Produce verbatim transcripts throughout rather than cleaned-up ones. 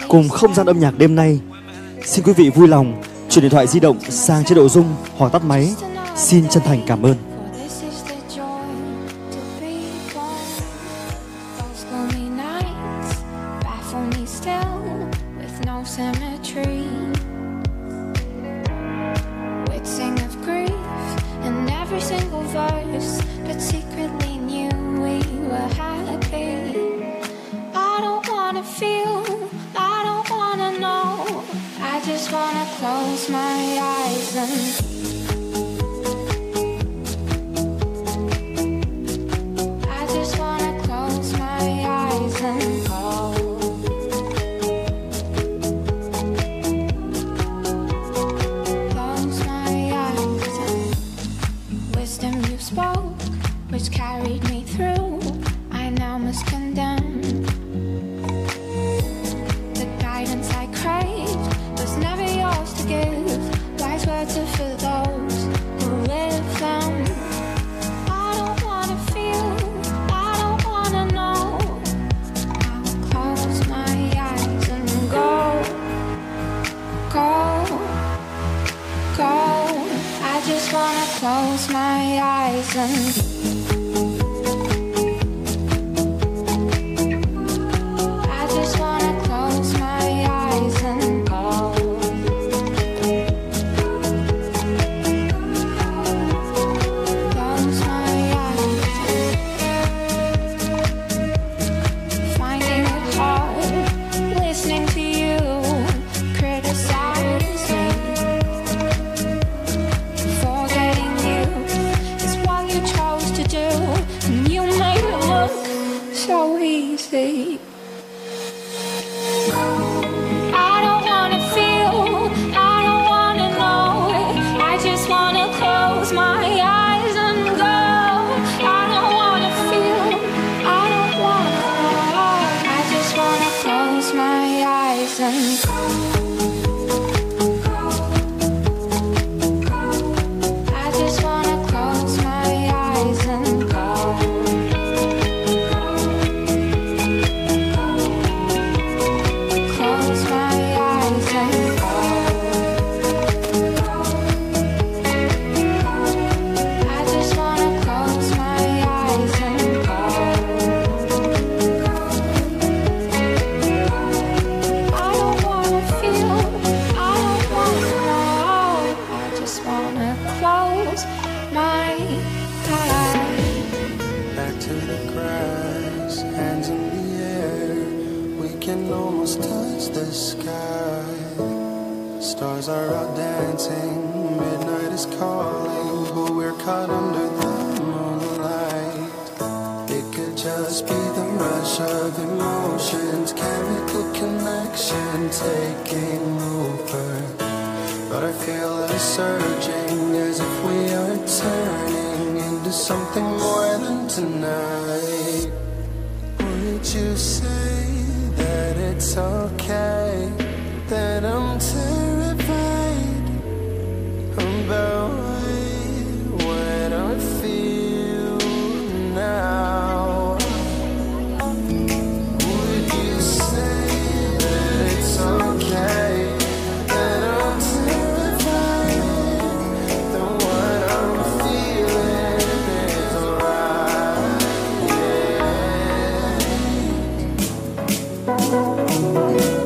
Cùng không gian âm nhạc đêm nay, xin quý vị vui lòng chuyển điện thoại di động sang chế độ rung hoặc tắt máy. Xin chân thành cảm ơn. Close my eyes and I just wanna close my eyes and go. Close my eyes and wisdom you spoke, which carried me through, I now must condemn. The guidance I craved was never yours to give. Wise words are for those who live them. I don't wanna feel, I don't wanna know. I'll close my eyes and go, go, go. I just wanna close my eyes and so easy. I don't wanna feel, I don't wanna know. I just wanna close my eyes and go. I don't wanna feel, I don't wanna know. I just wanna close my eyes and go. Stars are out dancing, midnight is calling, but we're caught under the moonlight. It could just be the rush of emotions, chemical connection taking over. But I feel us surging as if we are turning into something more than tonight. Would you say that it's okay that I'm terrified about what I feel now? Would you say that it's okay that I'm terrified that what I'm feeling is alright? Yeah.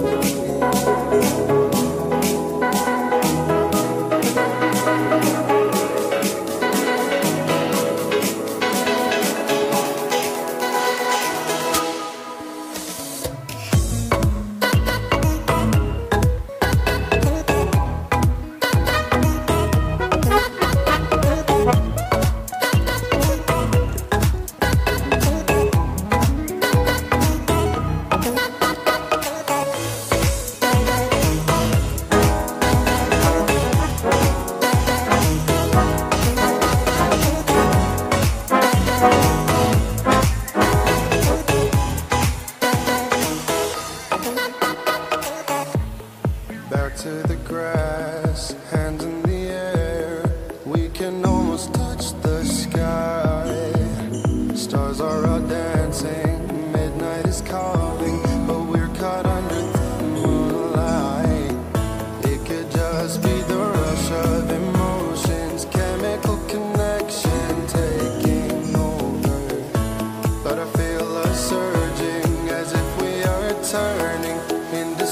Stars are all dancing, midnight is calling, but we're caught under the moon.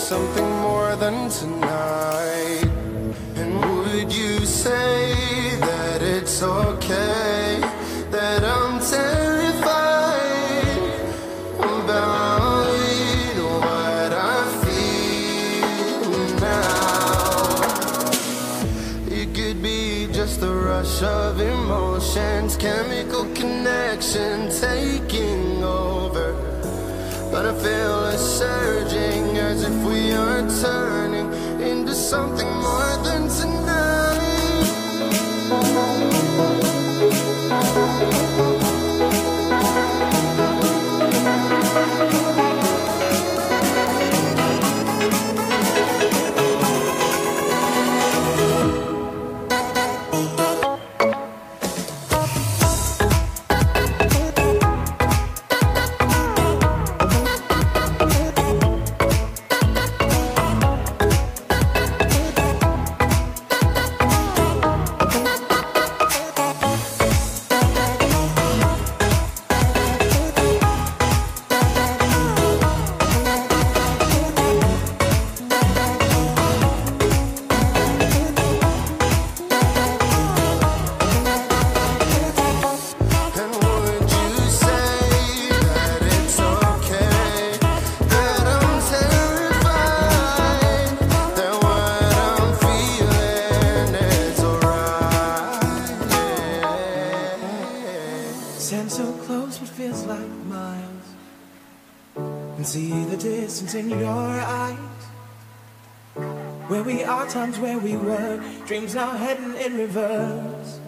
something more than tonight? And would you say that it's okay that I'm terrified about what I feel now? It could be just a rush of emotions, chemical connection taking over. But I feel it surging as if we are turning into something more than tonight. Stand so close, what feels like miles, and see the distance in your eyes. Where we are, times where we were, dreams now heading in reverse.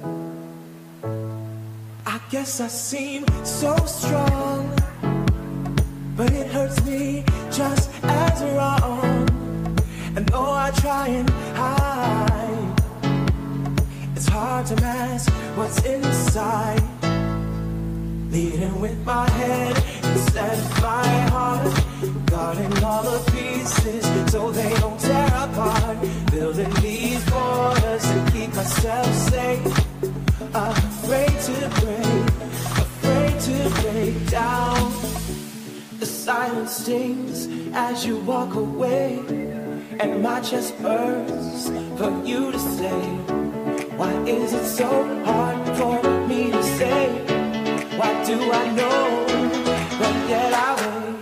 I guess I seem so strong, but it hurts me just as wrong. And though I try and hide, it's hard to mask what's inside. Leading with my head instead of my heart, guarding all the pieces so they don't tear apart. Building these borders to keep myself safe. Afraid to break, afraid to break down. The silence stings as you walk away, and my chest burns for you to say. Why is it so hard for me to say? Why do I know, but yet I wait?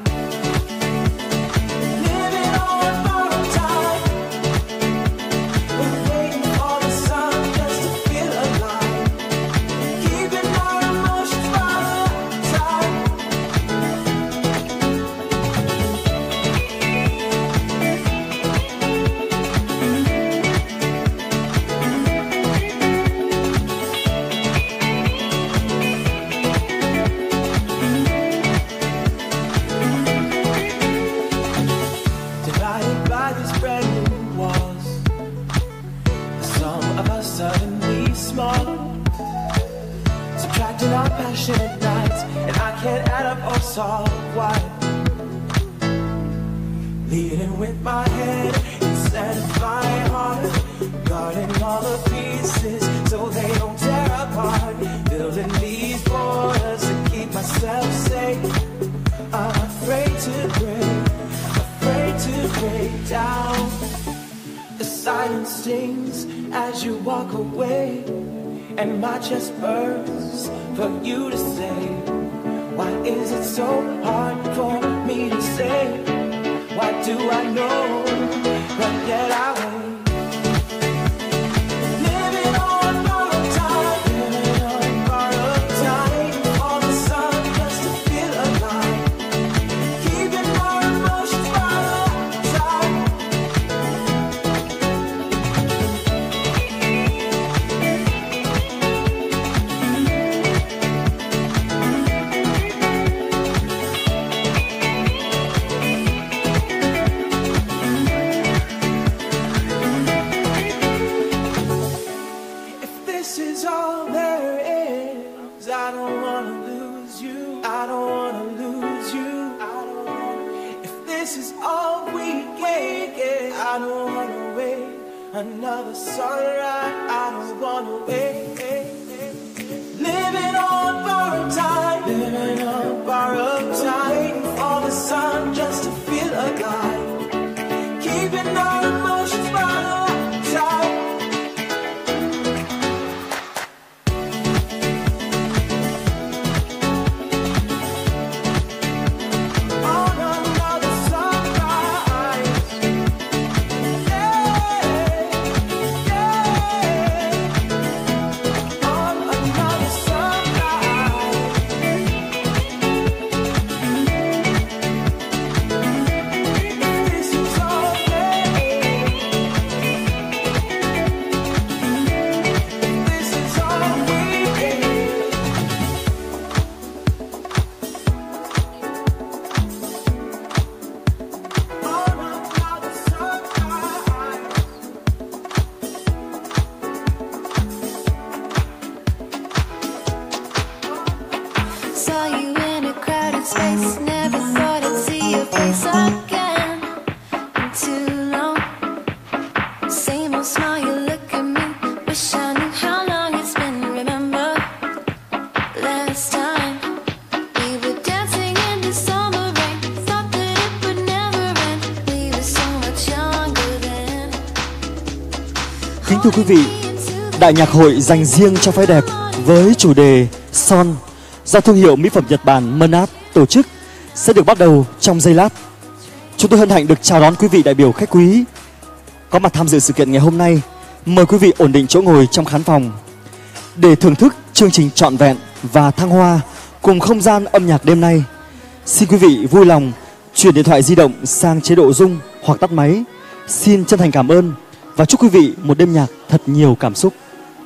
Living on borrowed time, we're waiting for the sun just to feel alive. Keeping our emotions borrowed time. Subtracting our passionate nights, and I can't add up or solve why. Leading with my head instead of my heart, guarding all the pieces so they don't tear apart. Building these borders to keep myself safe. Afraid to break, afraid to break down. The silence stings as you walk away, and my chest burns for you to say. Why is it so hard for me to say? Why do I know, but yet I wait? Living on borrowed time, living on borrowed time. All the sun just to feel alive. Keeping our emotions borrowed time. Another sunrise, I don't wanna wait. Living on borrowed time, living on borrowed time. Waiting for the sun just to feel alive. Kính thưa quý vị, đại nhạc hội dành riêng cho phái đẹp với chủ đề Son do thương hiệu mỹ phẩm Nhật Bản Monat tổ chức sẽ được bắt đầu trong giây lát. Chúng tôi hân hạnh được chào đón quý vị đại biểu khách quý có mặt tham dự sự kiện ngày hôm nay. Mời quý vị ổn định chỗ ngồi trong khán phòng để thưởng thức chương trình trọn vẹn và thăng hoa cùng không gian âm nhạc đêm nay. Xin quý vị vui lòng chuyển điện thoại di động sang chế độ rung hoặc tắt máy. Xin chân thành cảm ơn và chúc quý vị một đêm nhạc thật nhiều cảm xúc.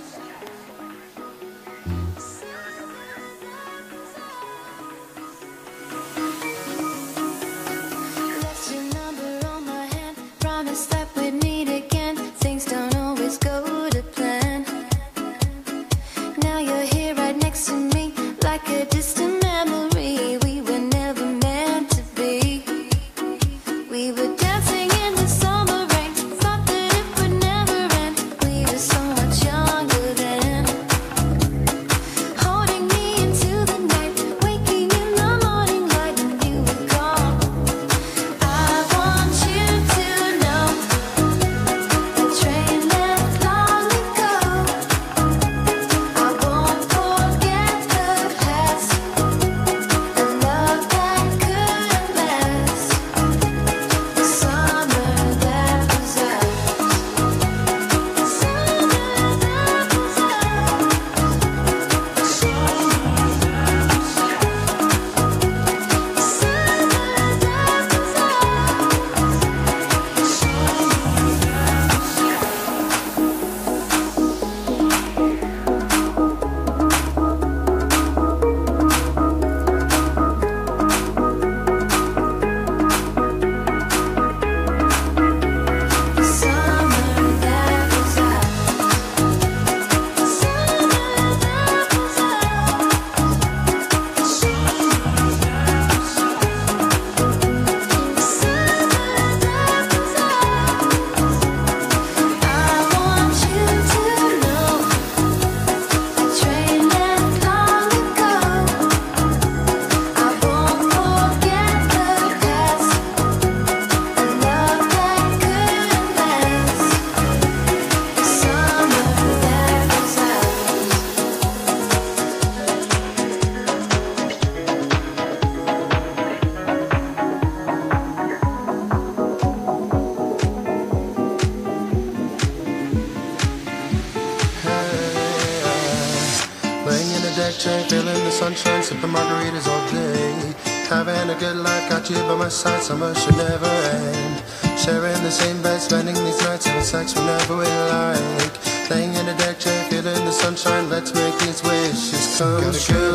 Sunshine, sipping margaritas all day, having a good life, got you by my side, summer should never end. Sharing the same bed, spending these nights, having sex whenever we like. Laying in a deck chair, feeling the sunshine, let's make these wishes come true.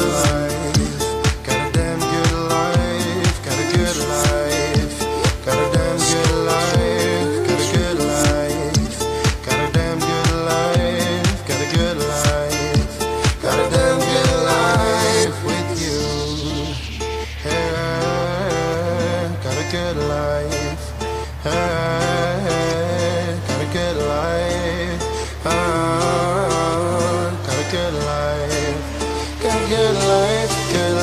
Got a damn good life, got a good life, got a damn good life, got a good life, got a damn good life, got a good life, got a damn good life with you. Yeah, got a good life. Yeah, got a good life. Ah, got a good life. Got a good life. Good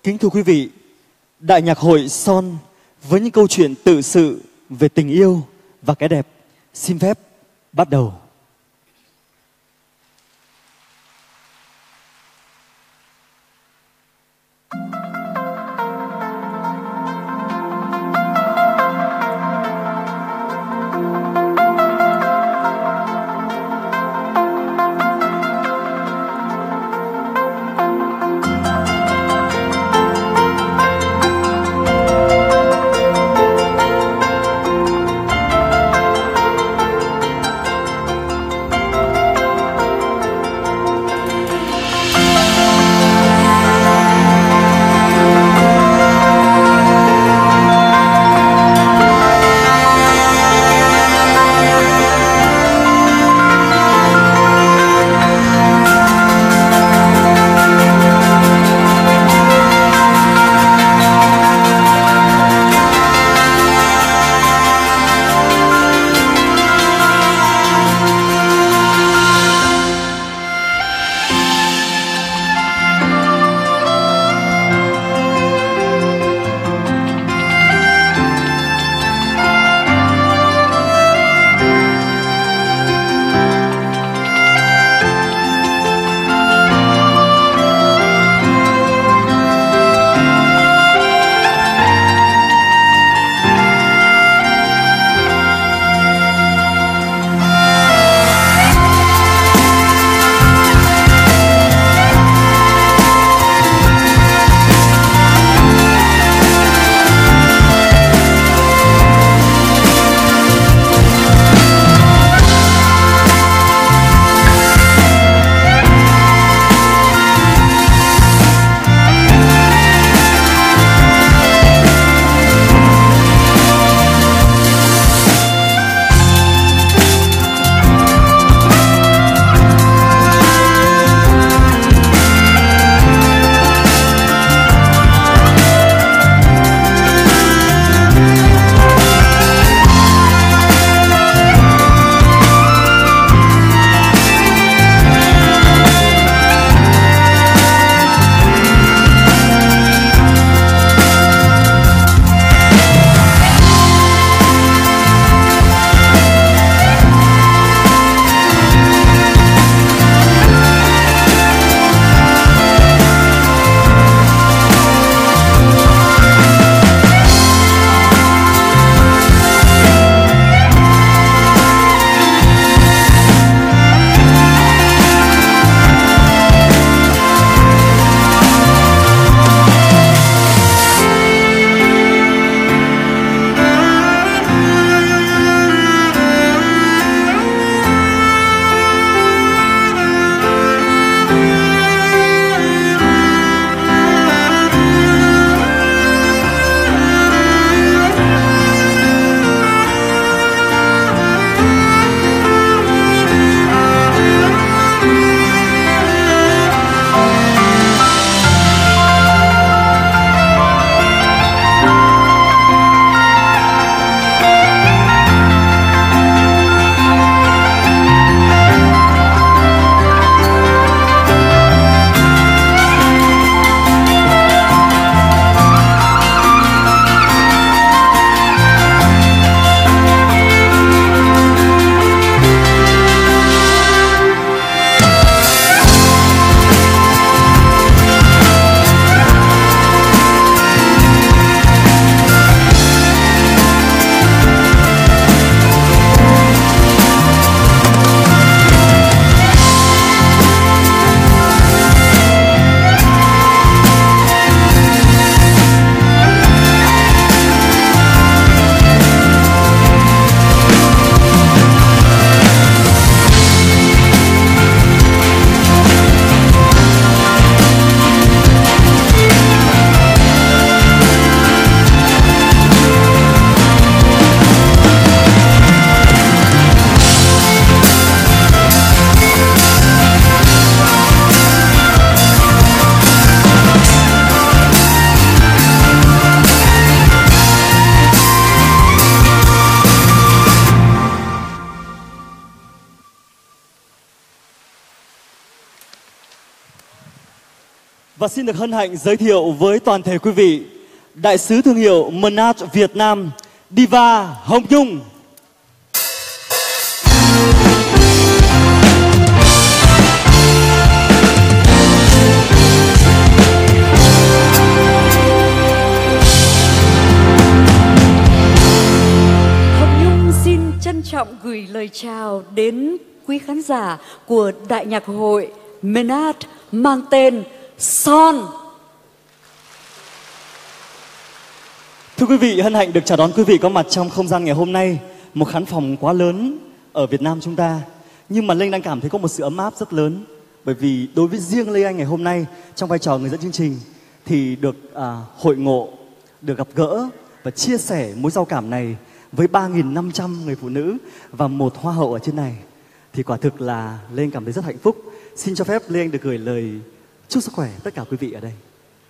Kính thưa quý vị, Đại nhạc hội Son với những câu chuyện tự sự về tình yêu và cái đẹp xin phép bắt đầu. Và xin được hân hạnh giới thiệu với toàn thể quý vị đại sứ thương hiệu Monat Việt Nam, Diva Hồng Nhung. Hồng Nhung xin trân trọng gửi lời chào đến quý khán giả của Đại nhạc hội Monat mang tên Son. Thưa quý vị, hân hạnh được chào đón quý vị có mặt trong không gian ngày hôm nay. Một khán phòng quá lớn ở Việt Nam chúng ta, nhưng mà Linh đang cảm thấy có một sự ấm áp rất lớn. Bởi vì đối với riêng Lê Anh ngày hôm nay, trong vai trò người dẫn chương trình, thì được à, hội ngộ, được gặp gỡ và chia sẻ mối giao cảm này với ba nghìn năm trăm người phụ nữ và một hoa hậu ở trên này, thì quả thực là Lê Anh cảm thấy rất hạnh phúc. Xin cho phép Lê Anh được gửi lời chúc sức khỏe tất cả quý vị ở đây.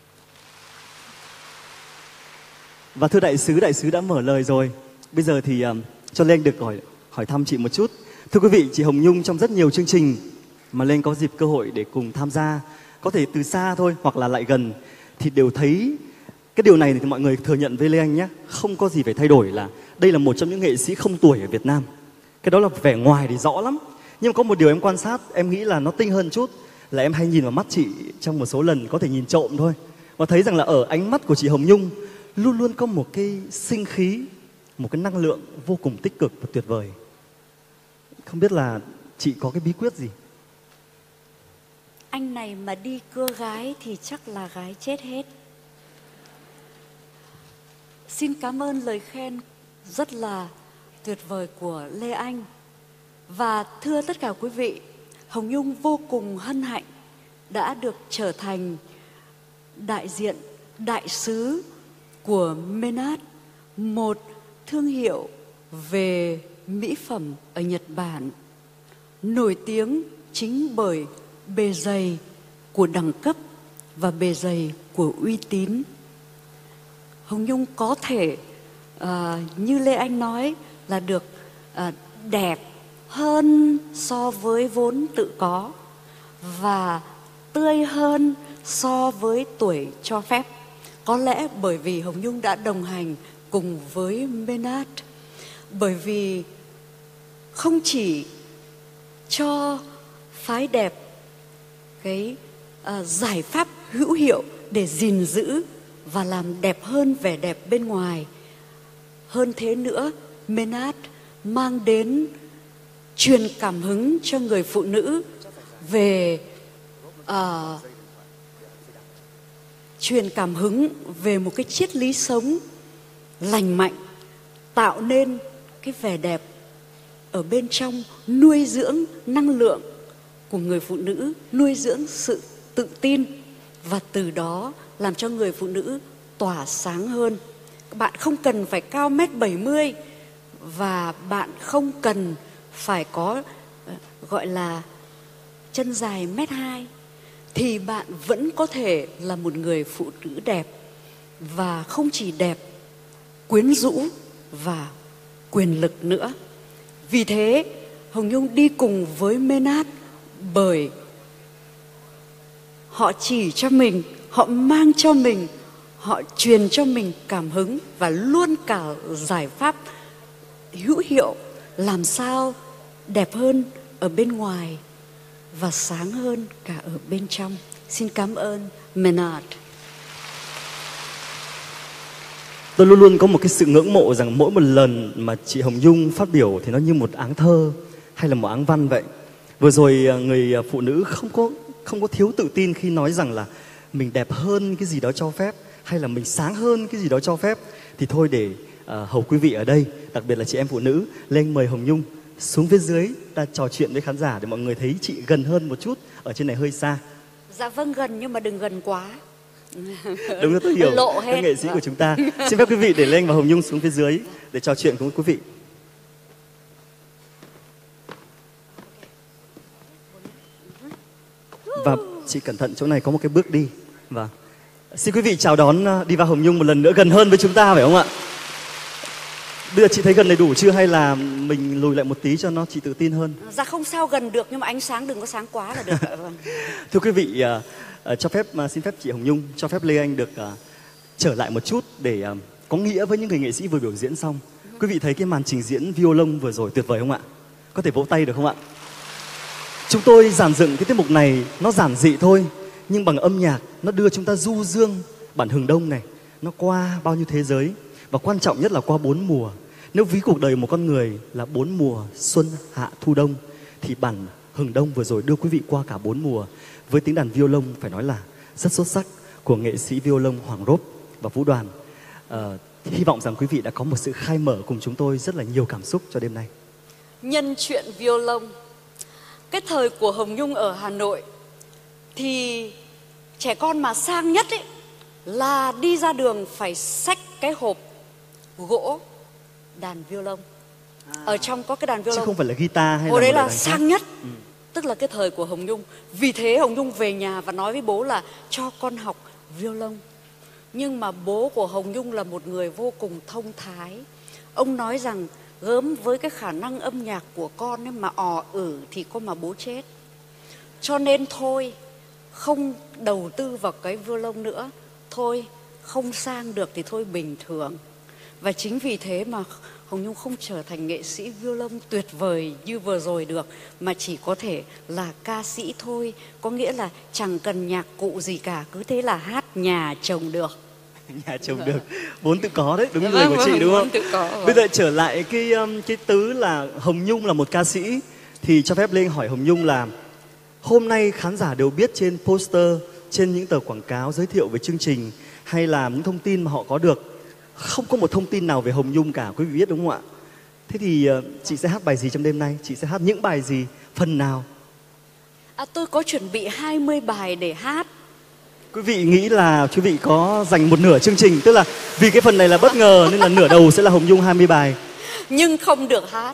Và thưa đại sứ, đại sứ đã mở lời rồi. Bây giờ thì um, cho Lê Anh được hỏi, hỏi thăm chị một chút. Thưa quý vị, chị Hồng Nhung trong rất nhiều chương trình mà Lê Anh có dịp cơ hội để cùng tham gia, có thể từ xa thôi hoặc là lại gần, thì đều thấy cái điều này thì mọi người thừa nhận với Lê Anh nhé. Không có gì phải thay đổi, là đây là một trong những nghệ sĩ không tuổi ở Việt Nam. Cái đó là vẻ ngoài thì rõ lắm. Nhưng mà có một điều em quan sát, em nghĩ là nó tinh hơn chút, là em hay nhìn vào mắt chị trong một số lần, có thể nhìn trộm thôi, và thấy rằng là ở ánh mắt của chị Hồng Nhung luôn luôn có một cái sinh khí, một cái năng lượng vô cùng tích cực và tuyệt vời. Không biết là chị có cái bí quyết gì? Anh này mà đi cưa gái thì chắc là gái chết hết. Xin cảm ơn lời khen rất là tuyệt vời của Lê Anh. Và thưa tất cả quý vị, Hồng Nhung vô cùng hân hạnh đã được trở thành đại diện, đại sứ của Monat, một thương hiệu về mỹ phẩm ở Nhật Bản, nổi tiếng chính bởi bề dày của đẳng cấp và bề dày của uy tín. Hồng Nhung có thể uh, như Lê Anh nói là được uh, đẹp hơn so với vốn tự có và tươi hơn so với tuổi cho phép. Có lẽ bởi vì Hồng Nhung đã đồng hành cùng với Monat, bởi vì không chỉ cho phái đẹp cái uh, giải pháp hữu hiệu để gìn giữ và làm đẹp hơn vẻ đẹp bên ngoài. Hơn thế nữa, Monat mang đến truyền cảm hứng cho người phụ nữ về uh, truyền cảm hứng về một cái triết lý sống lành mạnh, tạo nên cái vẻ đẹp ở bên trong, nuôi dưỡng năng lượng của người phụ nữ, nuôi dưỡng sự tự tin, và từ đó làm cho người phụ nữ tỏa sáng hơn. Bạn không cần phải cao mét bảy mươi và bạn không cần phải có gọi là chân dài mét hai, thì bạn vẫn có thể là một người phụ nữ đẹp, và không chỉ đẹp, quyến rũ và quyền lực nữa. Vì thế Hồng Nhung đi cùng với Monat bởi họ chỉ cho mình, họ mang cho mình, họ truyền cho mình cảm hứng và luôn cả giải pháp hữu hiệu làm sao đẹp hơn ở bên ngoài và sáng hơn cả ở bên trong. Xin cảm ơn Monat. Tôi luôn luôn có một cái sự ngưỡng mộ rằng mỗi một lần mà chị Hồng Nhung phát biểu thì nó như một áng thơ hay là một áng văn vậy. Vừa rồi người phụ nữ không có không có thiếu tự tin khi nói rằng là mình đẹp hơn cái gì đó cho phép, hay là mình sáng hơn cái gì đó cho phép. Thì thôi để uh, hầu quý vị ở đây, đặc biệt là chị em phụ nữ, lên mời Hồng Nhung xuống phía dưới ta trò chuyện với khán giả để mọi người thấy chị gần hơn một chút, ở trên này hơi xa. Dạ vâng, gần nhưng mà đừng gần quá. Đúng rồi, tôi hiểu. Lộ hết. Các nghệ sĩ của chúng ta. Xin phép quý vị để Lê và Hồng Nhung xuống phía dưới để trò chuyện cùng quý vị. Và chị cẩn thận, chỗ này có một cái bước đi. Vâng. Xin quý vị chào đón Diva Hồng Nhung một lần nữa gần hơn với chúng ta, phải không ạ? Bây giờ chị thấy gần đầy đủ chưa hay là mình lùi lại một tí cho nó chị tự tin hơn? Dạ không sao, gần được nhưng mà ánh sáng đừng có sáng quá là được. Vâng. Thưa quý vị, uh, uh, cho phép uh, xin phép chị Hồng Nhung, cho phép Lê Anh được uh, trở lại một chút để uh, có nghĩa với những người nghệ sĩ vừa biểu diễn xong. Ừ. Quý vị thấy cái màn trình diễn violon vừa rồi tuyệt vời không ạ? Có thể vỗ tay được không ạ? Chúng tôi dàn dựng cái tiết mục này nó giản dị thôi, nhưng bằng âm nhạc nó đưa chúng ta du dương bản Hừng Đông này, nó qua bao nhiêu thế giới và quan trọng nhất là qua bốn mùa. Nếu ví cuộc đời một con người là bốn mùa xuân, hạ, thu, đông thì bản Hừng Đông vừa rồi đưa quý vị qua cả bốn mùa với tiếng đàn violon phải nói là rất xuất sắc của nghệ sĩ violon Hoàng Rốp và Vũ Đoàn. À, hy vọng rằng quý vị đã có một sự khai mở cùng chúng tôi rất là nhiều cảm xúc cho đêm nay. Nhân chuyện violon, cái thời của Hồng Nhung ở Hà Nội thì trẻ con mà sang nhất ấy là đi ra đường phải xách cái hộp gỗ đàn violon. À. Ở trong có cái đàn violon. Chứ không phải là guitar hay hồi là đấy là đàn sang khác. nhất. Ừ. Tức là cái thời của Hồng Nhung. Vì thế Hồng Nhung về nhà và nói với bố là cho con học violon. Nhưng mà bố của Hồng Nhung là một người vô cùng thông thái. Ông nói rằng gớm với cái khả năng âm nhạc của con ấy mà ò ử thì có mà bố chết. Cho nên thôi, không đầu tư vào cái violon nữa. Thôi, không sang được thì thôi bình thường. Và chính vì thế mà Hồng Nhung không trở thành nghệ sĩ violon tuyệt vời như vừa rồi được, mà chỉ có thể là ca sĩ thôi. Có nghĩa là chẳng cần nhạc cụ gì cả, cứ thế là hát nhà chồng được. Nhà chồng được, vốn tự có đấy, đúng Vâng, người của chị vâng, đúng vốn không? tự có, vâng. Bây giờ trở lại cái um, cái tứ là Hồng Nhung là một ca sĩ, thì cho phép Lê hỏi Hồng Nhung là hôm nay khán giả đều biết trên poster, trên những tờ quảng cáo giới thiệu về chương trình hay là những thông tin mà họ có được, không có một thông tin nào về Hồng Nhung cả, quý vị biết đúng không ạ? Thế thì uh, chị sẽ hát bài gì trong đêm nay? Chị sẽ hát những bài gì? Phần nào? À, tôi có chuẩn bị hai mươi bài để hát. Quý vị nghĩ là quý vị có dành một nửa chương trình, tức là vì cái phần này là bất ngờ nên là nửa đầu sẽ là Hồng Nhung hai mươi bài. Nhưng không được hát.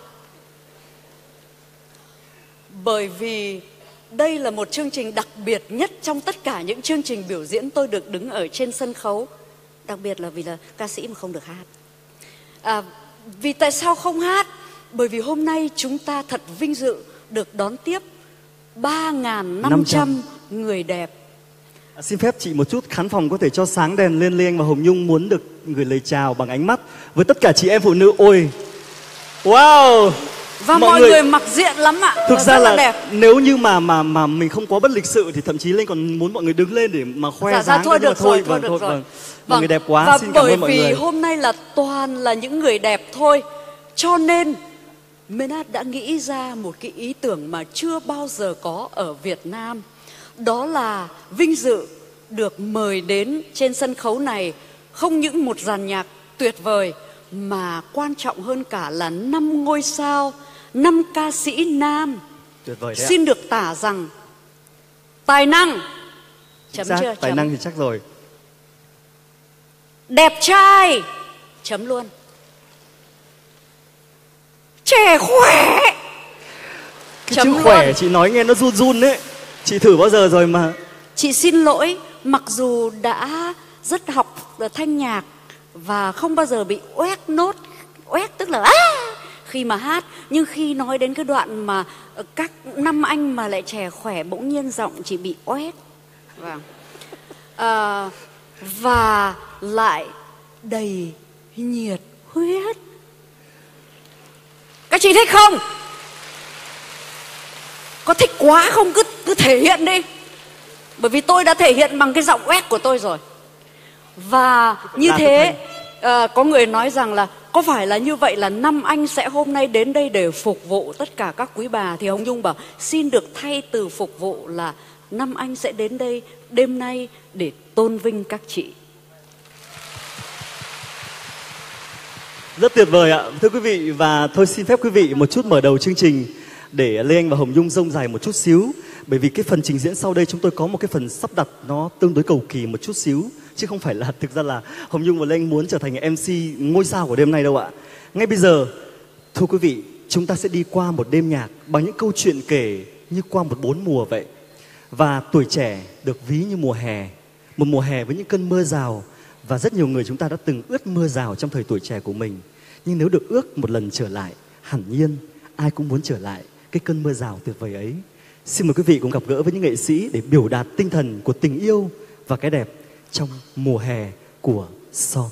Bởi vì đây là một chương trình đặc biệt nhất trong tất cả những chương trình biểu diễn tôi được đứng ở trên sân khấu. Đặc biệt là vì là ca sĩ mà không được hát. À, vì tại sao không hát? Bởi vì hôm nay chúng ta thật vinh dự được đón tiếp ba nghìn năm trăm người đẹp. À, xin phép chị một chút, khán phòng có thể cho sáng đèn lên. Lê Anh và Hồng Nhung muốn được gửi lời chào bằng ánh mắt với tất cả chị em phụ nữ. Ôi, wow. Và mọi, mọi người... người mặc diện lắm ạ. Thực ra là, là đẹp. Nếu như mà mà mà mình không quá bất lịch sự thì thậm chí Lên còn muốn mọi người đứng lên để mà khoe dạ, dáng. Dạ, thôi được thôi, rồi, vâng, thôi thôi, được rồi. Vâng. Mọi người đẹp quá, và xin cảm ơn mọi người. Bởi vì hôm nay là toàn là những người đẹp thôi, cho nên Menat đã nghĩ ra một cái ý tưởng mà chưa bao giờ có ở Việt Nam. Đó là vinh dự được mời đến trên sân khấu này không những một dàn nhạc tuyệt vời, mà quan trọng hơn cả là năm ngôi sao, năm ca sĩ nam. Tuyệt vời đấy ạ. Xin được tả rằng tài năng, chấm chắc, chưa? Tài chấm. năng thì chắc rồi. Đẹp trai, chấm luôn. Trẻ khỏe, Cái chấm chữ luôn. khỏe chị nói nghe nó run run đấy. Chị thử bao giờ rồi mà. Chị xin lỗi, mặc dù đã rất học thanh nhạc và không bao giờ bị oét nốt. Oét tức là á khi mà hát, nhưng khi nói đến cái đoạn mà các năm anh mà lại trẻ khỏe bỗng nhiên giọng chị bị oét. Vâng. À, và lại đầy nhiệt huyết. Các chị thích không? Có thích quá không? Cứ cứ thể hiện đi. Bởi vì tôi đã thể hiện bằng cái giọng oét của tôi rồi. Và như thế à, có người nói rằng là có phải là như vậy là năm anh sẽ hôm nay đến đây để phục vụ tất cả các quý bà. Thì Hồng Nhung bảo xin được thay từ phục vụ là năm anh sẽ đến đây đêm nay để tôn vinh các chị. Rất tuyệt vời ạ. Thưa quý vị, và thôi xin phép quý vị một chút mở đầu chương trình để Lê Anh và Hồng Nhung rông dài một chút xíu. Bởi vì cái phần trình diễn sau đây chúng tôi có một cái phần sắp đặt nó tương đối cầu kỳ một chút xíu. Chứ không phải là thực ra là Hồng Nhung và Lê Anh muốn trở thành em xê ngôi sao của đêm nay đâu ạ. Ngay bây giờ, thưa quý vị, chúng ta sẽ đi qua một đêm nhạc bằng những câu chuyện kể như qua một bốn mùa vậy. Và tuổi trẻ được ví như mùa hè. Một mùa hè với những cơn mưa rào. Và rất nhiều người chúng ta đã từng ướt mưa rào trong thời tuổi trẻ của mình. Nhưng nếu được ước một lần trở lại, hẳn nhiên ai cũng muốn trở lại cái cơn mưa rào tuyệt vời ấy. Xin mời quý vị cùng gặp gỡ với những nghệ sĩ để biểu đạt tinh thần của tình yêu và cái đẹp trong mùa hè của Son.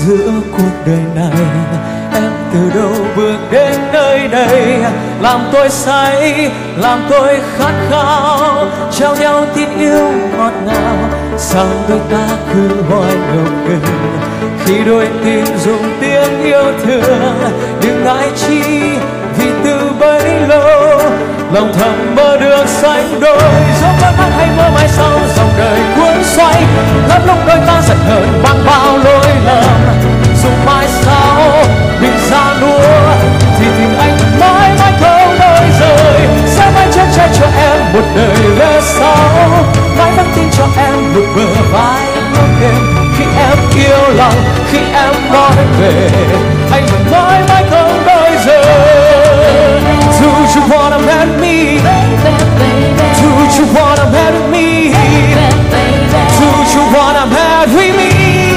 giữa cuộc đời này. Em từ đâu bước đến nơi đây, làm tôi say, làm tôi khát khao, trao nhau tin yêu ngọt ngào. Sao đôi ta cứ hoài ngập ngừng khi đôi tim dùng tiếng yêu thương? Đừng ngại chi vì từ bấy lâu lòng thầm mơ được sánh đôi. Dẫu có nắng hay mưa mai sau dòng đời cuốn xoay, lắm lúc đôi ta giận hờn mang bao lỗi lầm. Dù mai sau mình xa núa thì tình anh mãi mãi không nơi rời. Sẽ mãi chở che cho em một đời về sau, mãi vẫn tin cho em một bờ vai ấm êm. Khi em yêu lòng, khi em nói về, anh vẫn mãi mãi không nơi rời. Do you wanna marry me? Do you wanna marry me? Do you wanna marry me?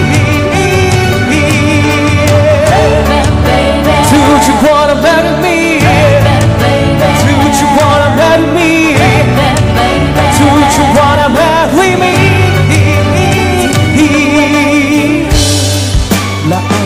Do you wanna marry me? Do you wanna marry me? Do you wanna marry me? Là ai?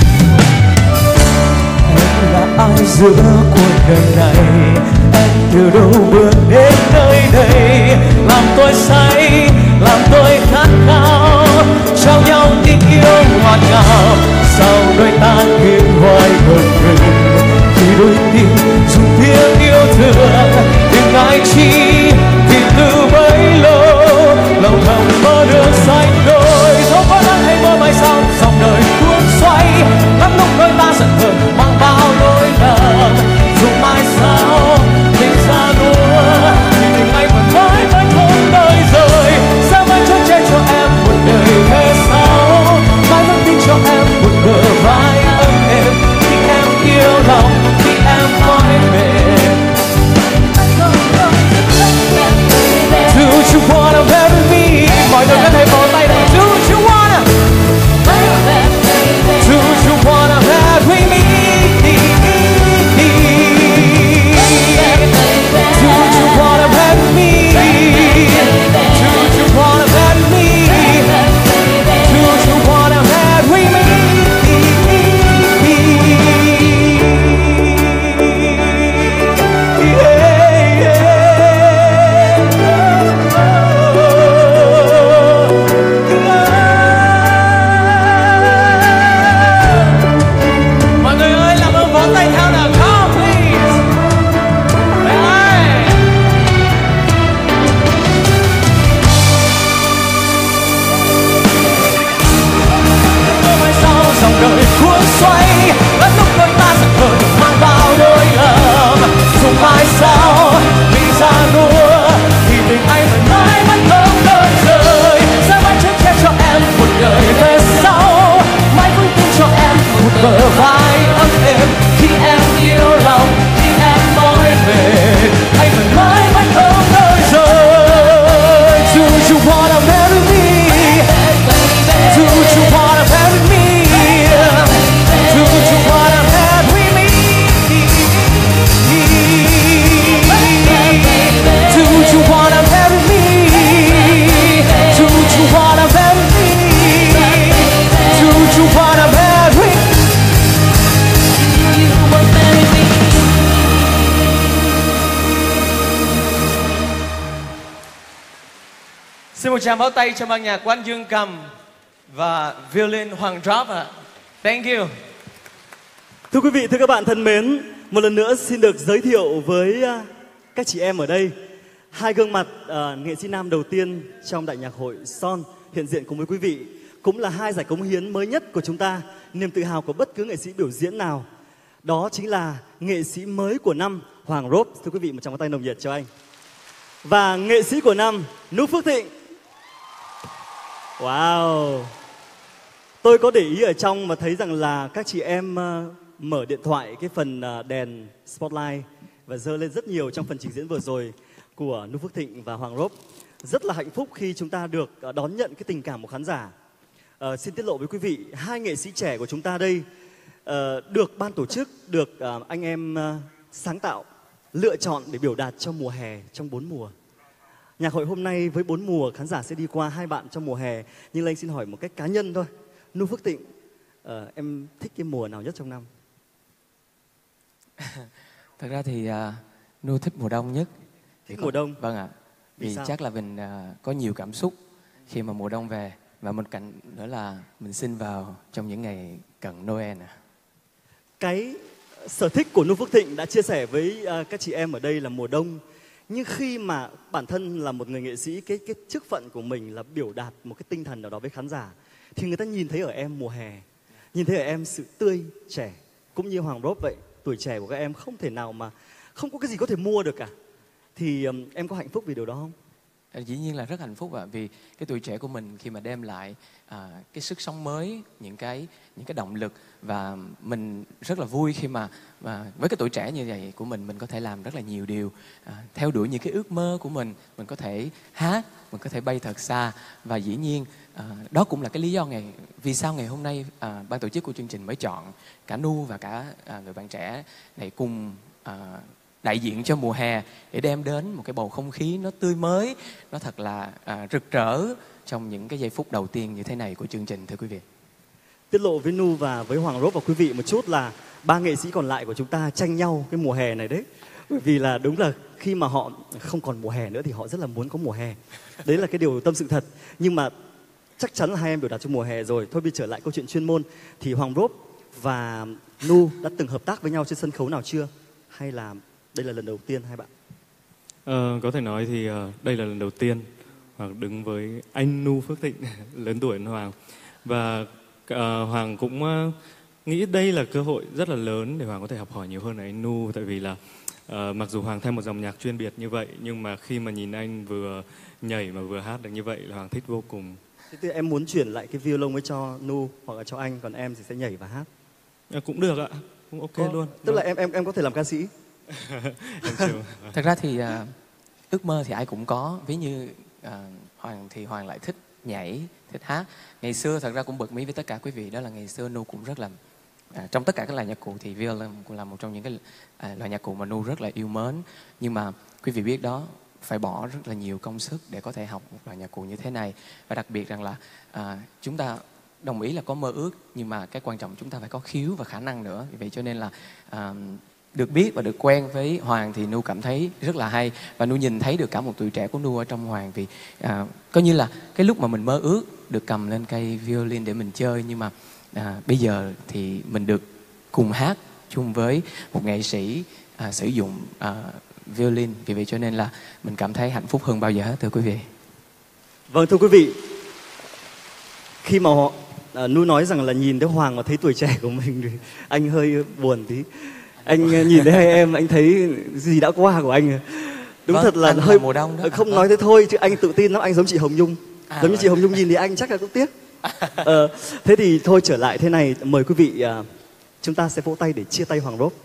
Em là ai giữa cuộc đời này? Em từ đâu bước đến nơi đây, làm tôi say, làm tôi khát khao, trao nhau tình yêu ngọt ngào. Sao đôi ta cứ hoài ngập ngừng khi đôi tim dùng tiếng yêu thương? Đừng ngại chi vì từ bấy lâu lòng thầm mơ được sánh đôi. Dẫu có nắng hay mưa mai sau dòng đời cuốn xoay, lắm lúc đôi ta giận hờn mang bao lỗi lầm. Dù mai sau mình xa núa thì tình anh vẫn mãi mãi không nơi rời. Sẽ mãi chở che cho em một đời về sau, mãi vẫn tin cho em một bờ vai ấm êm. Khi em yêu lòng, khi em nói về. Do you wanna marry me? Mọi người có thể vỗ tay nào. Do you wanna? Do you wanna marry me? Do you wanna marry me? Do you wanna marry me? Do you wanna marry me? Mọi người ơi, làm ơn vỗ tay theo nào. Come please. Hey. Mai sau dòng đời cuốn xoay, lắm lúc đôi ta giận hờn mang bao lỗi lầm. Dù mai sau vì xa núa thì tình anh vẫn mãi mãi không nơi rời. Sẽ mãi chở che cho em một đời về sau, mãi vững tin cho em một bờ vai ấm êm. Khi em yêu lòng, khi em nói về, anh vẫn mãi mãi không nơi rời. Do you wanna marry me? Do you wanna marry me? Do you wanna marry me? Do you wanna marry me? Do you wanna marry me? Do you wanna marry me? Xin một tràng pháo tay cho ban nhạc của anh Dương Cầm và violin Hoàng Drop ạ. Thank you. Thưa quý vị, thưa các bạn thân mến, một lần nữa xin được giới thiệu với à, các chị em ở đây hai gương mặt à, nghệ sĩ nam đầu tiên trong Đại nhạc hội Son hiện diện cùng với quý vị, cũng là hai giải cống hiến mới nhất của chúng ta, niềm tự hào của bất cứ nghệ sĩ biểu diễn nào. Đó chính là nghệ sĩ mới của năm Hoàng Rốp. Thưa quý vị, một tràng pháo tay nồng nhiệt cho anh. Và nghệ sĩ của năm Noo Phước Thịnh. Wow. Tôi có để ý ở trong và thấy rằng là các chị em uh, mở điện thoại cái phần uh, đèn spotlight và dơ lên rất nhiều trong phần trình diễn vừa rồi của Noo Phước Thịnh và Hoàng Rốp. Rất là hạnh phúc khi chúng ta được uh, đón nhận cái tình cảm của khán giả. Uh, xin tiết lộ với quý vị, hai nghệ sĩ trẻ của chúng ta đây uh, được ban tổ chức, được uh, anh em uh, sáng tạo, lựa chọn để biểu đạt trong mùa hè, trong bốn mùa. Nhạc hội hôm nay với bốn mùa, khán giả sẽ đi qua hai bạn trong mùa hè. Nhưng anh xin hỏi một cách cá nhân thôi. Noo Phước Thịnh Ờ, em thích cái mùa nào nhất trong năm? Thật ra thì uh, Nu thích mùa đông nhất. Thích có- mùa đông? Vâng ạ. Vì Vì sao? chắc là mình uh, có nhiều cảm xúc khi mà mùa đông về. Và một cạnh nữa là mình sinh vào trong những ngày cận Noel ạ. Cái sở thích của Nu Phước Thịnh đã chia sẻ với à, các chị em ở đây là mùa đông. Nhưng khi mà bản thân là một người nghệ sĩ, cái cái chức phận của mình là biểu đạt một cái tinh thần nào đó với khán giả, thì người ta nhìn thấy ở em mùa hè, nhìn thấy ở em sự tươi trẻ, cũng như Hoàng Rop vậy. Tuổi trẻ của các em không thể nào mà không có cái gì có thể mua được cả. Thì ừm, em có hạnh phúc vì điều đó không? À, Dĩ nhiên là rất hạnh phúc ạ, vì cái tuổi trẻ của mình khi mà đem lại à, cái sức sống mới, những cái những cái động lực, và mình rất là vui khi mà mà với cái tuổi trẻ như vậy của mình mình có thể làm rất là nhiều điều, à, theo đuổi những cái ước mơ của mình, mình có thể hát, mình có thể bay thật xa, và dĩ nhiên à, đó cũng là cái lý do ngày vì sao ngày hôm nay à, ban tổ chức của chương trình mới chọn cả Nu và cả à, người bạn trẻ này cùng à, đại diện cho mùa hè để đem đến một cái bầu không khí nó tươi mới, nó thật là à, rực rỡ trong những cái giây phút đầu tiên như thế này của chương trình, thưa quý vị. Tiết lộ với Nu và với Hoàng Rop và quý vị một chút là ba nghệ sĩ còn lại của chúng ta tranh nhau cái mùa hè này đấy. Bởi vì là đúng là khi mà họ không còn mùa hè nữa thì họ rất là muốn có mùa hè. Đấy là cái điều tâm sự thật. Nhưng mà chắc chắn là hai em biểu đạt cho mùa hè rồi. Thôi bây trở lại câu chuyện chuyên môn, thì Hoàng Rop và Nu đã từng hợp tác với nhau trên sân khấu nào chưa? Hay là đây là lần đầu tiên hai bạn? Ờ, có thể nói thì ờ, đây là lần đầu tiên Hoàng đứng với anh Nu Phước Thịnh lớn tuổi hơn Hoàng, và ờ, Hoàng cũng ờ, nghĩ đây là cơ hội rất là lớn để Hoàng có thể học hỏi nhiều hơn ở anh Nu, tại vì là ờ, mặc dù Hoàng theo một dòng nhạc chuyên biệt như vậy, nhưng mà khi mà nhìn anh vừa nhảy mà vừa hát được như vậy là Hoàng thích vô cùng. Thế thì em muốn chuyển lại cái violon với cho Nu hoặc là cho anh, còn em thì sẽ nhảy và hát. Ờ, cũng được ạ, cũng ok Có- luôn. Tức là em em em có thể làm ca sĩ. Em chưa. Thật ra thì à, ước mơ thì ai cũng có, ví như à, Hoàng thì Hoàng lại thích nhảy, thích hát. Ngày xưa thật ra cũng bật mí với tất cả quý vị, đó là ngày xưa Nu cũng rất là à, trong tất cả các loại nhạc cụ thì violin cũng là một trong những cái à, loại nhạc cụ mà Nu rất là yêu mến. Nhưng mà quý vị biết đó, phải bỏ rất là nhiều công sức để có thể học một loại nhạc cụ như thế này, và đặc biệt rằng là à, chúng ta đồng ý là có mơ ước, nhưng mà cái quan trọng chúng ta phải có khiếu và khả năng nữa. Vì vậy cho nên là à, được biết và được quen với Hoàng thì Nu cảm thấy rất là hay, và Nu nhìn thấy được cả một tuổi trẻ của Nu ở trong Hoàng. Vì à, coi như là cái lúc mà mình mơ ước được cầm lên cây violin để mình chơi, nhưng mà à, bây giờ thì mình được cùng hát chung với một nghệ sĩ à, sử dụng à, violin. Vì vậy cho nên là mình cảm thấy hạnh phúc hơn bao giờ hết, thưa quý vị. Vâng, thưa quý vị, khi mà họ à, Nu nói rằng là nhìn thấy Hoàng và thấy tuổi trẻ của mình thì anh hơi buồn tí. Anh à, nhìn thấy hai em, anh thấy gì đã qua của anh. Đúng Vâng, thật là anh là hơi mùa đông đó. không À, nói thế thôi, chứ anh tự tin lắm, anh giống chị Hồng Nhung. À, giống như vậy. chị Hồng Nhung nhìn thì anh chắc là cũng tiếc. Ờ, thế thì thôi trở lại thế này, mời quý vị à, chúng ta sẽ vỗ tay để chia tay Hoàng Rop.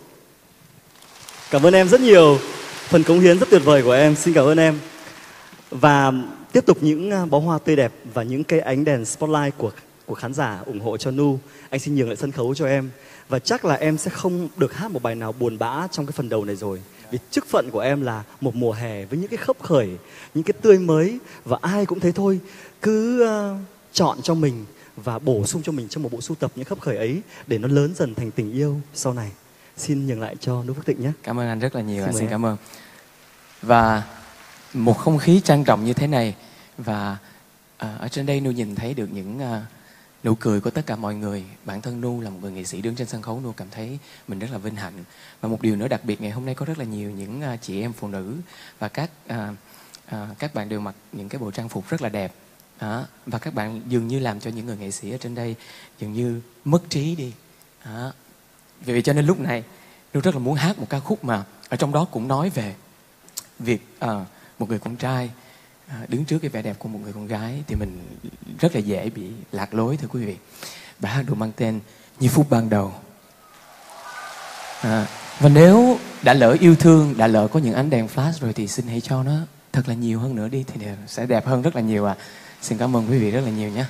Cảm ơn em rất nhiều, phần cống hiến rất tuyệt vời của em, xin cảm ơn em. Và tiếp tục những à, bó hoa tươi đẹp và những cái ánh đèn spotlight của của khán giả ủng hộ cho Nu. Anh xin nhường lại sân khấu cho em. Và chắc là em sẽ không được hát một bài nào buồn bã trong cái phần đầu này rồi. Vì chức phận của em là một mùa hè với những cái khấp khởi, những cái tươi mới. Và ai cũng thế thôi, cứ uh, chọn cho mình và bổ sung cho mình trong một bộ sưu tập những khấp khởi ấy để nó lớn dần thành tình yêu sau này. Xin nhường lại cho Nu Phước Thịnh nhé. Cảm ơn anh rất là nhiều, Xin anh mời xin em. cảm ơn. Và một không khí trang trọng như thế này, và à, ở trên đây Nu nhìn thấy được những à, nụ cười của tất cả mọi người. Bản thân Nu là một người nghệ sĩ đứng trên sân khấu, Nu cảm thấy mình rất là vinh hạnh. Và một điều nữa đặc biệt, ngày hôm nay có rất là nhiều những à, chị em phụ nữ và các à, à, các bạn đều mặc những cái bộ trang phục rất là đẹp. Đó. Và các bạn dường như làm cho những người nghệ sĩ ở trên đây dường như mất trí đi. Đó. Vì vậy cho nên lúc này Nu rất là muốn hát một ca khúc mà ở trong đó cũng nói về việc à, một người con trai à, đứng trước cái vẻ đẹp của một người con gái thì mình rất là dễ bị lạc lối, thưa quý vị. Bài hát được mang tên Như Phút Ban Đầu. À, và nếu đã lỡ yêu thương, đã lỡ có những ánh đèn flash rồi thì xin hãy cho nó thật là nhiều hơn nữa đi, thì sẽ đẹp hơn rất là nhiều à. Xin cảm ơn quý vị rất là nhiều nhé.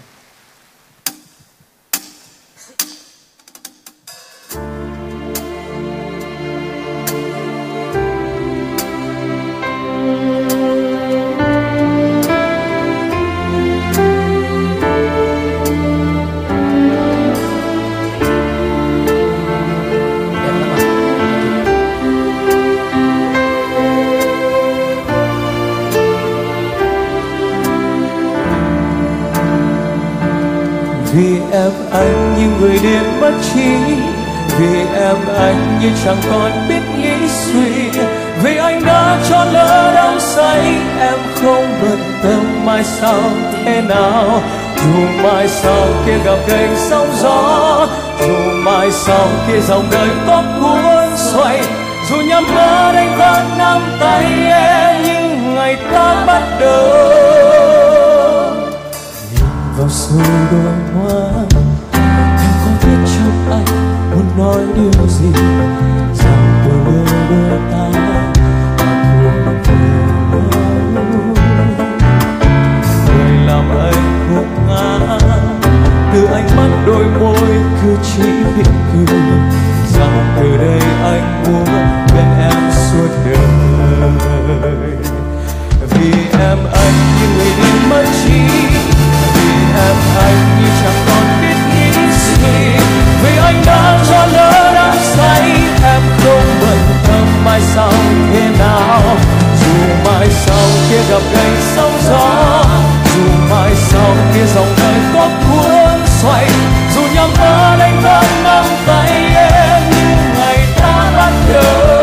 anh như người điên mất trí, vì em anh như chẳng còn biết nghĩ suy, vì anh đã cho lỡ đắm say. Em không bận tâm mai sau thế nào, dù mai sau kia gặp gành sóng gió, dù mai sau kia dòng đời có cuốn xoay, dù nhắm mắt anh vẫn nắm tay em như ngày ta bắt đầu. Nhìn vào sâu đôi hoa, em có biết trong anh muốn nói điều gì, rằng từ yêu đôi ta mà cùng về nhau. Người làm anh khúc ngã, từ ánh mắt đôi môi cứ chỉ biết cười, rằng từ đây anh muốn bên em suốt đời. Vì em anh như người điên mất trí, vì em anh như chẳng còn biết nghĩ suy, vì anh đã cho lỡ đắm say. Em không bận tâm mai sau thế nào, dù mai sau kia gặp gành sóng gió, dù mai sau kia dòng đời có cuốn xoay, dù nhắm mắt anh vẫn nắm tay em như ngày ta bắt đầu.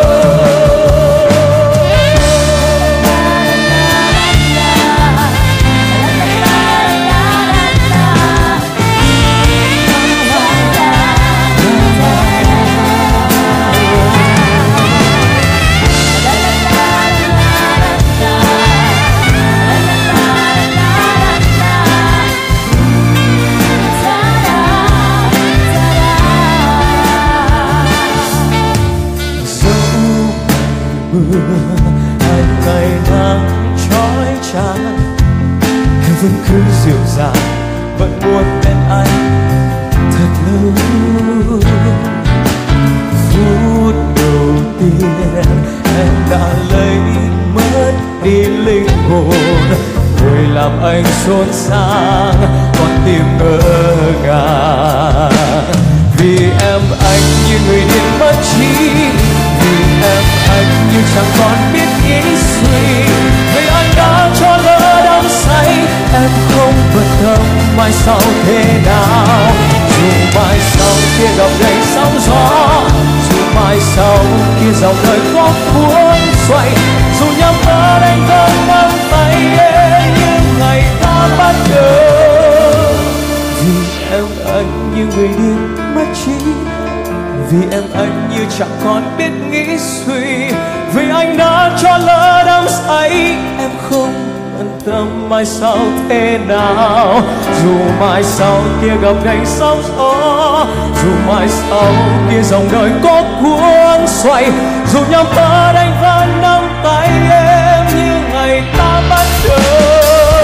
Anh ngày nắng chói chang, em vẫn cứ dịu dàng, vẫn muốn bên anh thật lâu. Phút đầu tiên em đã lấy mất đi linh hồn, người làm anh xốn xang, con tim ngỡ ngàng. Vì em anh như người điên mất trí, vì em anh như chẳng còn biết nghĩ suy, vì anh đã cho lỡ đắm say. Em không bận tâm mai sau thế nào, dù mai sau kia gặp gành sóng gió, dù mai sau kia dòng đời có cuốn xoay, dù nhắm mắt anh vẫn nắm tay em như ngày ta bắt đầu. Vì em anh như người điên mất trí, vì em anh như chẳng còn biết nghĩ suy, vì anh đã cho lỡ đắm say. Em không bận tâm mai sau thế nào, dù mai sau kia gặp gành sóng gió, dù mai sau kia dòng đời có cuốn xoay, dù nhắm mắt anh vẫn nắm tay em như ngày ta bắt đầu.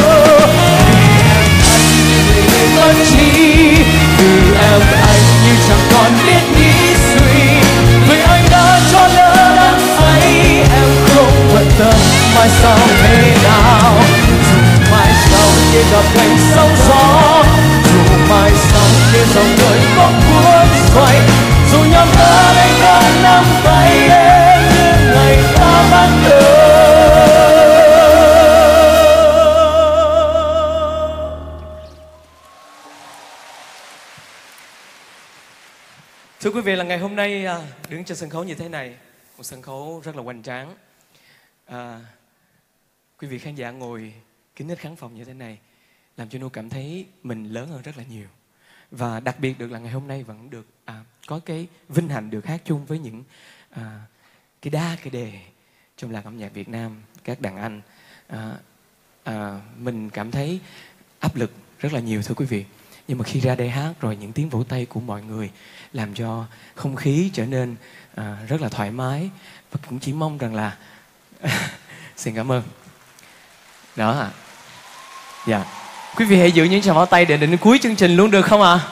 Mất trí, vì em anh như chẳng còn biết nghĩ suy, vì anh đã cho lỡ đắm say. Em không bận tâm mai sau thế nào, dù mai sau kia gặp gành sóng gió, dù mai sau kia dòng đời có cuốn xoay, dù nhắm mắt anh vẫn nắm tay em như ngày ta bắt đầu. Thưa quý vị, là ngày hôm nay đứng trên sân khấu như thế này, một sân khấu rất là hoành tráng. À, quý vị khán giả ngồi kín hết khán phòng như thế này làm cho Nu cảm thấy mình lớn hơn rất là nhiều. Và đặc biệt được là ngày hôm nay vẫn được à, có cái vinh hạnh được hát chung với những à, cái đa cái đề trong làng âm nhạc Việt Nam, các đàn anh. À, à, mình cảm thấy áp lực rất là nhiều thưa quý vị. Nhưng mà khi ra đây hát rồi những tiếng vỗ tay của mọi người làm cho không khí trở nên à, rất là thoải mái. Và cũng chỉ mong rằng là xin cảm ơn. Đó ạ. À. Dạ. Quý vị hãy giữ những tràng pháo tay để đến cuối chương trình luôn được không ạ? À?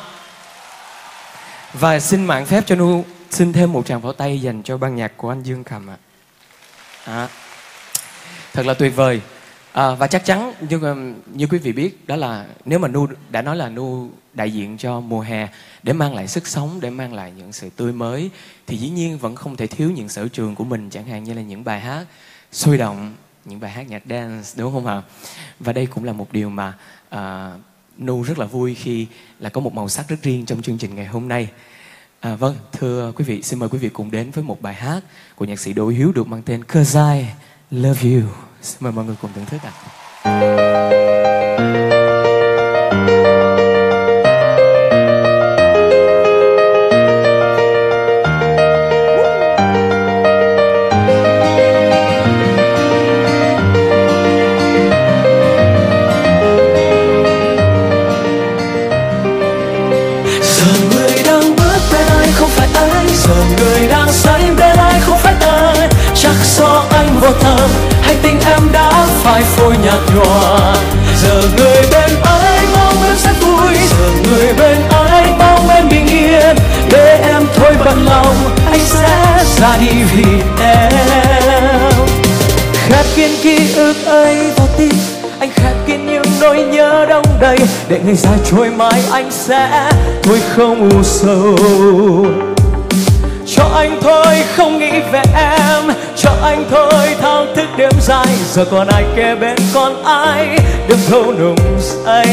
Và xin mạng phép cho Nu xin thêm một tràng pháo tay dành cho ban nhạc của anh Dương Cầm ạ. À. À. Thật là tuyệt vời. À, và chắc chắn như, như quý vị biết, đó là nếu mà Nu đã nói là Nu đại diện cho mùa hè để mang lại sức sống, để mang lại những sự tươi mới, thì dĩ nhiên vẫn không thể thiếu những sở trường của mình, chẳng hạn như là những bài hát sôi động, những bài hát nhạc dance, đúng không ạ? Và đây cũng là một điều mà à, Nu rất là vui khi là có một màu sắc rất riêng trong chương trình ngày hôm nay. À, vâng, thưa quý vị, xin mời quý vị cùng đến với một bài hát của nhạc sĩ Đỗ Hiếu được mang tên Cause I Love You. Xin mời mọi người cùng thưởng thức ạ. Người đang say bên ai không phải ai, chắc do anh vô tâm hay tình em đã phai phôi nhạt nhòa. Giờ người bên anh mong em sẽ vui, giờ người bên anh mong em bình yên. Để em thôi bận lòng, anh sẽ ra đi vì em. Khép kín ký ức ấy vào tim, anh khép kín những nỗi nhớ đông đầy. Để ngày dài trôi mãi anh sẽ thôi không u sầu. Cho anh thôi không nghĩ về em, cho anh thôi thao thức đêm dài. Giờ còn ai kề bên còn ai đêm thâu nồng say.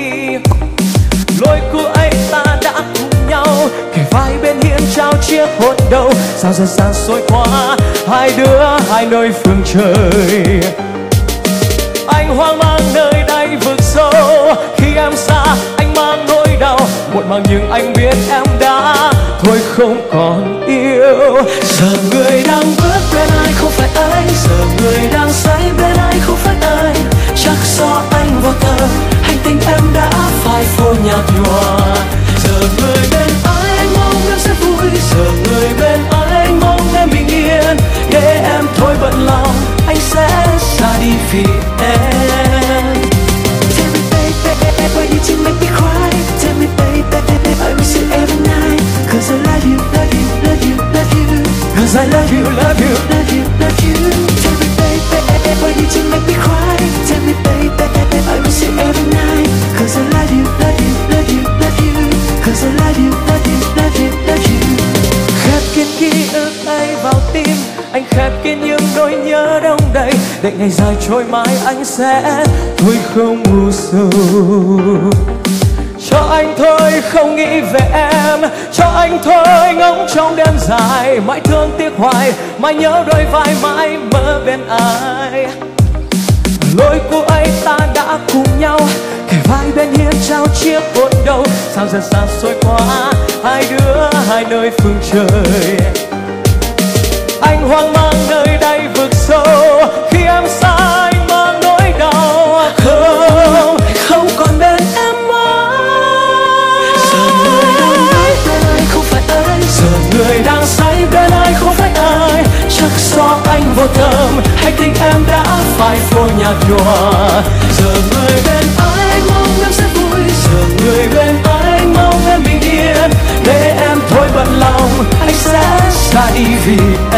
Lối cũ ấy ta đã cùng nhau kề vai bên hiên trao chiếc hôn đầu. Sao giờ xa xôi quá hai đứa hai nơi phương trời. Anh hoang mang nơi đây vực sâu, khi em xa anh mang nỗi đau. Muộn màng nhưng anh biết em đã thôi không còn yêu. Giờ người đang bước bên ai không phải anh, giờ người đang say bên ai không phải anh. Chắc do anh vô tâm hay tình em đã phai phôi nhạt nhòa. Giờ người bên anh mong em sẽ vui, giờ người bên anh mong em bình yên. Để em thôi bận lòng, anh sẽ ra đi vì em. Tell me baby, why did you make me cry? Tell me baby, I miss you every night. Cause I love you, love you, love you, love you. Cause I love you, love you, love you, love you. Tell me baby, why did you make me cry? Tell me baby, I miss you every night. Cause I love you, love you, love you, love you. Cause I love you, love you, love you, love you. Khép kín ký ức ấy vào tim, anh khép kín những nỗi nhớ đông đầy. Để ngày dài trôi mãi anh sẽ thôi không u sầu. Cho anh thôi không nghĩ về em, cho anh thôi ngóng trong đêm dài. Mãi thương tiếc hoài, mãi nhớ đôi vai, mãi mơ bên ai. Lối cũ ấy ta đã cùng nhau kề vai bên hiên trao chiếc hôn đầu. Sao giờ xa xôi quá hai đứa hai nơi phương trời. Anh hoang mang nơi đây vực sâu, khi em xa anh mang nỗi đau. Không, không còn bên em mãi. Giờ người đang bước bên ai không phải anh, giờ người đang say bên ai không phải ai. Chắc do anh vô tâm hay tình em đã phai phôi nhạt nhòa. Giờ người bên anh mong em sẽ vui, giờ người bên anh mong em bình yên. Để em thôi bận lòng, anh sẽ ra đi vì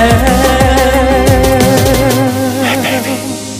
em. Hey baby,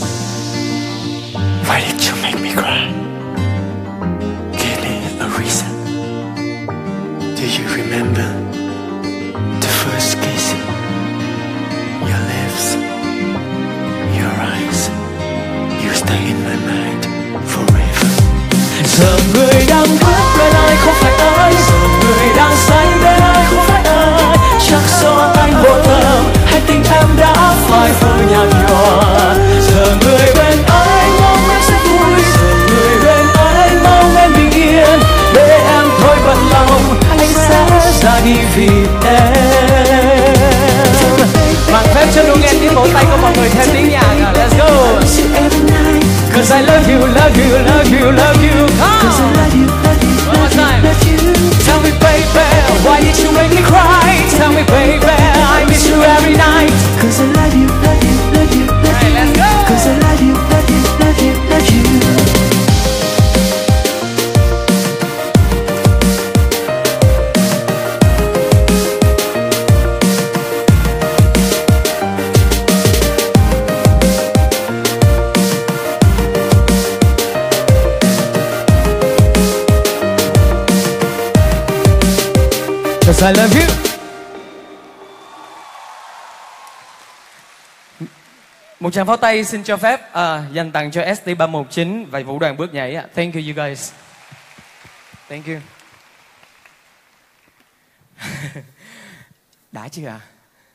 why did you make me cry? Give me a reason. Do you remember the first kiss? Your lips, your eyes, you stay in my mind forever. Giờ người đang bước bên ai không phải ai, giờ người đang say bên ai không phải ai. Chắc do anh vô tâm hay tình em đã phai phôi nhạt nhòa. Giờ người bên anh mong em sẽ vui, giờ người bên anh mong em bình yên. Để em thôi bận lòng, anh sẽ ra đi vì em. Bằng phép cho đủ nghe tiếng vỗ tay của mọi người theo tiếng nhạc. Let's go. Cause I love you, love you, love you, love you. Cause I love you, love you, love you, love you. Tell me baby, why did you make me cry? Tell me baby, I miss you every night. Cause I love you, love you, love you, love you. Let's go. Cause I love you, love you, love you, love you. Cause I love you. Một tràng pháo tay xin cho phép uh, dành tặng cho S T ba một chín và vũ đoàn bước nhảy. Thank you you guys. Thank you. Đã chưa ạ? À?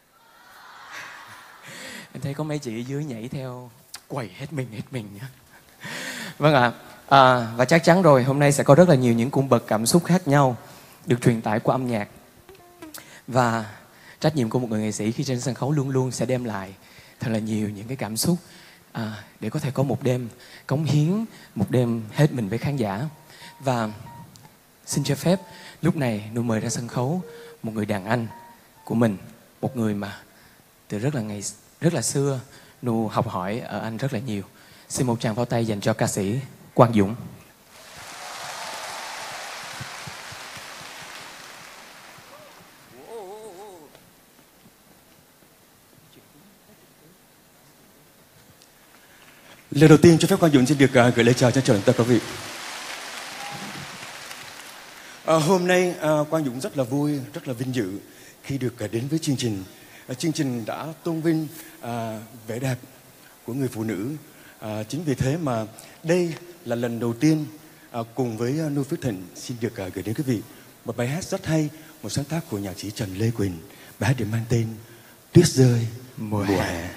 Em thấy có mấy chị ở dưới nhảy theo, quầy hết mình hết mình nhá. Vâng ạ. À. À, và chắc chắn rồi, hôm nay sẽ có rất là nhiều những cung bậc cảm xúc khác nhau được truyền tải qua âm nhạc. Và trách nhiệm của một người nghệ sĩ khi trên sân khấu luôn luôn sẽ đem lại thật là nhiều những cái cảm xúc à, để có thể có một đêm cống hiến, một đêm hết mình với khán giả. Và xin cho phép lúc này Nu mời ra sân khấu một người đàn anh của mình, một người mà từ rất là ngày rất là xưa Nu học hỏi ở anh rất là nhiều. Xin một tràng pháo tay dành cho ca sĩ Quang Dũng. Lời đầu tiên cho phép Quang Dũng xin được uh, gửi lời chào trân trọng tất cả quý vị. Uh, hôm nay uh, Quang Dũng rất là vui, rất là vinh dự khi được uh, đến với chương trình. Uh, chương trình đã tôn vinh uh, vẻ đẹp của người phụ nữ. Uh, chính vì thế mà đây là lần đầu tiên uh, cùng với uh, Nu Phước Thịnh xin được uh, gửi đến quý vị một bài hát rất hay, một sáng tác của nhạc sĩ Trần Lê Quỳnh. Bài hát được mang tên Tuyết rơi mùa hè. hè.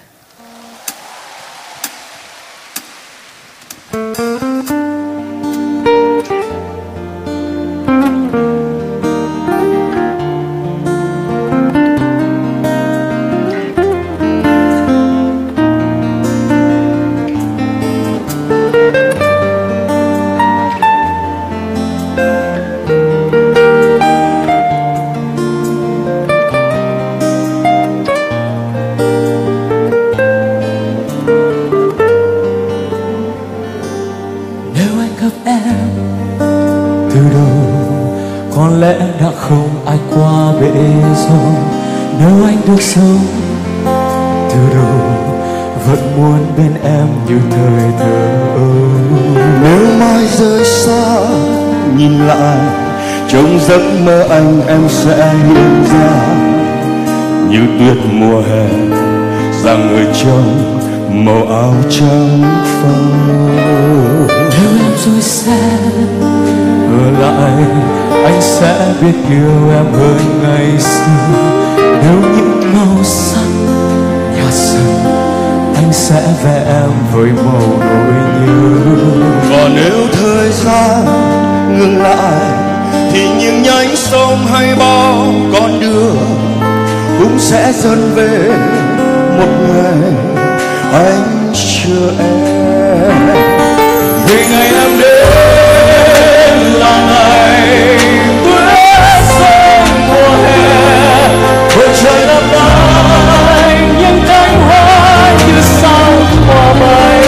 Nếu anh được sống từ đầu vẫn muốn bên em như thời thơ. Nếu mai rơi xa nhìn lại trong giấc mơ anh em sẽ hiện ra như tuyết mùa hè rằng người trong màu áo trắng phai. Nếu em rồi sẽ ở lại anh sẽ biết yêu em hơn ngày xưa. Nếu những màu sắc nhạt dần anh sẽ vẽ em với màu nỗi nhớ. Và nếu thời gian ngừng lại thì những nhánh sông hay bao con đường cũng sẽ dần về một ngày anh chờ em. Vì ngày em đến là ngày tuyết rơi mùa hè, bầu trời lấp lánh những cánh hoa như sao qua bay.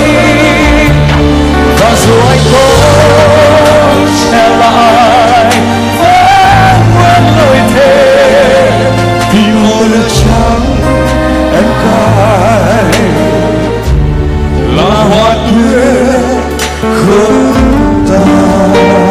Và dù anh có trở lại vẫn quên lời thề vì màu lửa trắng em cài là hoa tuyết không tàn.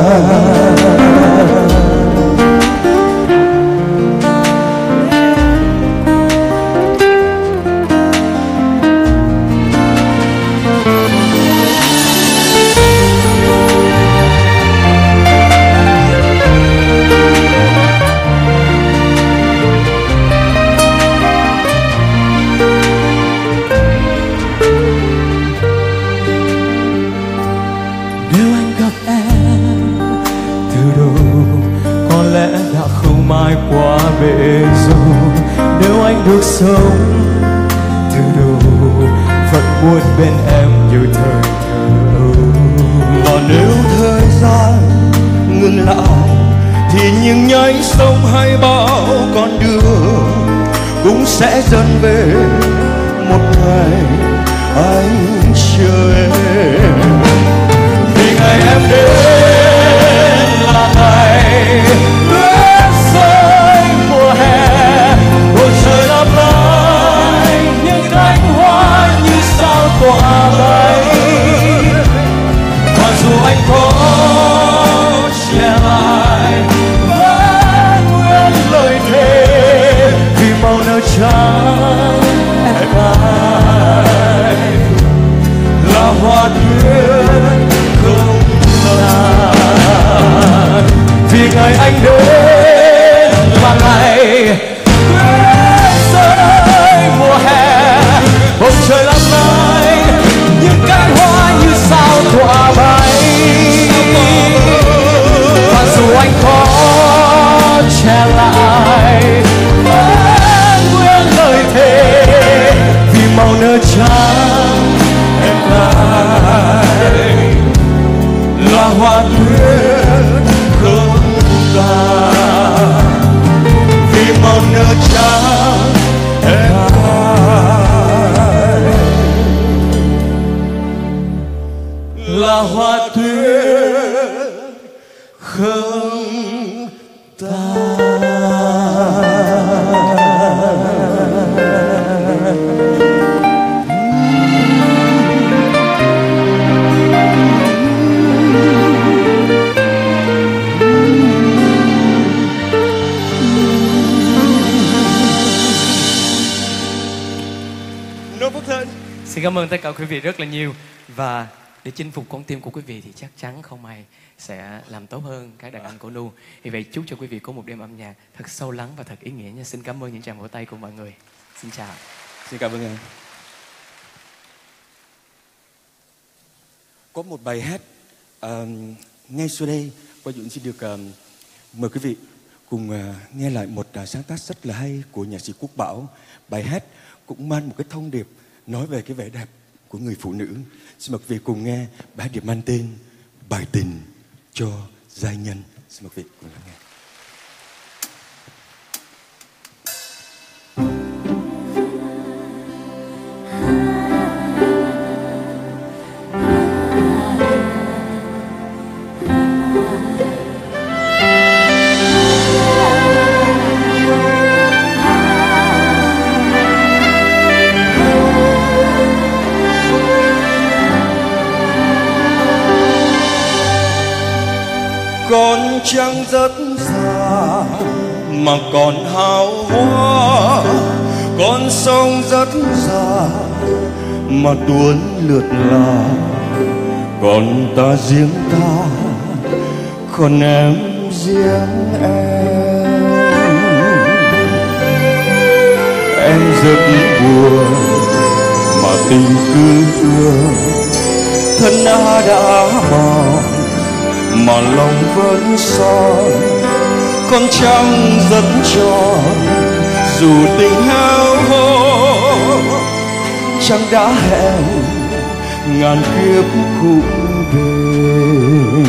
bể rồi. Nếu anh được sống từ đầu vẫn muốn bên em như thời thơ. Và nếu thời gian ngừng lại thì những nhánh sông hay bao con đường cũng sẽ dần về một ngày anh chờ em. Vì ngày em đến là ngày tuyết rơi mùa hè, bầu trời lấp lánh những cánh hoa như sao tỏa bay. Và dù anh có che lại vẫn nguyên lời thề, vì màu nâu trắng em ai là hoa tuyết không tàn. Xin cảm ơn tất cả quý vị rất là nhiều. Và để chinh phục con tim của quý vị thì chắc chắn không ai sẽ làm tốt hơn các đàn anh của Nu. Vì vậy chúc cho quý vị có một đêm âm nhạc thật sâu lắng và thật ý nghĩa nha. Xin cảm ơn những tràng vỗ tay của mọi người. Xin chào. Xin cảm ơn anh. Có một bài hát uh, ngay sau đây Quang Dũng xin được uh, mời quý vị cùng uh, nghe lại một uh, sáng tác rất là hay của nhạc sĩ Quốc Bảo. Bài hát cũng mang một cái thông điệp nói về cái vẻ đẹp của người phụ nữ. Xin mời quý vị cùng nghe bài điệp mang tên Bài Tình cho Giai Nhân. Xin mời quý vị cùng lắng nghe. Con trăng rất già mà còn hào hoa, con sông rất già mà tuôn lượt là, còn ta riêng ta, còn em riêng em. Em rất buồn mà tình cứ thương, thân đã đã mòn mà lòng vẫn son. Con trăng rất tròn dù tình hao hon, trăng đã hẹn ngàn kiếp cũng đến.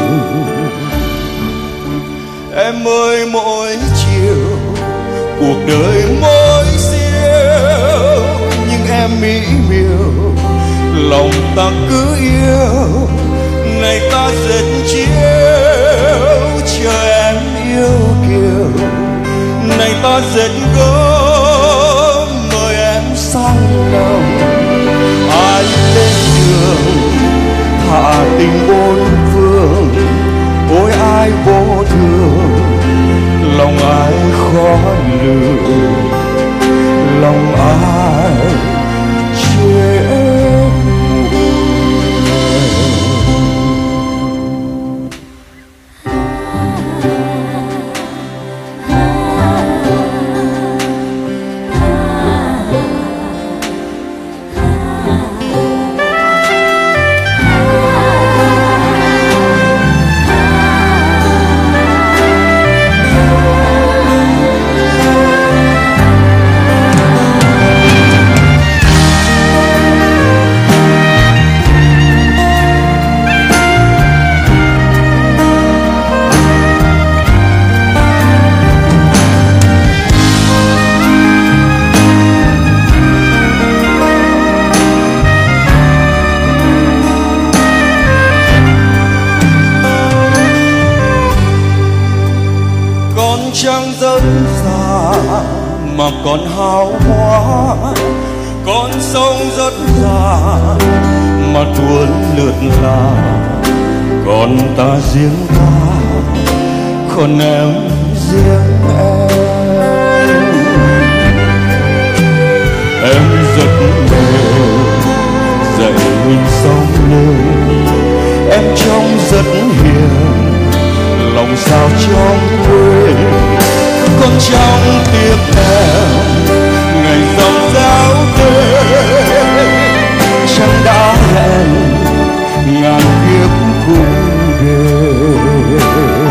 Em ơi mỗi chiều cuộc đời mỗi siêu, nhưng em mỹ miều lòng ta cứ yêu. Ngày ta dệt chiếu chờ em yêu kiều, này ta dệt gấm mời em sang lòng. Ai lên đường thả tình bốn phương, ôi ai vô thường lòng ai khó lường, lòng ai chết. Trăng rất già mà còn hào hoa, con sông rất già mà tuôn lượt là, còn ta riêng ta, còn em riêng em. Em rất mềm dậy mình sông lên, em trông rất hiền lòng sao trong quê. Con trong tiếc em ngày dòng giáo đêm, trăng đã hẹn ngàn kiếp cùng đến.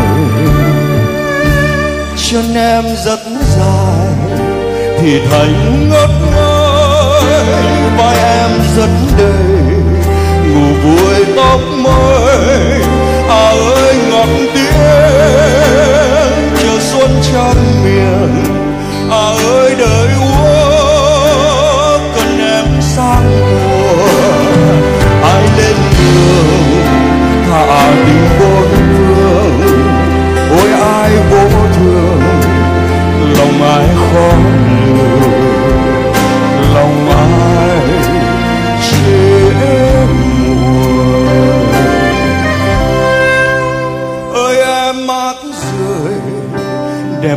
Chân em rất dài thì thành ngất ngây, vai em rất đầy ngủ vui tóc mới. À ơi ngọt tiếng chờ xuân trong miền, à ơi đời úa cần em sang mùa. Ai lên đường thả tình bốn phương, ôi ai vô thường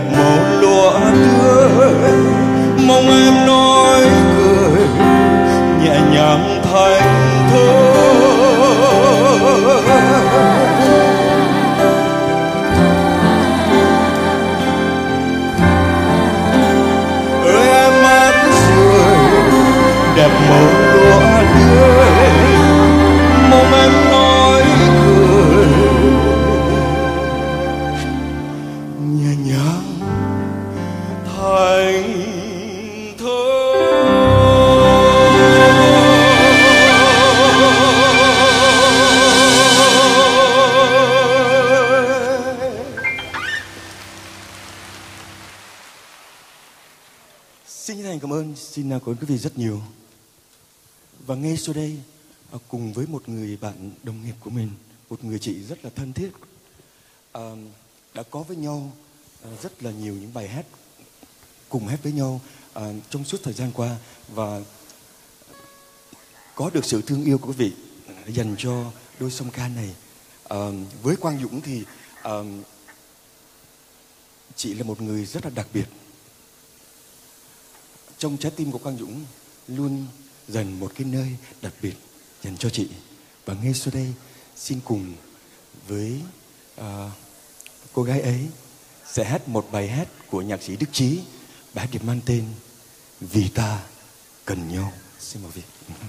đẹp màu lúa tươi, mong em nói cười nhẹ nhàng thành thơi. Ơi em mắt rơi đẹp màu lúa tươi, mong em nói cười nhẹ nhàng thành Xin thành cảm ơn, xin cảm ơn quý vị rất nhiều. Và ngay sau đây, cùng với một người bạn đồng nghiệp của mình, một người chị rất là thân thiết, à, đã có với nhau à, rất là nhiều những bài hát, cùng hát với nhau à, trong suốt thời gian qua, và có được sự thương yêu của quý vị dành cho đôi song ca này. À, với Quang Dũng thì à, chị là một người rất là đặc biệt. Trong trái tim của Quang Dũng luôn dành một cái nơi đặc biệt dành cho chị. Và ngay sau đây xin cùng với uh, cô gái ấy sẽ hát một bài hát của nhạc sĩ Đức Chí, bài hát được mang tên Vì Ta Cần Nhau. Xin mời vị.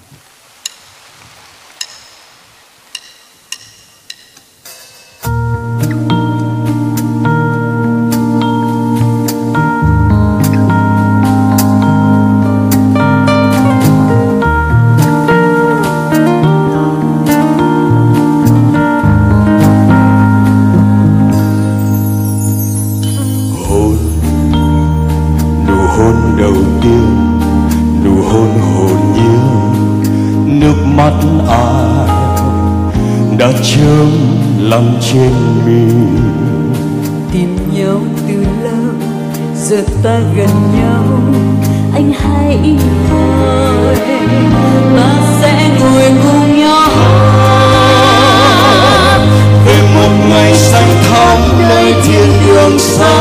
Đã chớm lăn trên mi, tìm nhau từ lâu giờ ta gần nhau, anh hãy hỏi ta sẽ ngồi cùng nhau về một ngày xanh thẳm nơi thiên đường xa.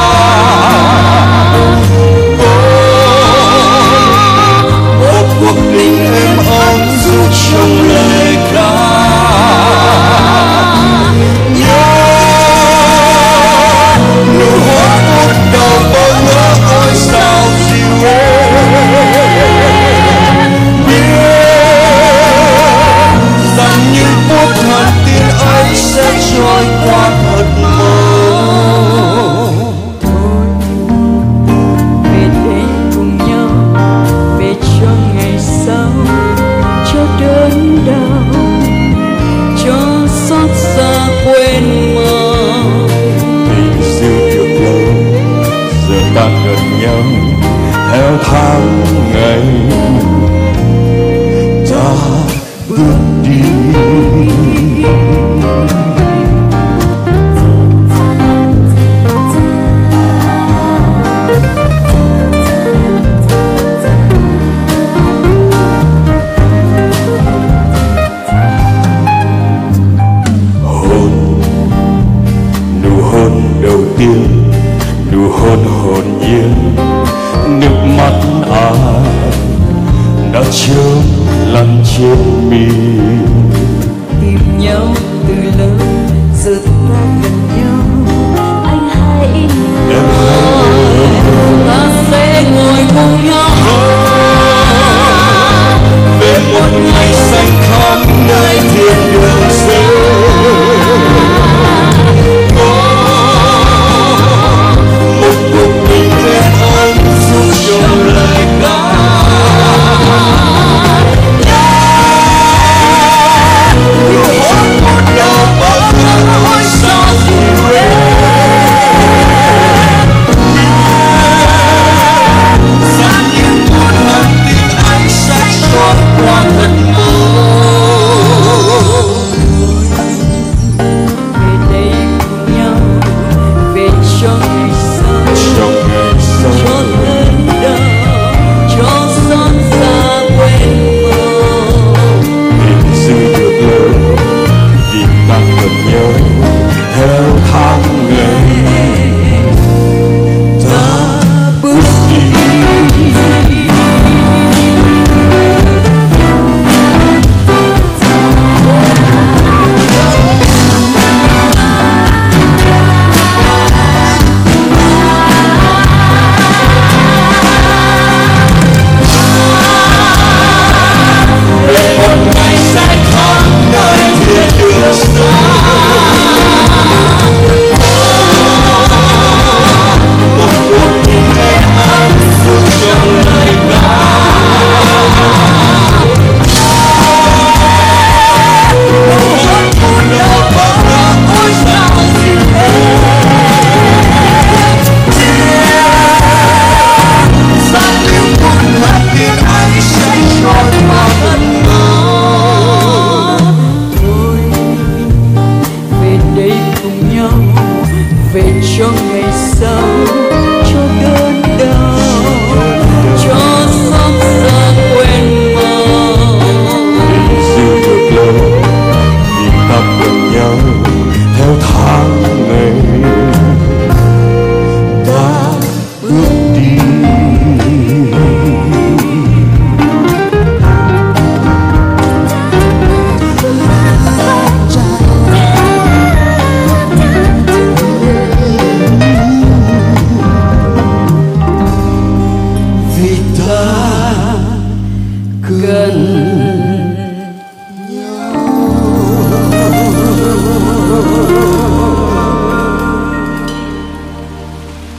Một cuộc tình êm ấm du trong lời ca. Trôi qua thật mau. Thôi về đây cùng nhau, về cho ngày sau, cho đớn đau, cho xót xa quên mau. Tình xưa được lâu, giờ ta gần nhau theo tháng ngày ta bước đi. Nụ hôn hồn nhiên, nước mắt ai đã chớm lăn trên mi. Tìm nhau từ lâu giờ ta gần nhau, anh hãy hỏi ta sẽ ngồi cùng nhau về một ngày xanh thẳm nơi thiên đường xa.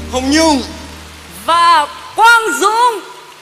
Hồng Nhung và Quang Dũng.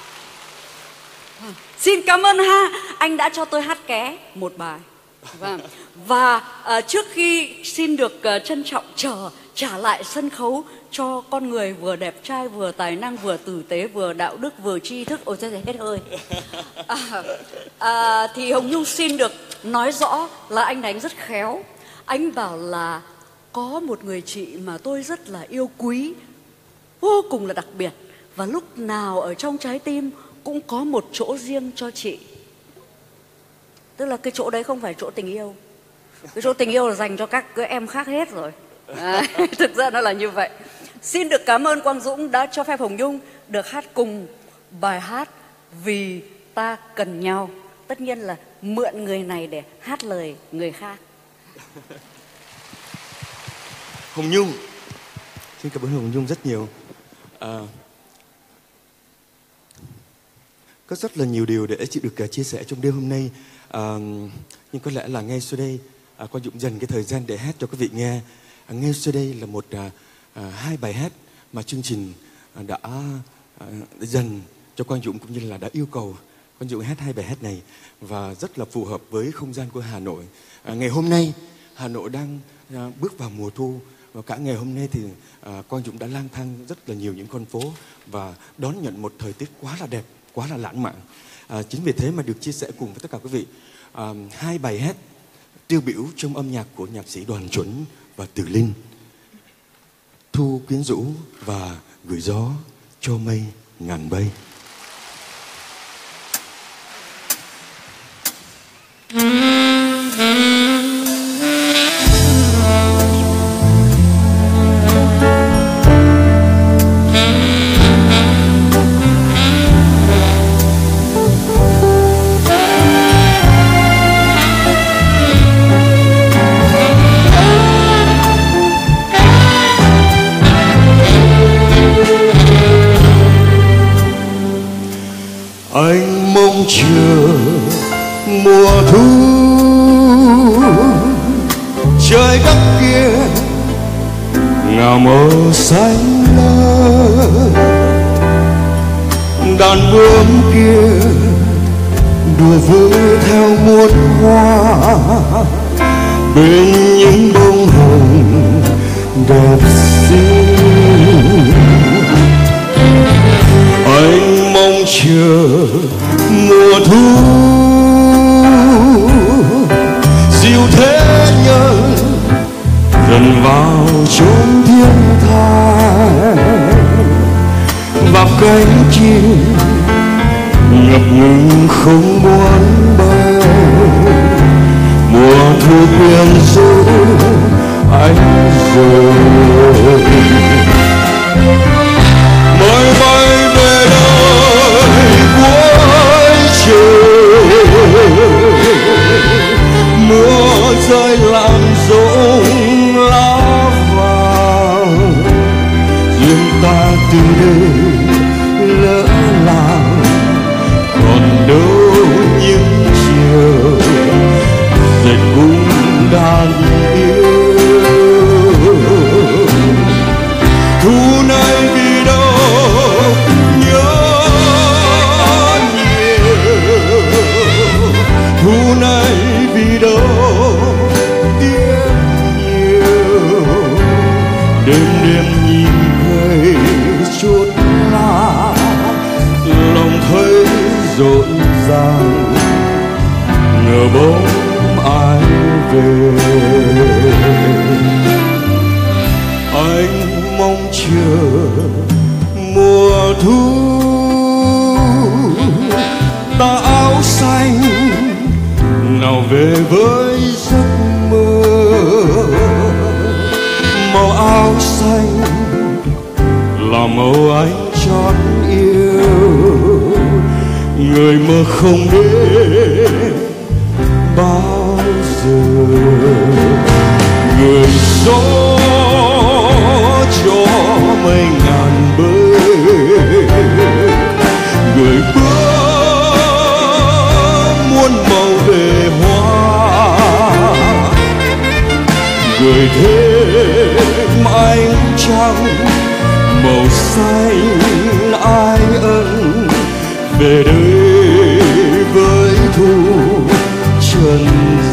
Xin cảm ơn ha, anh đã cho tôi hát ké một bài. Vâng. Và uh, trước khi xin được uh, trân trọng chờ trả lại sân khấu cho con người vừa đẹp trai, vừa tài năng, vừa tử tế, vừa đạo đức, vừa tri thức. Ôi trời, hết hơi. À, à, thì Hồng Nhung xin được nói rõ là anh đánh rất khéo. Anh bảo là có một người chị mà tôi rất là yêu quý, vô cùng là đặc biệt, và lúc nào ở trong trái tim cũng có một chỗ riêng cho chị. Tức là cái chỗ đấy không phải chỗ tình yêu. Cái chỗ tình yêu là dành cho các cái em khác hết rồi. À, thực ra nó là như vậy. Xin được cảm ơn Quang Dũng đã cho phép Hồng Nhung được hát cùng bài hát Vì Ta Cần Nhau. Tất nhiên là mượn người này để hát lời người khác. Hồng Nhung, xin cảm ơn Hồng Nhung rất nhiều. À, có rất là nhiều điều để chị được uh, chia sẻ trong đêm hôm nay. À, nhưng có lẽ là ngay sau đây à, Quang Dũng dành cái thời gian để hát cho quý vị nghe. À, ngay sau đây là một à, à, hai bài hát mà chương trình à, đã à, dành cho Quang Dũng, cũng như là đã yêu cầu Quang Dũng hát hai bài hát này, và rất là phù hợp với không gian của Hà Nội. À, ngày hôm nay Hà Nội đang à, bước vào mùa thu, và cả ngày hôm nay thì à, Quang Dũng đã lang thang rất là nhiều những con phố và đón nhận một thời tiết quá là đẹp, quá là lãng mạn. À, chính vì thế mà được chia sẻ cùng với tất cả quý vị à, hai bài hát tiêu biểu trong âm nhạc của nhạc sĩ Đoàn Chuẩn và Từ Linh: Thu Quyến Rũ và Gửi Gió Cho Mây Ngàn Bay. Anh mong chờ mùa thu, trời đất kia ngào màu xanh lơ, đàn bướm kia đùa vui theo muôn hoa bên những bông hồng đẹp xinh. Anh mong chờ mùa thu, dịu thế nhân dần vào chốn thiên thai, và cánh chim ngập ngừng không muốn bay. Mùa thu quyến rũ anh rồi, mời bay về đời cuối trời. Mưa rơi làm rụng lá vàng, riêng ta từ đây lỡ làng, còn đâu những chiều dệt cung đàn yêu. Thu này vì đâu nhớ nhiều, thu này vì đâu tiếc nhiều. Đêm đêm nhìn thấy chút lá, lòng thấy rộn ràng, ngờ bóng ai về. Anh mong chờ mùa thu, ta áo xanh nào về với giấc mơ. Màu áo xanh là màu anh chót yêu, người mơ không đến bao giờ. Người gió cho mây ngàn bơi, người bước muôn màu về hoa, gửi thêm ánh trăng màu xanh ai ân về đây với thu trần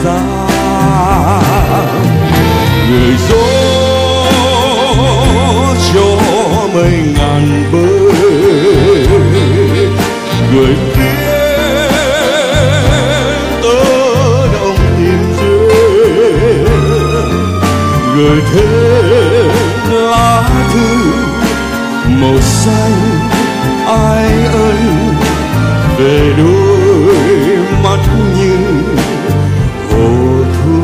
gian. Người dỗ cho mây ngàn bơi, người khiến tớ đông tìm duyên, người thêm lá thư màu xanh ai ân về đôi mắt như hồ thu.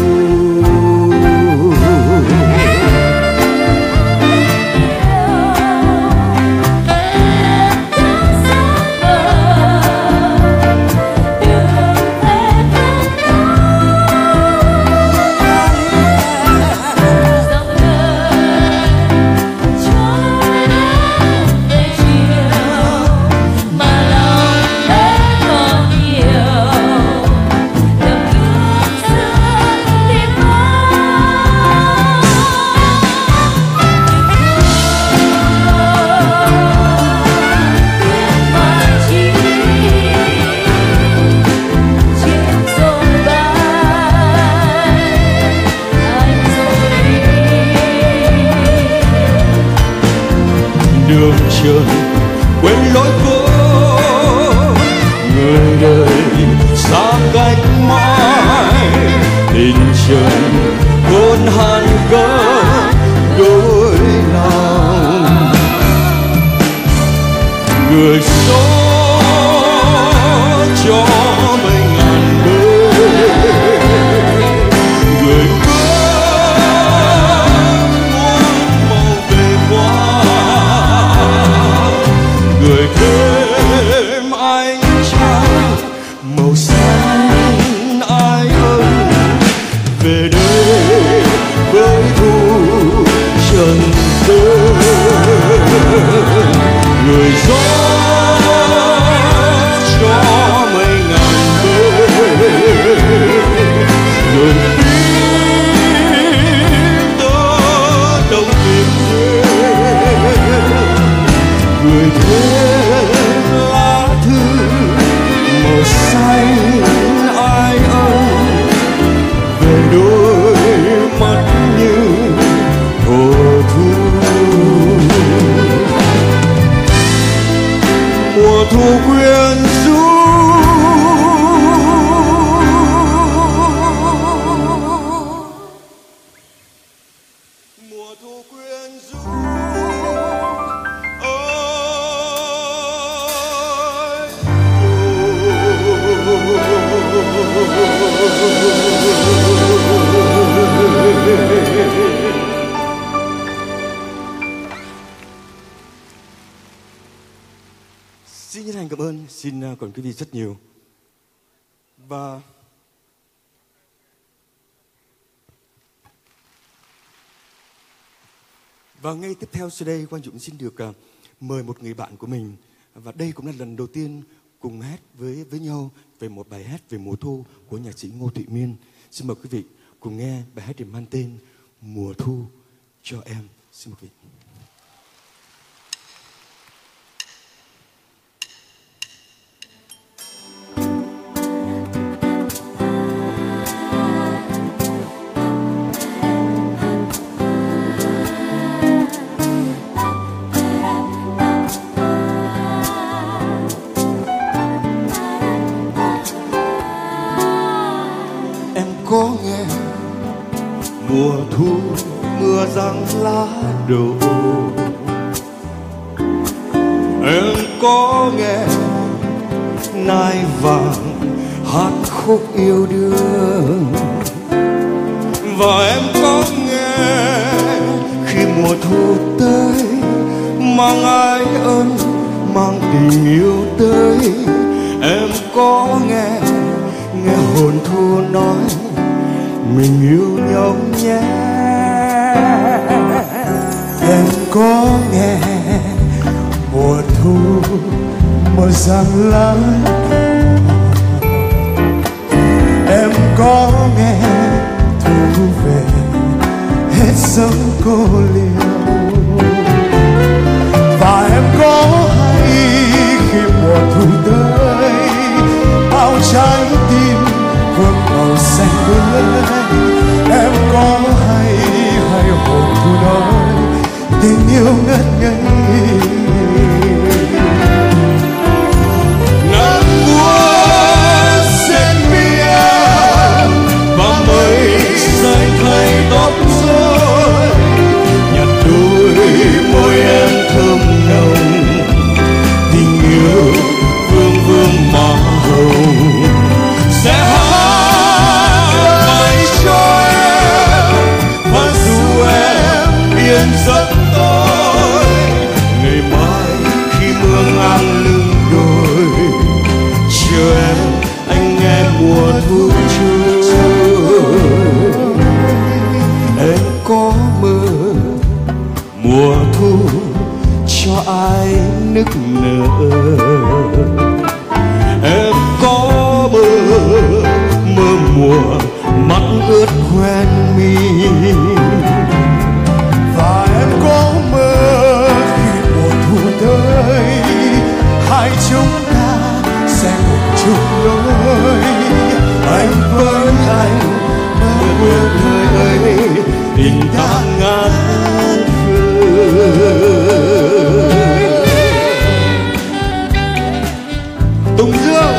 Đường trường quên lối cũ, người đời xa cách mãi, tình trường hôn han gỡ đôi lòng. Người số cho mây ngàn bơi, người người thêm ánh trăng màu xanh ai ân về đây với thu trần gian. Người gió cho mây ngàn bơi, người tiếng tớ đông tìm duyên, người thêm lá thư màu xanh ai ân về đôi mắt như hồ thu. Mùa thu quyến rũ mùa thu quyến rũ Xin chân thành cảm ơn, xin còn quý vị rất nhiều. Và Và ngay tiếp theo sau đây, Quang Dũng xin được uh, mời một người bạn của mình. Và đây cũng là lần đầu tiên cùng hát với với nhau về một bài hát về mùa thu của nhạc sĩ Ngô Thụy Miên. Xin mời quý vị cùng nghe bài hát được mang tên Mùa Thu Cho Em. Xin mời quý vị. Có nghe mùa thu mưa giăng lá đổ, Em có nghe nai vàng hát khúc yêu đương, và em có nghe khi mùa thu tới mang ái ân mang tình yêu tới. em có nghe nghe hồn thu nói mình yêu nhau nhé. em có nghe mùa thu mưa giăng lá, em có nghe thu về hết giống cô liêu, cho ai nức nở. Em có mơ mơ mùa mắt ướt quen mi, và em có mơ khi mùa thu tới hai chúng ta sẽ cùng chung lối. Anh với anh mơ mơ thời ấy tình ta ngát khơi. Tùng Dương.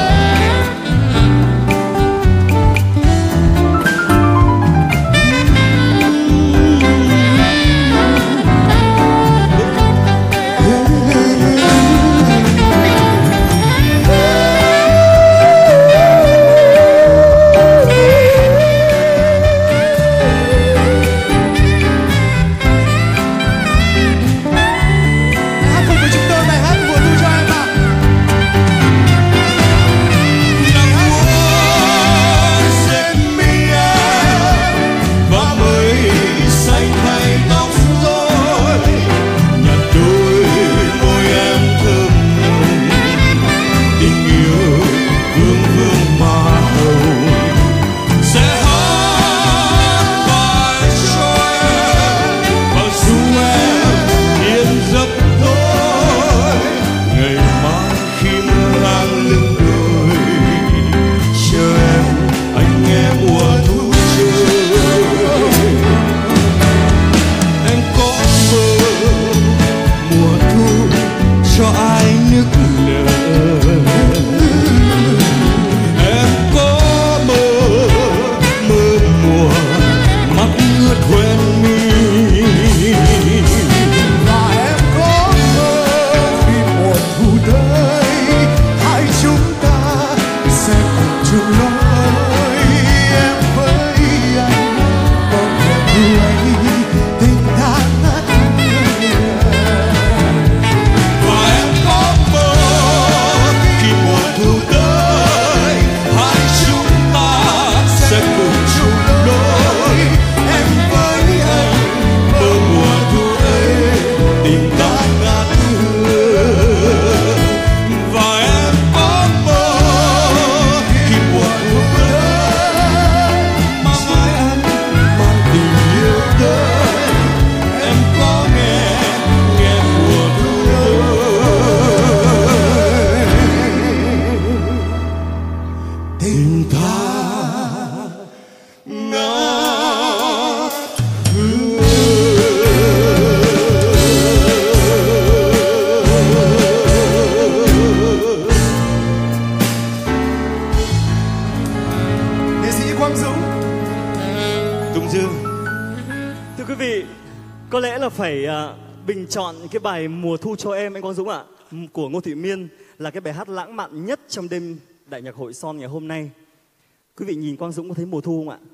Phải uh, bình chọn cái bài Mùa Thu Cho Em anh Quang Dũng ạ, của Ngô Thụy Miên là cái bài hát lãng mạn nhất trong đêm Đại nhạc hội Son ngày hôm nay. Quý vị nhìn Quang Dũng có thấy mùa thu không ạ?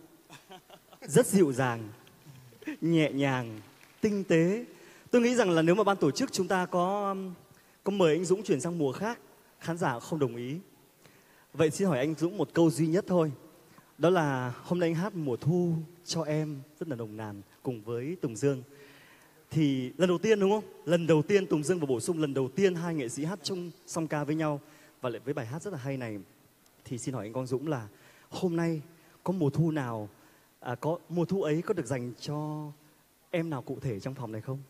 Rất dịu dàng, nhẹ nhàng, tinh tế. Tôi nghĩ rằng là nếu mà ban tổ chức chúng ta có có mời anh Dũng chuyển sang mùa khác, khán giả không đồng ý. Vậy xin hỏi anh Dũng một câu duy nhất thôi. Đó là hôm nay anh hát Mùa Thu Cho Em rất là nồng nàn cùng với Tùng Dương. Thì lần đầu tiên đúng không? Lần đầu tiên Tùng Dương và Bổ Sung, lần đầu tiên hai nghệ sĩ hát chung song ca với nhau và lại với bài hát rất là hay này. Thì xin hỏi anh Quang Dũng là hôm nay có mùa thu nào, à, có mùa thu ấy có được dành cho em nào cụ thể trong phòng này không?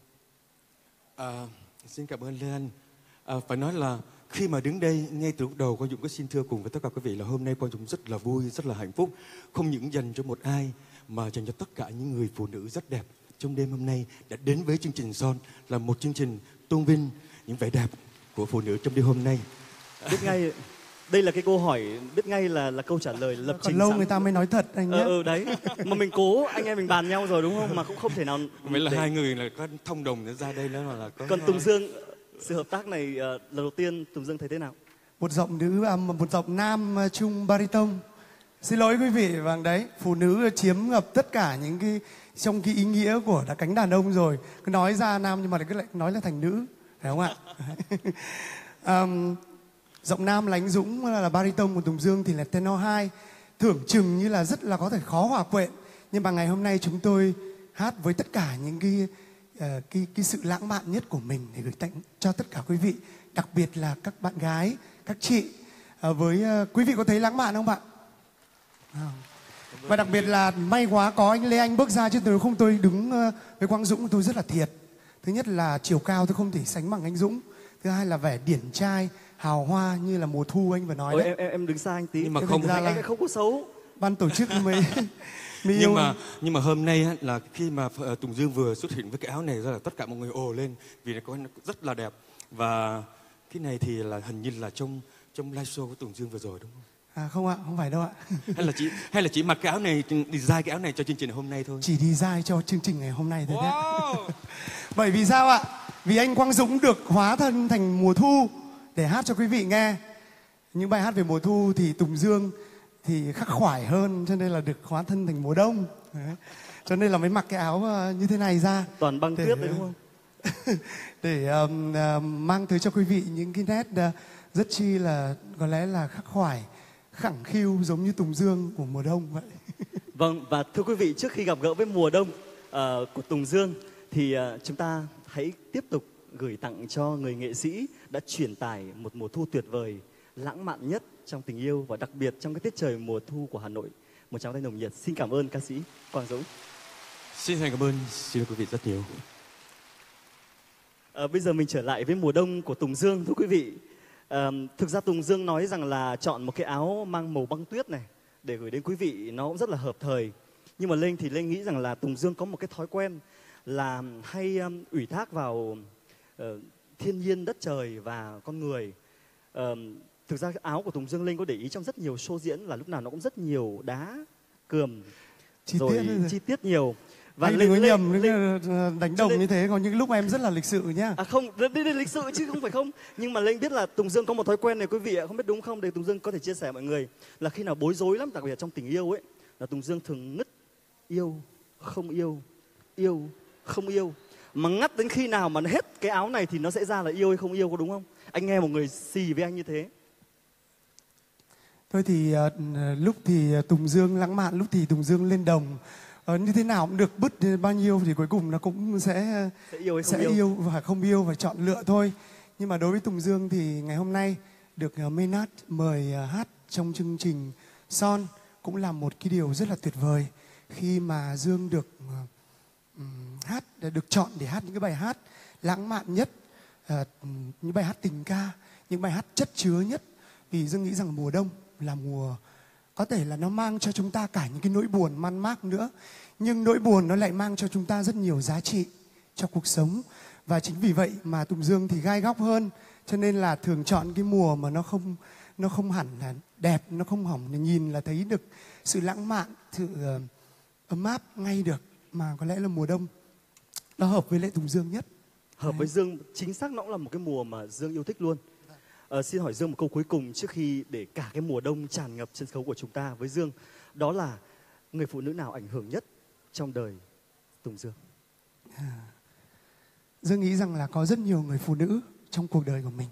À, xin cảm ơn Lê Anh. À, phải nói là khi mà đứng đây ngay từ lúc đầu, Quang Dũng có xin thưa cùng với tất cả quý vị là hôm nay Quang Dũng rất là vui, rất là hạnh phúc. Không những dành cho một ai mà dành cho tất cả những người phụ nữ rất đẹp trong đêm hôm nay đã đến với chương trình Son, là một chương trình tôn vinh những vẻ đẹp của phụ nữ trong đêm hôm nay. Biết ngay, đây là cái câu hỏi biết ngay là là câu trả lời lập Còn trình lâu sẵn. người ta mới nói thật anh nhé. Ờ, ờ đấy, mà mình cố anh em mình bàn nhau rồi đúng không? Mà cũng không thể nào. Vậy là để... hai người là có thông đồng để ra đây đó là có. Còn Tùng Dương, sự hợp tác này uh, lần đầu tiên Tùng Dương thấy thế nào? Một giọng nữ, à, một giọng nam uh, chung baritone. Xin lỗi quý vị, vâng đấy, phụ nữ chiếm ngập tất cả những cái trong cái ý nghĩa của đã cánh đàn ông rồi. Cứ nói ra nam nhưng mà cứ lại nói là thành nữ, phải không ạ? um, giọng nam là anh Dũng là baritone, của Tùng Dương thì là tenor hai. Tưởng chừng như là rất là có thể khó hòa quyện, nhưng mà ngày hôm nay chúng tôi hát với tất cả những cái ờ, cái cái sự lãng mạn nhất của mình để gửi tặng cho tất cả quý vị, đặc biệt là các bạn gái, các chị. Ờ, với ờ, quý vị có thấy lãng mạn không bạn? À. Và đặc biệt là may quá có anh Lê Anh bước ra, chứ nếu không tôi đứng ờ, với Quang Dũng tôi rất là thiệt. Thứ nhất là chiều cao tôi không thể sánh bằng anh Dũng. Thứ hai là vẻ điển trai, hào hoa như là mùa thu anh vừa nói Ôi, đấy. em, em em đứng xa anh tí. Nhưng mà Em không- thực ra anh- là anh anh không có xấu. Ban tổ chức mới mới yêu. Nhưng mà nhưng mà hôm nay á, là khi mà ờ, Tùng Dương vừa xuất hiện với cái áo này, rất là tất cả mọi người ồ lên vì nó có nó rất là đẹp. Và cái này thì là hình như là trong trong live show của Tùng Dương vừa rồi đúng không? À không ạ, không phải đâu ạ. Hay là chỉ hay là chỉ mặc cái áo này, design cái áo này cho chương trình hôm nay thôi? Chỉ design cho chương trình ngày hôm nay thôi đấy. Bởi vì sao ạ? Vì anh Quang Dũng được hóa thân thành mùa thu để hát cho quý vị nghe. Những bài hát về mùa thu thì Tùng Dương thì khắc khoải hơn, cho nên là được hóa thân thành mùa đông. Đấy. Cho nên là mới mặc cái áo ờ, như thế này ra. Toàn băng Để- tuyết đấy đúng không? để um, uh, mang tới cho quý vị những cái nét uh, rất chi là có lẽ là khắc khoải, khẳng khiu giống như Tùng Dương của mùa đông vậy. Vâng, và thưa quý vị, trước khi gặp gỡ với mùa đông ờ, của Tùng Dương thì ờ, chúng ta hãy tiếp tục gửi tặng cho người nghệ sĩ đã truyền tải một mùa thu tuyệt vời, lãng mạn nhất trong tình yêu và đặc biệt trong cái tiết trời mùa thu của Hà Nội. Một tràng tay nồng nhiệt. Xin cảm ơn ca sĩ Quang Dũng. Xin cảm ơn, xin quý vị rất nhiều. Ờ, bây giờ mình trở lại với mùa đông của Tùng Dương, thưa quý vị. Ờ, thực ra Tùng Dương nói rằng là chọn một cái áo mang màu băng tuyết này để gửi đến quý vị nó cũng rất là hợp thời. Nhưng mà Linh thì Linh nghĩ rằng là Tùng Dương có một cái thói quen là hay um, ủy thác vào uh, thiên nhiên, đất trời và con người. Ờ, thực ra cái áo của Tùng Dương, Linh có để ý trong rất nhiều show diễn là lúc nào nó cũng rất nhiều đá, cườm, Chi rồi tiết đấy. chi tiết nhiều. Anh đừng có nhầm những cái đánh đồng như thế, còn những lúc em rất là lịch sự nhá. À không, đây đây là lịch sự chứ không phải không. Nhưng mà Linh biết là Tùng Dương có một thói quen này quý vị ạ, không biết đúng không? Để Tùng Dương có thể chia sẻ mọi người là khi nào bối rối lắm, đặc biệt trong tình yêu ấy, là Tùng Dương thường ngất yêu, không yêu, yêu, không yêu. Mà ngắt đến khi nào mà hết cái áo này thì nó sẽ ra là yêu hay không yêu, có đúng không? Anh nghe một người xì với anh như thế. Thôi thì uh, lúc thì Tùng Dương lãng mạn, lúc thì Tùng Dương lên đồng. Uh, như thế nào cũng được, bứt bao nhiêu thì cuối cùng nó cũng sẽ Sẽ yêu hay không sẽ yêu. yêu và không yêu và chọn lựa thôi. Nhưng mà đối với Tùng Dương thì ngày hôm nay được uh, Menat mời uh, hát trong chương trình Son cũng là một cái điều rất là tuyệt vời, khi mà Dương được uh, um, hát, được chọn để hát những cái bài hát lãng mạn nhất, uh, những bài hát tình ca, những bài hát chất chứa nhất. Vì Dương nghĩ rằng mùa đông là mùa có thể là nó mang cho chúng ta cả những cái nỗi buồn man mác nữa, nhưng nỗi buồn nó lại mang cho chúng ta rất nhiều giá trị cho cuộc sống. Và chính vì vậy mà Tùng Dương thì gai góc hơn, cho nên là thường chọn cái mùa mà nó không nó không hẳn là đẹp, nó không hỏng nhìn là thấy được sự lãng mạn, sự uh, ấm áp ngay được, mà có lẽ là mùa đông nó hợp với lại Tùng Dương nhất. Hợp với Dương, chính xác nó cũng là một cái mùa mà Dương yêu thích luôn. Ờ, xin hỏi Dương một câu cuối cùng trước khi để cả cái mùa đông tràn ngập sân khấu của chúng ta với Dương. Đó là người phụ nữ nào ảnh hưởng nhất trong đời Tùng Dương? À, Dương nghĩ rằng là có rất nhiều người phụ nữ trong cuộc đời của mình.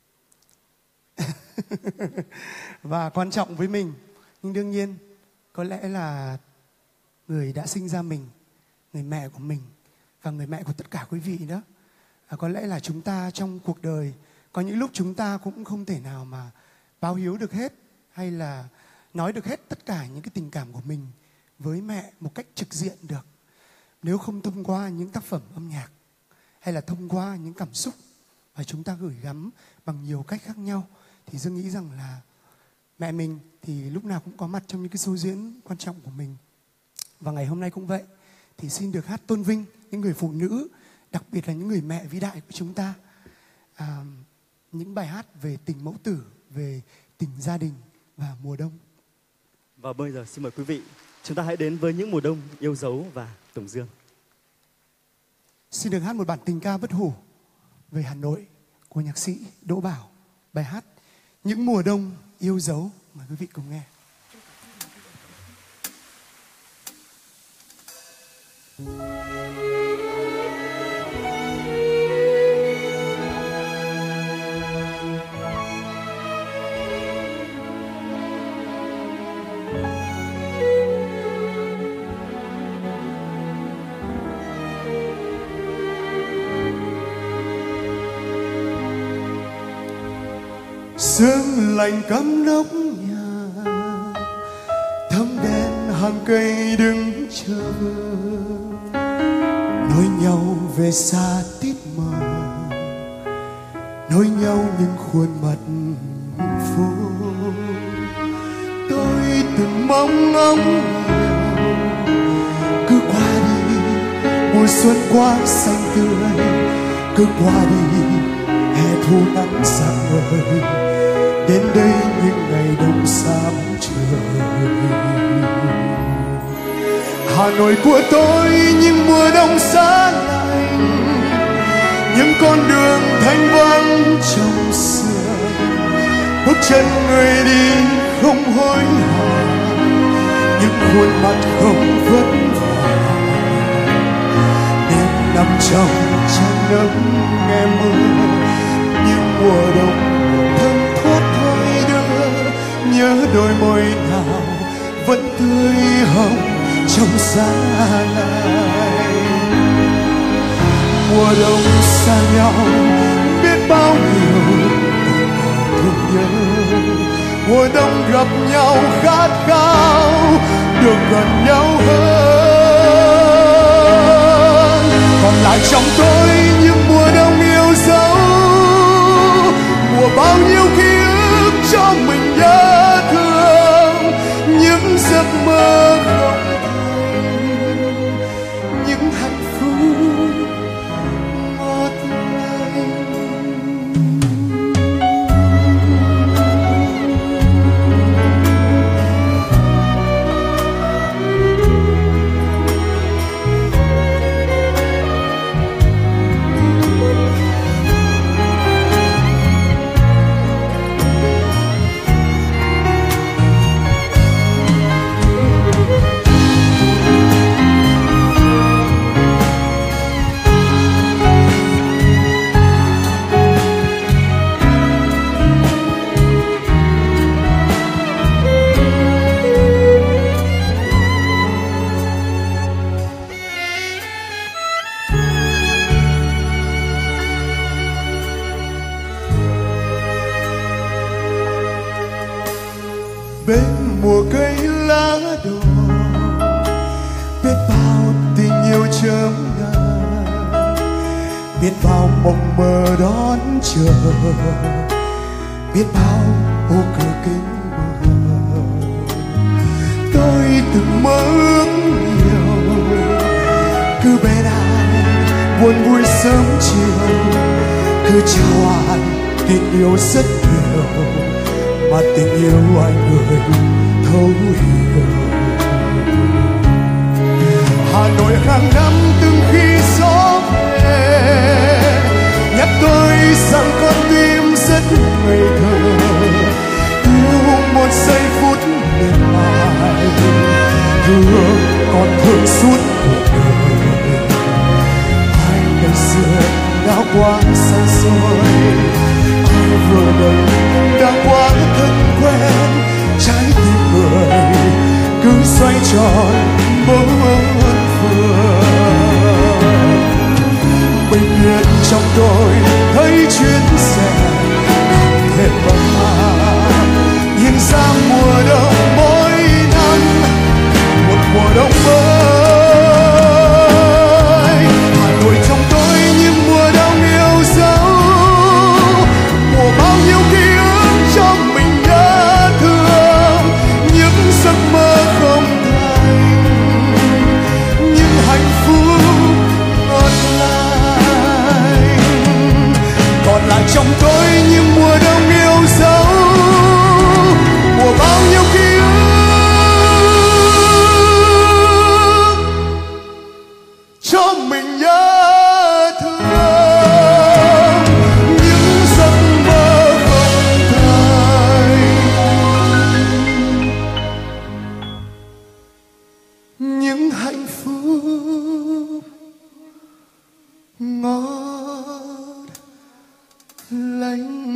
Và quan trọng với mình. Nhưng đương nhiên có lẽ là người đã sinh ra mình, người mẹ của mình và người mẹ của tất cả quý vị đó. À, có lẽ là chúng ta trong cuộc đời có những lúc chúng ta cũng không thể nào mà báo hiếu được hết, hay là nói được hết tất cả những cái tình cảm của mình với mẹ một cách trực diện được, nếu không thông qua những tác phẩm âm nhạc hay là thông qua những cảm xúc mà chúng ta gửi gắm bằng nhiều cách khác nhau. Thì Dương nghĩ rằng là mẹ mình thì lúc nào cũng có mặt trong những cái show diễn quan trọng của mình. Và ngày hôm nay cũng vậy, thì xin được hát tôn vinh những người phụ nữ, đặc biệt là những người mẹ vĩ đại của chúng ta. À, những bài hát về tình mẫu tử, về tình gia đình và mùa đông. Và bây giờ xin mời quý vị, chúng ta hãy đến với những mùa đông yêu dấu và Tùng Dương. Xin được hát một bản tình ca bất hủ về Hà Nội của nhạc sĩ Đỗ Bảo. Bài hát Những mùa đông yêu dấu. Mời quý vị cùng nghe. sương lạnh cắm nóc nhà, thấm đen hàng cây đứng chờ, nói nhau về xa tít mờ, nói nhau những khuôn mặt phố. Tôi từng mong ngóng cứ qua đi mùa xuân quá xanh tươi, cứ qua đi hè thu nắng sáng ngời, đến đây những ngày đông sám trời. Hà Nội của tôi những mùa đông giá lạnh, những con đường thanh vắng trong sương, bước chân người đi không hối hả, những khuôn mặt không vất vả. Đêm nằm trong trăng nắng nghe mưa, những mùa đông thơm thoát thôi đưa, nhớ đôi môi nào vẫn tươi hồng trong giá lạnh. Mùa đông xa nhau biết bao nhiêu thương nhớ, mùa đông gặp nhau khát khao được gần nhau hơn. Còn lại trong tôi những mùa đông yêu dấu, mùa bao nhiêu ký ức cho mình nhớ thương, những giấc mơ không thành, những hạnh phúc ngọt lành. Bên mùa cây lá đổ, biết bao tình yêu chớm nở, biết bao mộng mơ đón chờ, biết bao ô cửa kính mờ. Tôi từng mơ ước nhiều, cứ bên ai buồn vui sớm chiều, cứ chào ai tình yêu rất nhiều, mà tình yêu anh người thấu hiểu. Hà Nội hàng năm từng khi gió về, nhắc tôi rằng con tim rất ngây thơ, yêu một giây phút mềm mại, thương còn thương suốt cuộc đời. Ai ngày xưa đã quá xa xôi, ai vừa đây đã quá thân quen, trái tim người cứ xoay tròn bốn phương. Bình yên trong tôi thấy chuyến xe càng thêm băng hà, nhìn sang mùa đông mỗi năm một mùa đông mới. Hà Nội trong tôi những mùa đông yêu dấu, mùa bao nhiêu ký ức cho mình nhớ thương, những giấc mơ không thành, những hạnh phúc ngọt lành. Còn lại trong tôi những mùa đông yêu dấu, mùa bao nhiêu ký ức cho mình nhớ thương, những giấc mơ không thành, những hạnh phúc ngọt lành.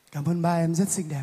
Cảm ơn ba em rất xinh đẹp.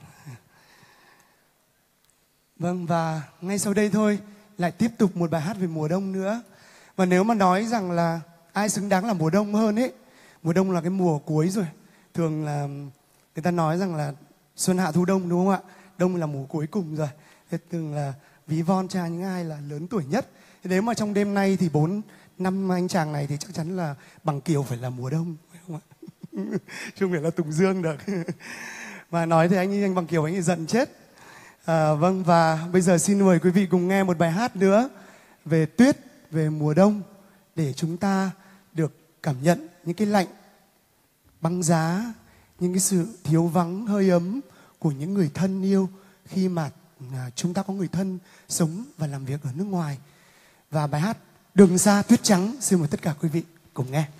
Vâng, và ngay sau đây thôi lại tiếp tục một bài hát về mùa đông nữa. Và nếu mà nói rằng là ai xứng đáng là mùa đông hơn ấy, mùa đông là cái mùa cuối rồi. Thường là người ta nói rằng là xuân hạ thu đông, đúng không ạ? Đông là mùa cuối cùng rồi. Thế thường là ví von cha những ai là lớn tuổi nhất. Thế nếu mà trong đêm nay thì bốn năm anh chàng này thì chắc chắn là Bằng Kiều phải là mùa đông, phải không ạ? Chứ không phải là Tùng Dương được. Mà nói thì anh ấy, anh Bằng Kiều anh ấy giận chết. À, vâng, và bây giờ xin mời quý vị cùng nghe một bài hát nữa về tuyết, về mùa đông, để chúng ta được cảm nhận những cái lạnh, băng giá, những cái sự thiếu vắng hơi ấm của những người thân yêu khi mà à, chúng ta có người thân sống và làm việc ở nước ngoài. Và bài hát Đường Xa Tuyết Trắng xin mời tất cả quý vị cùng nghe.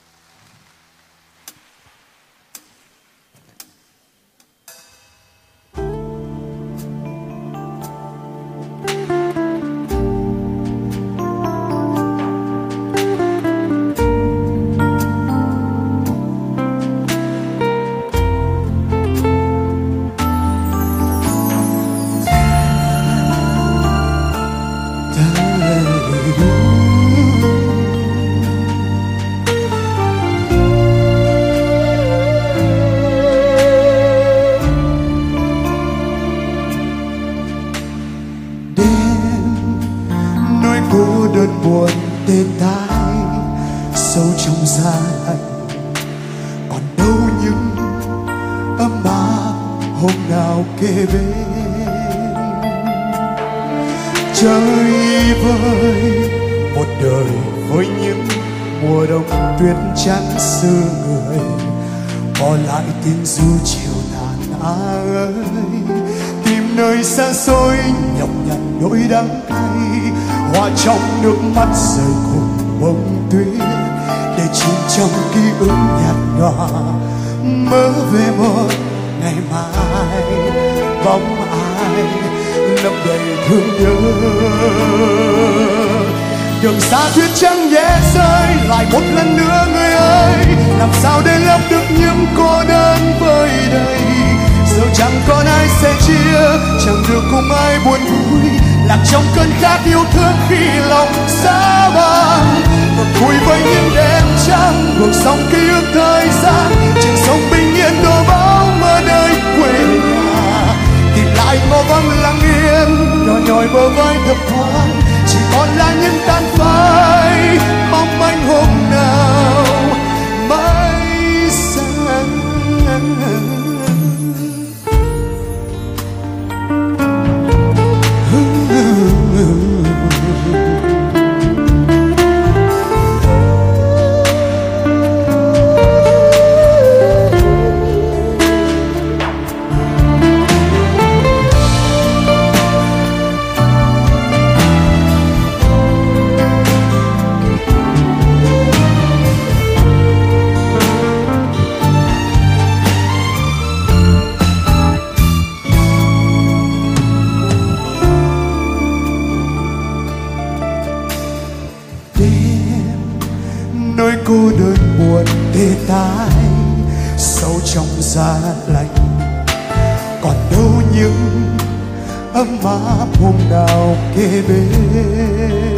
tiếng ru chiều tàn ơi, tìm nơi xa xôi nhọc nhằn nỗi đắng cay, hòa trong nước mắt rơi cùng bông tuyết để chìm trong ký ức nhạt nhòa, mơ về một ngày mai bóng ai lấp đầy thương nhớ. Đường xa tuyết trắng nhẹ rơi lại một lần nữa người ơi, làm sao để lấp được những cô đơn vơi đầy. Giờ chẳng còn ai sẽ chia, chẳng được cùng ai buồn vui, lạc trong cơn khát yêu thương khi lòng xa băng. Ngược vui với những đêm trăng, ngược dòng ký ức thời gian, trên sông bình yên đổ bóng mơ nơi quê nhà. Tìm lại ngõ vắng lặng yên, nhỏ nhòi bờ vai thấp thoáng, chỉ còn là những tàn phai mong manh hôm nào mây sáng. Cô đơn buồn tê tái sâu trong giá lạnh, còn đâu những ấm áp hôm nào kề bên.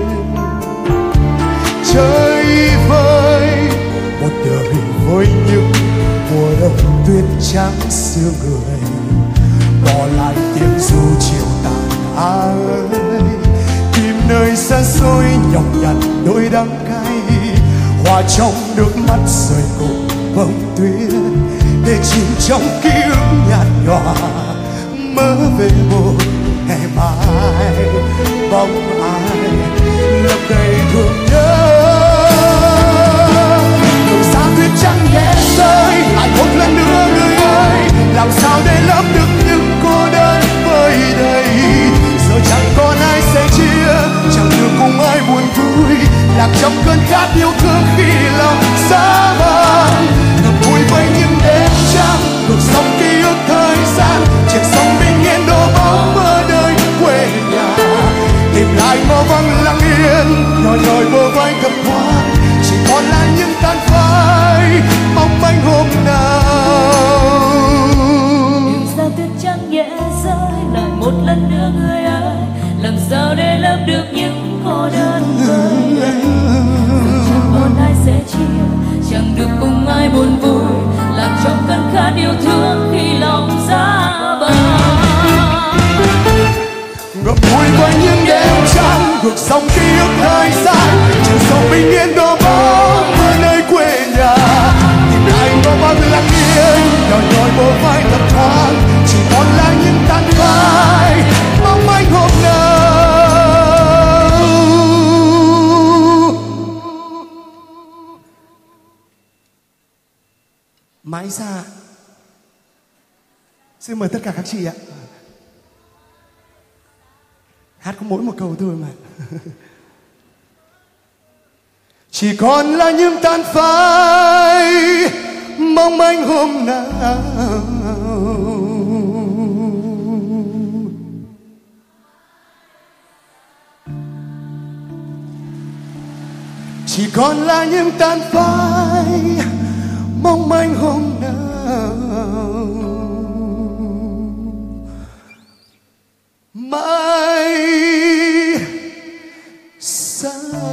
Chơi vơi một đời với những mùa đông tuyết trắng xưa người, bỏ lại tiếng ru chiều tàn ơi, tìm nơi xa xôi nhọc nhằn nỗi đắng cay, hòa trong nước mắt rơi cùng bông tuyết để chìm trong ký ức nhạt nhòa, mơ về một ngày mai bóng ai lấp đầy thương nhớ. Đường xa tuyết trắng nhẹ rơi lại một lần nữa người ơi, làm sao để lấp được những cô đơn vơi đầy. Giờ chẳng còn ai sẽ chia, chẳng được cùng ai buồn vui, lạc trong cơn khát yêu thương khi lòng xa vắng. Ngập vui với những đêm trăng, ngược dòng ký ức thời gian, trên sông bình yên đổ bóng mơ nơi quê nhà. Tìm lại ngõ vắng lặng yên, nhỏ nhòi bờ vai thấp thoáng, chỉ còn là những tàn phai mong manh hôm nào lần nữa người ơi, làm sao để lấp được những cô đơn với đây. Chẳng còn ai sẽ chia, chẳng được cùng ai buồn vui, làm trong cơn khát yêu thương khi lòng giá bờ. Ngập ngùi với những đêm trắng, ngược dòng ký ức thời gian, chiều sâu bình yên đổ bóng ở nơi quê nhà. Tìm lại có bao lặng yên, nhỏ nhoi bờ vai thấp thoáng, chỉ còn là những tàn phai mong manh hôm nào. Mãi xa. Xin mời tất cả các chị ạ. Hát có mỗi một câu thôi mà. Chỉ còn là những tàn phai mong manh hôm nào. Chỉ còn là những tàn phai mong manh hôm nào. Mãi xa.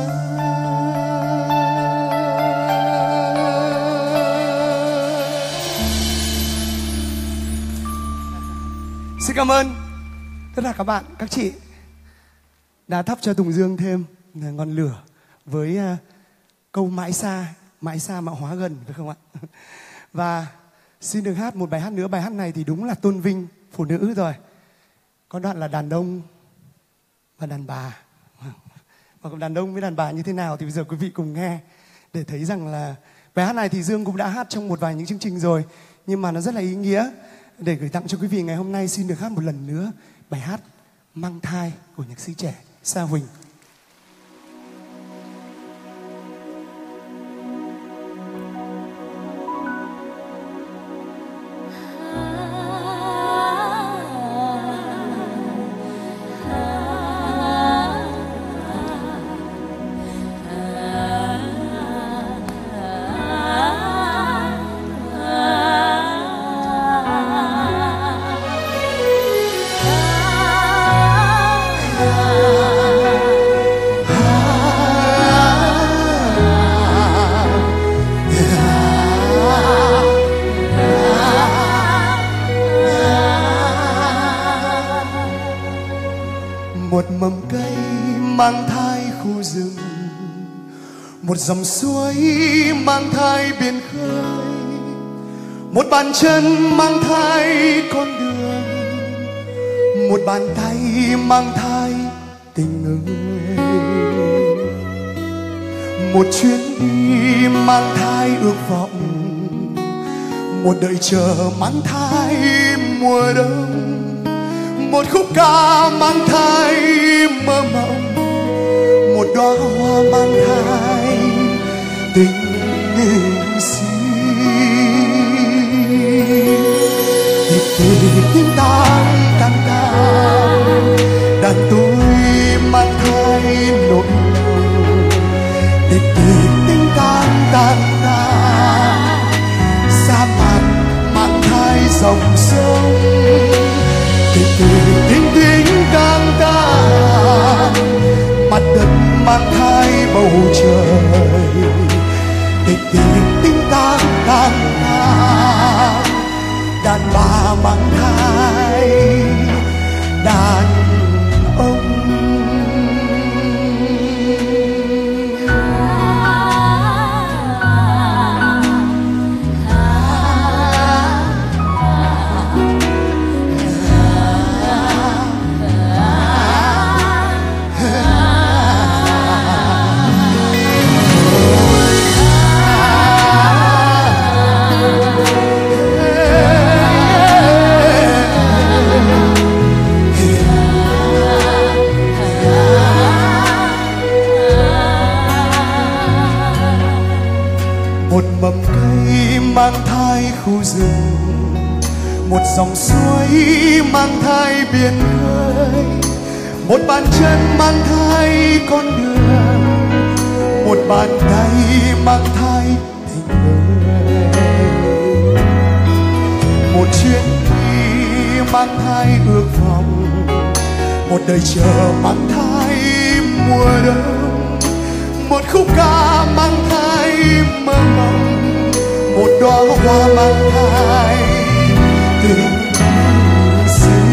Xin cảm ơn tất cả các bạn, các chị đã thắp cho Tùng Dương thêm ngọn lửa với uh, câu mãi xa, mãi xa mà hóa gần, phải không ạ? Và xin được hát một bài hát nữa. Bài hát này thì đúng là tôn vinh phụ nữ rồi. Có đoạn là đàn ông và đàn bà. Và còn đàn ông với đàn bà như thế nào thì bây giờ quý vị cùng nghe để thấy rằng là bài hát này thì Dương cũng đã hát trong một vài những chương trình rồi, nhưng mà nó rất là ý nghĩa. Để gửi tặng cho quý vị ngày hôm nay, xin được hát một lần nữa bài hát Mang Thai của nhạc sĩ trẻ Sa Huỳnh. Một mầm cây mang thai khu rừng, một dòng suối mang thai biển khơi, một bàn chân mang thai con đường, một bàn tay mang thai tình người, một chuyến đi mang thai ước vọng, một đời chờ mang thai mùa đông, một khúc ca mang thai mơ mộng, một đóa hoa mang thai tình si. Tịch tịch tiếng tang tang tang, đàn tôi mang thai nỗi lòng. Tịch tịch tiếng tang tang tang, sa mạc mang thai dòng sông. Tịch tịch tiếng tiếng tang tang, mặt đất mang thai bầu trời. Tịch tịch tiếng tang tang tang, đàn bà mang thai đàn ông. Một mầm cây mang thai khu rừng, một dòng suối mang thai biển khơi, một bàn chân mang thai con đường, một bàn tay mang thai tình người, một chuyến đi mang thai ước vọng, một đời chờ mang thai mùa đông, một khúc ca mang thai mơ mộng, một đóa hoa mang thai tình si.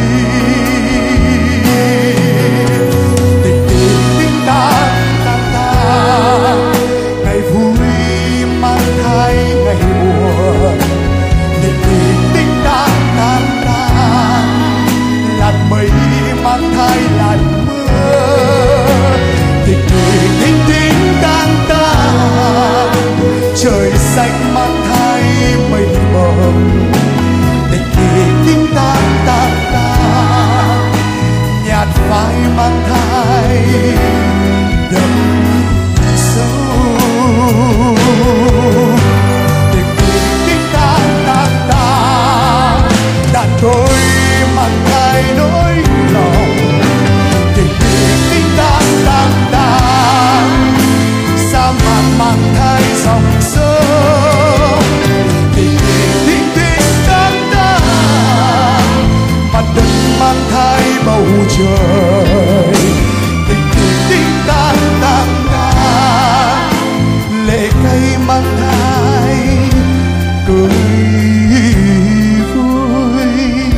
Tình tình tình tang tang tang, ngày vui mang thai ngày buồn. Tình tình tình tang tang tang, làn mây mang thai làn mưa. Tình tình tình tình tang tang, trời xanh mang thai mây mộng. Tình tình tình tang tang tang, nhạt phai mang thai đậm sâu. Tình tình tình tang tang tang, đàn tôi mang thai nỗi lòng. Tình tình tình tang tang tang, sa mạc mang thai dòng sông. Tình tình tình tình tang tang, mặt đất mang thai bầu trời. Tình tình tình tang tang tang, lệ cây mang thai cười vui.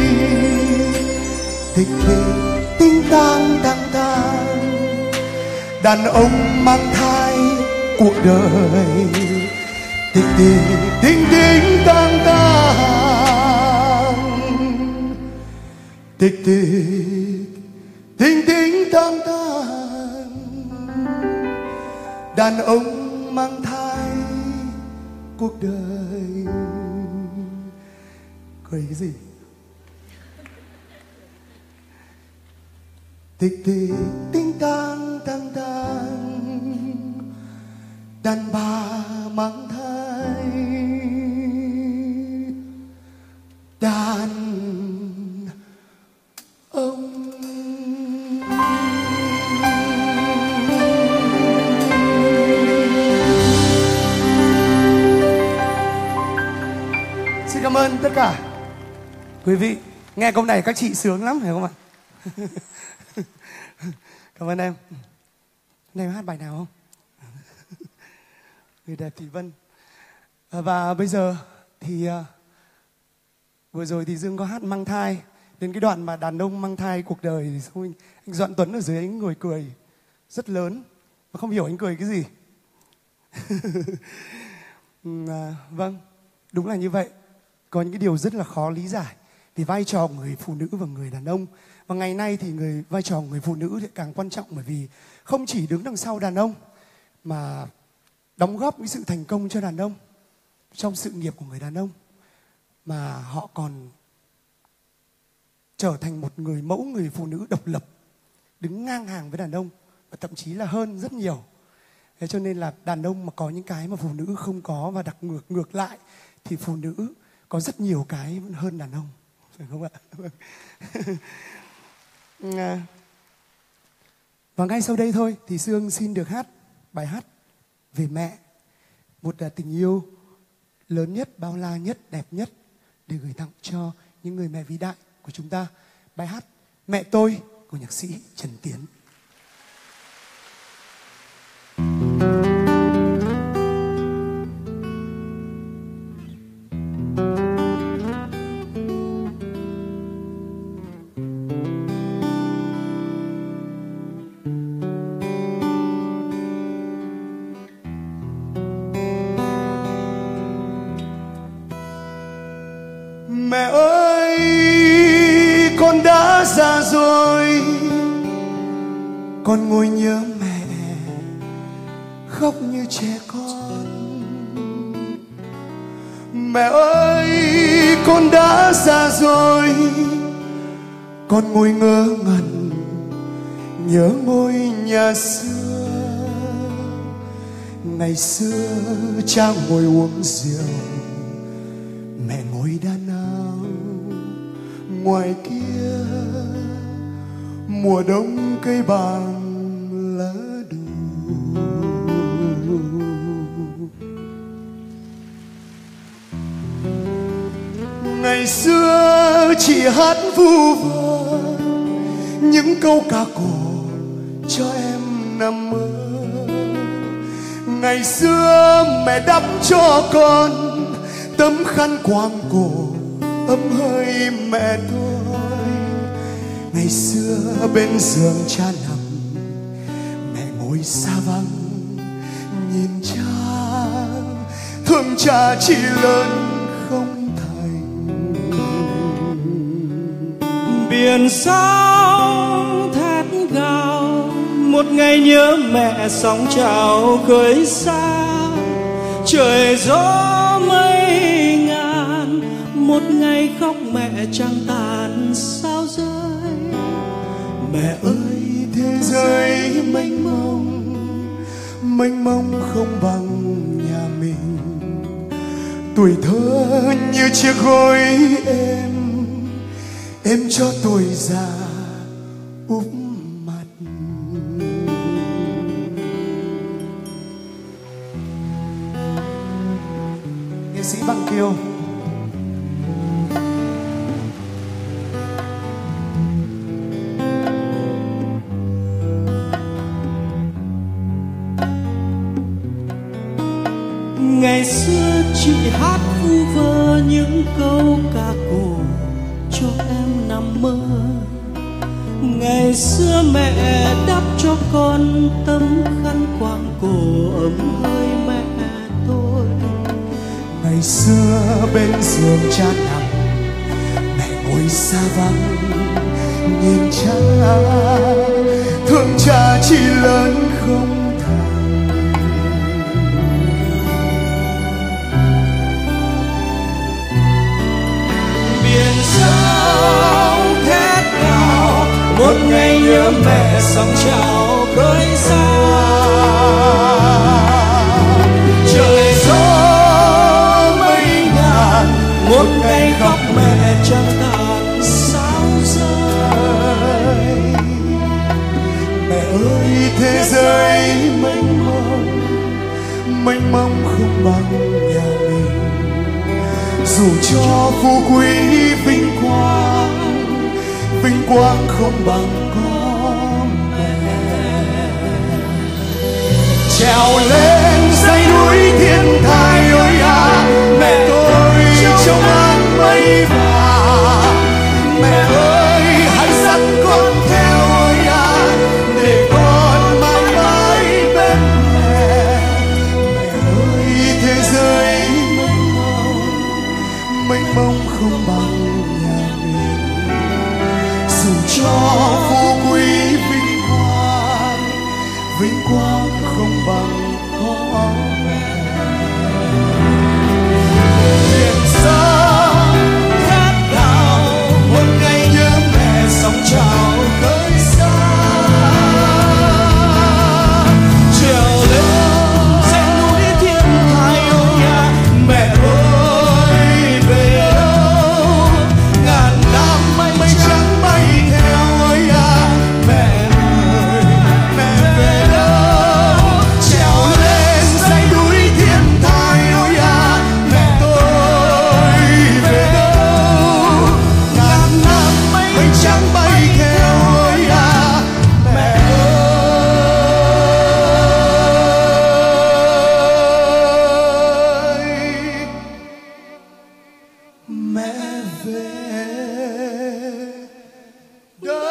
Tình tình tình tang tang tang, đàn ông mang thai cuộc đời. Tình tình tình tình tang tang, tình tình tình tình tang tang, đàn ông mang thai cuộc đời. Cười cái gì? Tình tình tình tang tang tang, đàn bà mang thai, đàn ông. Xin cảm ơn tất cả quý vị. Nghe câu này các chị sướng lắm phải không ạ? Cảm ơn em. Hôm nay hát bài nào không? Người đẹp Thủy Vân. Và bây giờ thì uh, vừa rồi thì Dương có hát mang thai. Đến cái đoạn mà đàn ông mang thai cuộc đời thì xong anh, anh Doãn Tuấn ở dưới anh ngồi cười rất lớn và không hiểu anh cười cái gì. À, vâng, đúng là như vậy. Có những cái điều rất là khó lý giải vì vai trò của người phụ nữ và người đàn ông. Và ngày nay thì người vai trò của người phụ nữ thì càng quan trọng, bởi vì không chỉ đứng đằng sau đàn ông mà đóng góp cái sự thành công cho đàn ông trong sự nghiệp của người đàn ông, mà họ còn trở thành một người mẫu người phụ nữ độc lập, đứng ngang hàng với đàn ông và thậm chí là hơn rất nhiều. Thế cho nên là đàn ông mà có những cái mà phụ nữ không có, và đặc ngược ngược lại thì phụ nữ có rất nhiều cái vẫn hơn đàn ông, phải không ạ? Và ngay sau đây thôi thì Sương xin được hát bài hát về mẹ, một tình yêu lớn nhất, bao la nhất, đẹp nhất để gửi tặng cho những người mẹ vĩ đại của chúng ta. Bài hát Mẹ Tôi của nhạc sĩ Trần Tiến. Mẹ ơi, con đã già rồi, con ngồi nhớ mẹ, khóc như trẻ con. Mẹ ơi, con đã già rồi, con ngồi ngơ ngẩn nhớ ngôi nhà xưa. Ngày xưa cha ngồi uống rượu, mẹ ngồi đan áo. Ngoài kia mùa đông cây bàng lá đủ. Ngày xưa chị hát vu vơ những câu ca cổ cho em nằm mơ. Ngày xưa mẹ đắp cho con tấm khăn quàng cổ ấm hơi mẹ tôi. Ngày xưa bên giường cha nằm, mẹ ngồi xa vắng nhìn cha, thương cha chỉ lớn không thành. Biển sóng thét gào, một ngày nhớ mẹ sóng trào khơi xa. Trời gió mây ngàn, một ngày khóc mẹ trăng tàn sao rơi. Mẹ ơi thế giới mênh mông, mênh mông không bằng nhà mình. Tuổi thơ như chiếc gối em, em cho tuổi già úp mặt. Nghệ sĩ Bằng Kiều. Ngày xưa chị hát vu vơ những câu ca cổ cho em nằm mơ. Ngày xưa mẹ đắp cho con tấm khăn quàng cổ ấm hơi mẹ tôi. Ngày xưa bên giường cha nằm, mẹ ngồi xa vắng nhìn cha, thương cha chỉ lớn không thành. Biển sóng thét gào, một ngày nhớ mẹ sóng trào khơi xa. Trời gió mây ngàn, một ngày khóc mẹ trăng tàn sao rơi. Mẹ ơi thế giới mênh mông, mênh mông không bằng nhà mình. Dù cho phú quý vinh quang, vinh quang không bằng có mẹ. Trèo lên dãy núi thiên thai ôi à, mẹ tôi trong áng mây vàng. Mẹ ơi hãy dắt con theo ôi à, để con mãi mãi bên mẹ. Mẹ ơi thế giới mênh mông, mênh mông không bằng nhà mình. Dù cho phú quý vinh quang, vinh quang không bằng có mẹ. Biển sóng thét gào, một ngày nhớ mẹ sóng trào khơi xa. Trèo lên dãy núi thiên thai ôi à, mẹ ơi về đâu. Ngàn năm mây trắng bay theo ôi à, mẹ ơi mẹ về đâu. Trèo lên dãy núi thiên thai ôi à, mẹ tôi về đâu. Ngàn năm mây trắng bay theo ôi à, mẹ ơi mẹ về đâu.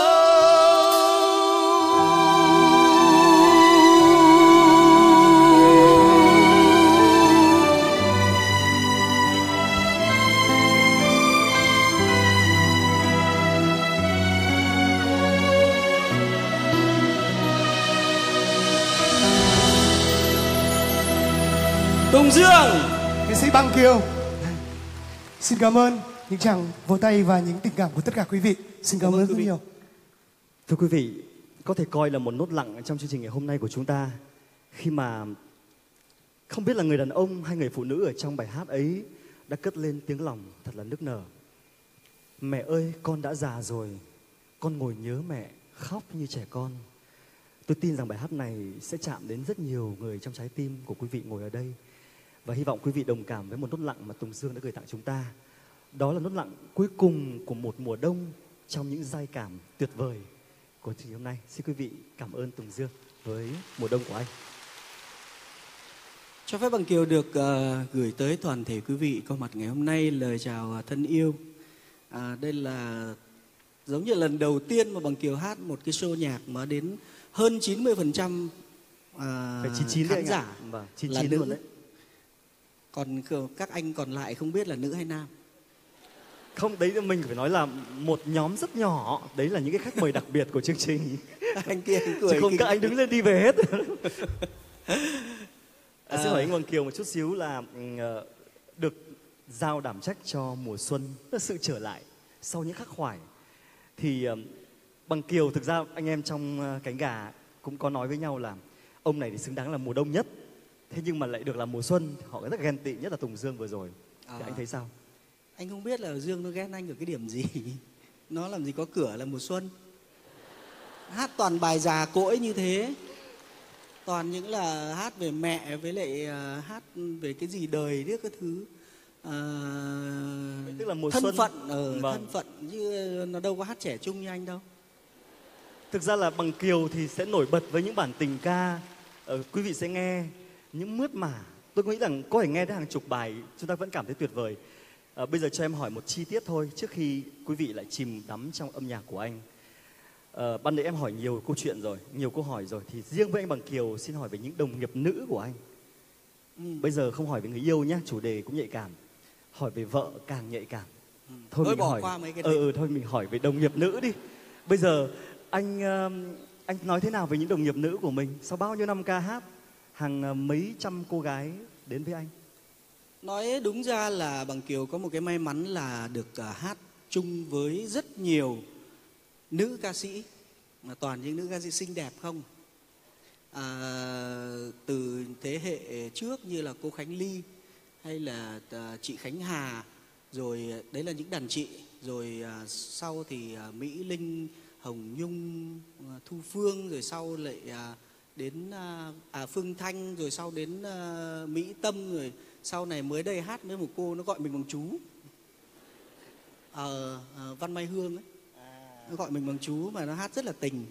Tùng Dương. Nghệ sĩ Bằng Kiều. Xin cảm ơn những tràng vỗ tay và những tình cảm của tất cả quý vị. Xin cảm, ơn rất nhiều. Thưa quý vị, có thể coi là một nốt lặng trong chương trình ngày hôm nay của chúng ta, khi mà không biết là người đàn ông hay người phụ nữ ở trong bài hát ấy đã cất lên tiếng lòng thật là nức nở. Mẹ ơi, con đã già rồi, con ngồi nhớ mẹ, khóc như trẻ con. Tôi tin rằng bài hát này sẽ chạm đến rất nhiều người trong trái tim của quý vị ngồi ở đây. Và hy vọng quý vị đồng cảm với một nốt lặng mà Tùng Dương đã gửi tặng chúng ta. Đó là nốt lặng cuối cùng của một mùa đông trong những giai cảm tuyệt vời của chương trình hôm nay. Xin quý vị cảm ơn Tùng Dương với Mùa Đông của anh. Cho phép Bằng Kiều được uh, gửi tới toàn thể quý vị có mặt ngày hôm nay lời chào thân yêu. À, đây là giống như lần đầu tiên mà Bằng Kiều hát một cái show nhạc mà đến hơn chín mươi phần trăm à, chín chín khán giả vâng, chín là chín nữ. luôn đấy. Còn các anh còn lại không biết là nữ hay nam. Không, đấy là mình phải nói là một nhóm rất nhỏ. Đấy là những cái khách mời đặc biệt của chương trình. Anh kia anh cười. Chứ không kì. các anh đứng lên đi về hết. À, xin hỏi anh Bằng Kiều một chút xíu là uh, được giao đảm trách cho mùa xuân, tức là sự trở lại sau những khắc khoải. Thì uh, Bằng Kiều thực ra anh em trong uh, Cánh Gà cũng có nói với nhau là ông này thì xứng đáng là mùa đông nhất. Thế nhưng mà lại được làm mùa xuân, họ rất ghen tị, nhất là Tùng Dương vừa rồi. À, thì anh thấy sao? Anh không biết là Dương nó ghen anh ở cái điểm gì. Nó làm gì có cửa là mùa xuân. Hát toàn bài già cỗi như thế. Toàn những là hát về mẹ với lại uh, hát về cái gì đời biết cái thứ uh, tức là mùa thân xuân. phận ở Vâng. thân phận chứ nó đâu có hát trẻ trung như anh đâu. Thực ra là Bằng Kiều thì sẽ nổi bật với những bản tình ca. Ờ, quý vị sẽ nghe những mướt mà. Tôi nghĩ rằng có thể nghe đến hàng chục bài chúng ta vẫn cảm thấy tuyệt vời. Ờ, bây giờ cho em hỏi một chi tiết thôi trước khi quý vị lại chìm đắm trong âm nhạc của anh. Ờ, ban nãy em hỏi nhiều câu chuyện rồi, nhiều câu hỏi rồi. Thì riêng với anh Bằng Kiều xin hỏi về những đồng nghiệp nữ của anh. Ừ. Bây giờ không hỏi về người yêu nhé, chủ đề cũng nhạy cảm. Hỏi về vợ càng nhạy cảm. Ừ. Thôi, Thôi mình bỏ hỏi. qua mấy cái ờ, đấy. ừ, thôi mình hỏi về đồng nghiệp nữ đi. Bây giờ anh uh, anh nói thế nào về những đồng nghiệp nữ của mình sau bao nhiêu năm ca hát, hàng uh, mấy trăm cô gái đến với anh? Nói đúng ra là Bằng Kiều có một cái may mắn là được uh, hát chung với rất nhiều nữ ca sĩ, mà toàn những nữ ca sĩ xinh đẹp không. À, từ thế hệ trước như là cô Khánh Ly hay là uh, chị Khánh Hà, rồi đấy là những đàn chị, rồi uh, sau thì uh, Mỹ Linh, Hồng Nhung, uh, Thu Phương, rồi sau lại uh, đến uh, à, Phương Thanh, rồi sau đến uh, Mỹ Tâm, rồi sau này mới đây hát với một cô nó gọi mình bằng chú, ờ, uh, Văn Mai Hương ấy, nó gọi mình bằng chú mà nó hát rất là tình.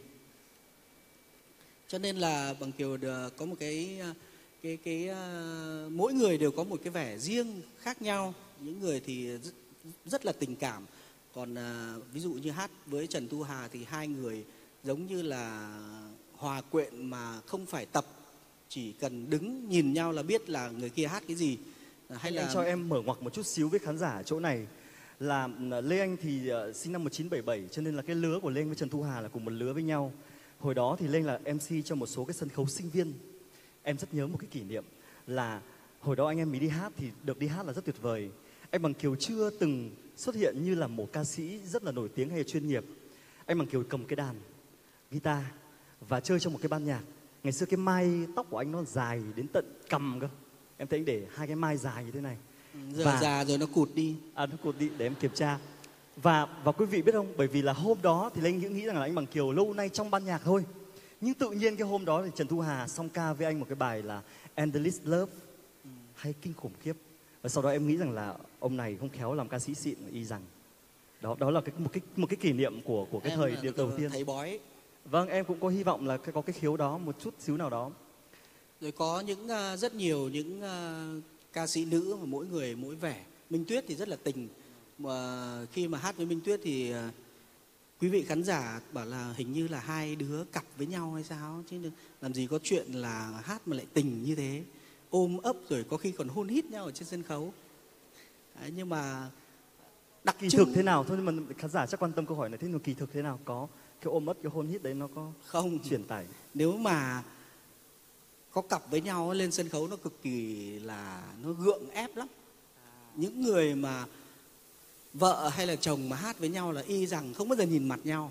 Cho nên là Bằng Kiều có một cái cái cái uh, mỗi người đều có một cái vẻ riêng khác nhau. Những người thì rất, rất là tình cảm, còn uh, ví dụ như hát với Trần Thu Hà thì hai người giống như là hòa quyện mà không phải tập, chỉ cần đứng nhìn nhau là biết là người kia hát cái gì. Hay Anh là cho em mở ngoặc một chút xíu với khán giả ở chỗ này là Lê Anh thì uh, sinh năm một nghìn chín trăm bảy mươi bảy, cho nên là cái lứa của Lê Anh với Trần Thu Hà là cùng một lứa với nhau. Hồi đó thì Lê Anh là em xê cho một số cái sân khấu sinh viên. Em rất nhớ một cái kỷ niệm là hồi đó anh em mới đi hát thì được đi hát là rất tuyệt vời. Anh Bằng Kiều chưa từng xuất hiện như là một ca sĩ rất là nổi tiếng hay là chuyên nghiệp. Anh Bằng Kiều cầm cái đàn guitar và chơi trong một cái ban nhạc. Ngày xưa cái mai tóc của anh nó dài đến tận cằm cơ. Em thấy anh để hai cái mai dài như thế này. giờ và... già rồi nó cụt đi. À, nó cụt đi để em kiểm tra. Và và quý vị biết không, bởi vì là hôm đó thì anh nghĩ rằng là anh Bằng Kiều lâu nay trong ban nhạc thôi. Nhưng tự nhiên cái hôm đó thì Trần Thu Hà song ca với anh một cái bài là Endless Love, ừ. hay kinh khủng khiếp. Và sau đó em nghĩ rằng là ông này không khéo làm ca sĩ xịn y rằng. Đó đó là cái một cái một cái kỷ niệm của của cái Em thời là đầu tiên. Thấy bói. Vâng, em cũng có hy vọng là có cái khiếu đó một chút xíu nào đó. Rồi có những uh, rất nhiều những uh, ca sĩ nữ mà mỗi người mỗi vẻ. Minh Tuyết thì rất là tình, mà khi mà hát với Minh Tuyết thì uh, quý vị khán giả bảo là hình như là hai đứa cặp với nhau hay sao, chứ làm gì có chuyện là hát mà lại tình như thế, ôm ấp rồi có khi còn hôn hít nhau ở trên sân khấu. Đấy, nhưng mà đặc kỳ trưng... thực thế nào thôi, nhưng mà khán giả chắc quan tâm câu hỏi này, thế nhưng kỳ thực thế nào, có cái ôm ấp cái hôn hít đấy nó có không truyền tải? Nếu mà có cặp với nhau lên sân khấu nó cực kỳ là nó gượng ép lắm. Những người mà vợ hay là chồng mà hát với nhau là y rằng không bao giờ nhìn mặt nhau,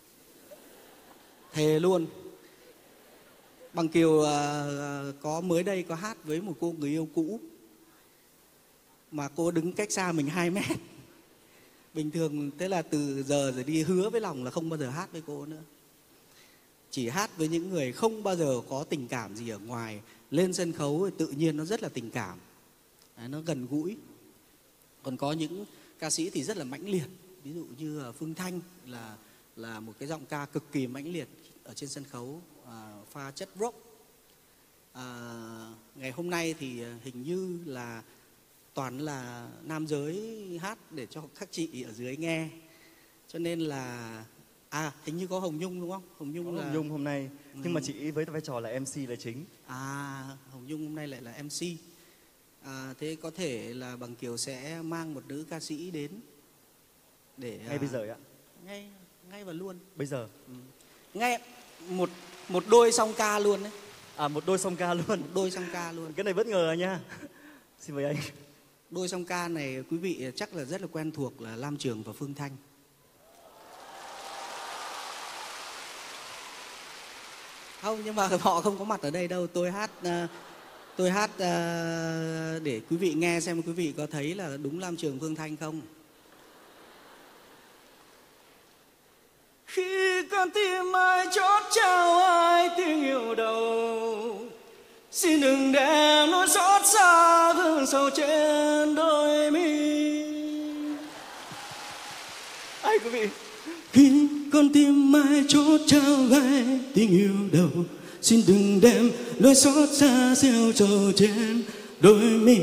thề luôn. Bằng Kiều uh, có mới đây có hát với một cô người yêu cũ mà cô đứng cách xa mình hai mét. Bình thường thế là từ giờ rồi đi hứa với lòng là không bao giờ hát với cô nữa, chỉ hát với những người không bao giờ có tình cảm gì ở ngoài. Lên sân khấu thì tự nhiên nó rất là tình cảm. Đấy, nó gần gũi. Còn có những ca sĩ thì rất là mãnh liệt, ví dụ như Phương Thanh là là một cái giọng ca cực kỳ mãnh liệt ở trên sân khấu, à, pha chất rock. À, ngày hôm nay thì hình như là toàn là nam giới hát để cho các chị ở dưới nghe, cho nên là à hình như có Hồng Nhung đúng không? Hồng Nhung Có là Hồng Nhung hôm nay, Ừ. nhưng mà chị với vai trò là em xê là chính. À, Hồng Nhung hôm nay lại là em xê. À, thế có thể là Bằng Kiều sẽ mang một nữ ca sĩ đến để Ngay à, bây giờ ạ. ngay ngay và luôn. Bây giờ. Ừ. Ngay một một đôi song ca luôn đấy. À, một đôi song ca luôn. Một đôi song ca luôn. Cái này bất ngờ nha. Xin mời anh. Đôi song ca này quý vị chắc là rất là quen thuộc, là Lam Trường và Phương Thanh. Không, nhưng mà họ không có mặt ở đây đâu. Tôi hát uh, tôi hát uh, để quý vị nghe xem quý vị có thấy là đúng Lam Trường Phương Thanh không. Khi con tim ai chót trao ai tiếng yêu đầu, xin đừng đem nỗi xót xa vương sầu trên đôi mi. Ai quý vị? Khi con tim ai chót trao ai tiếng yêu đầu, xin đừng đem nỗi xót xa gieo trầu trên đôi mi.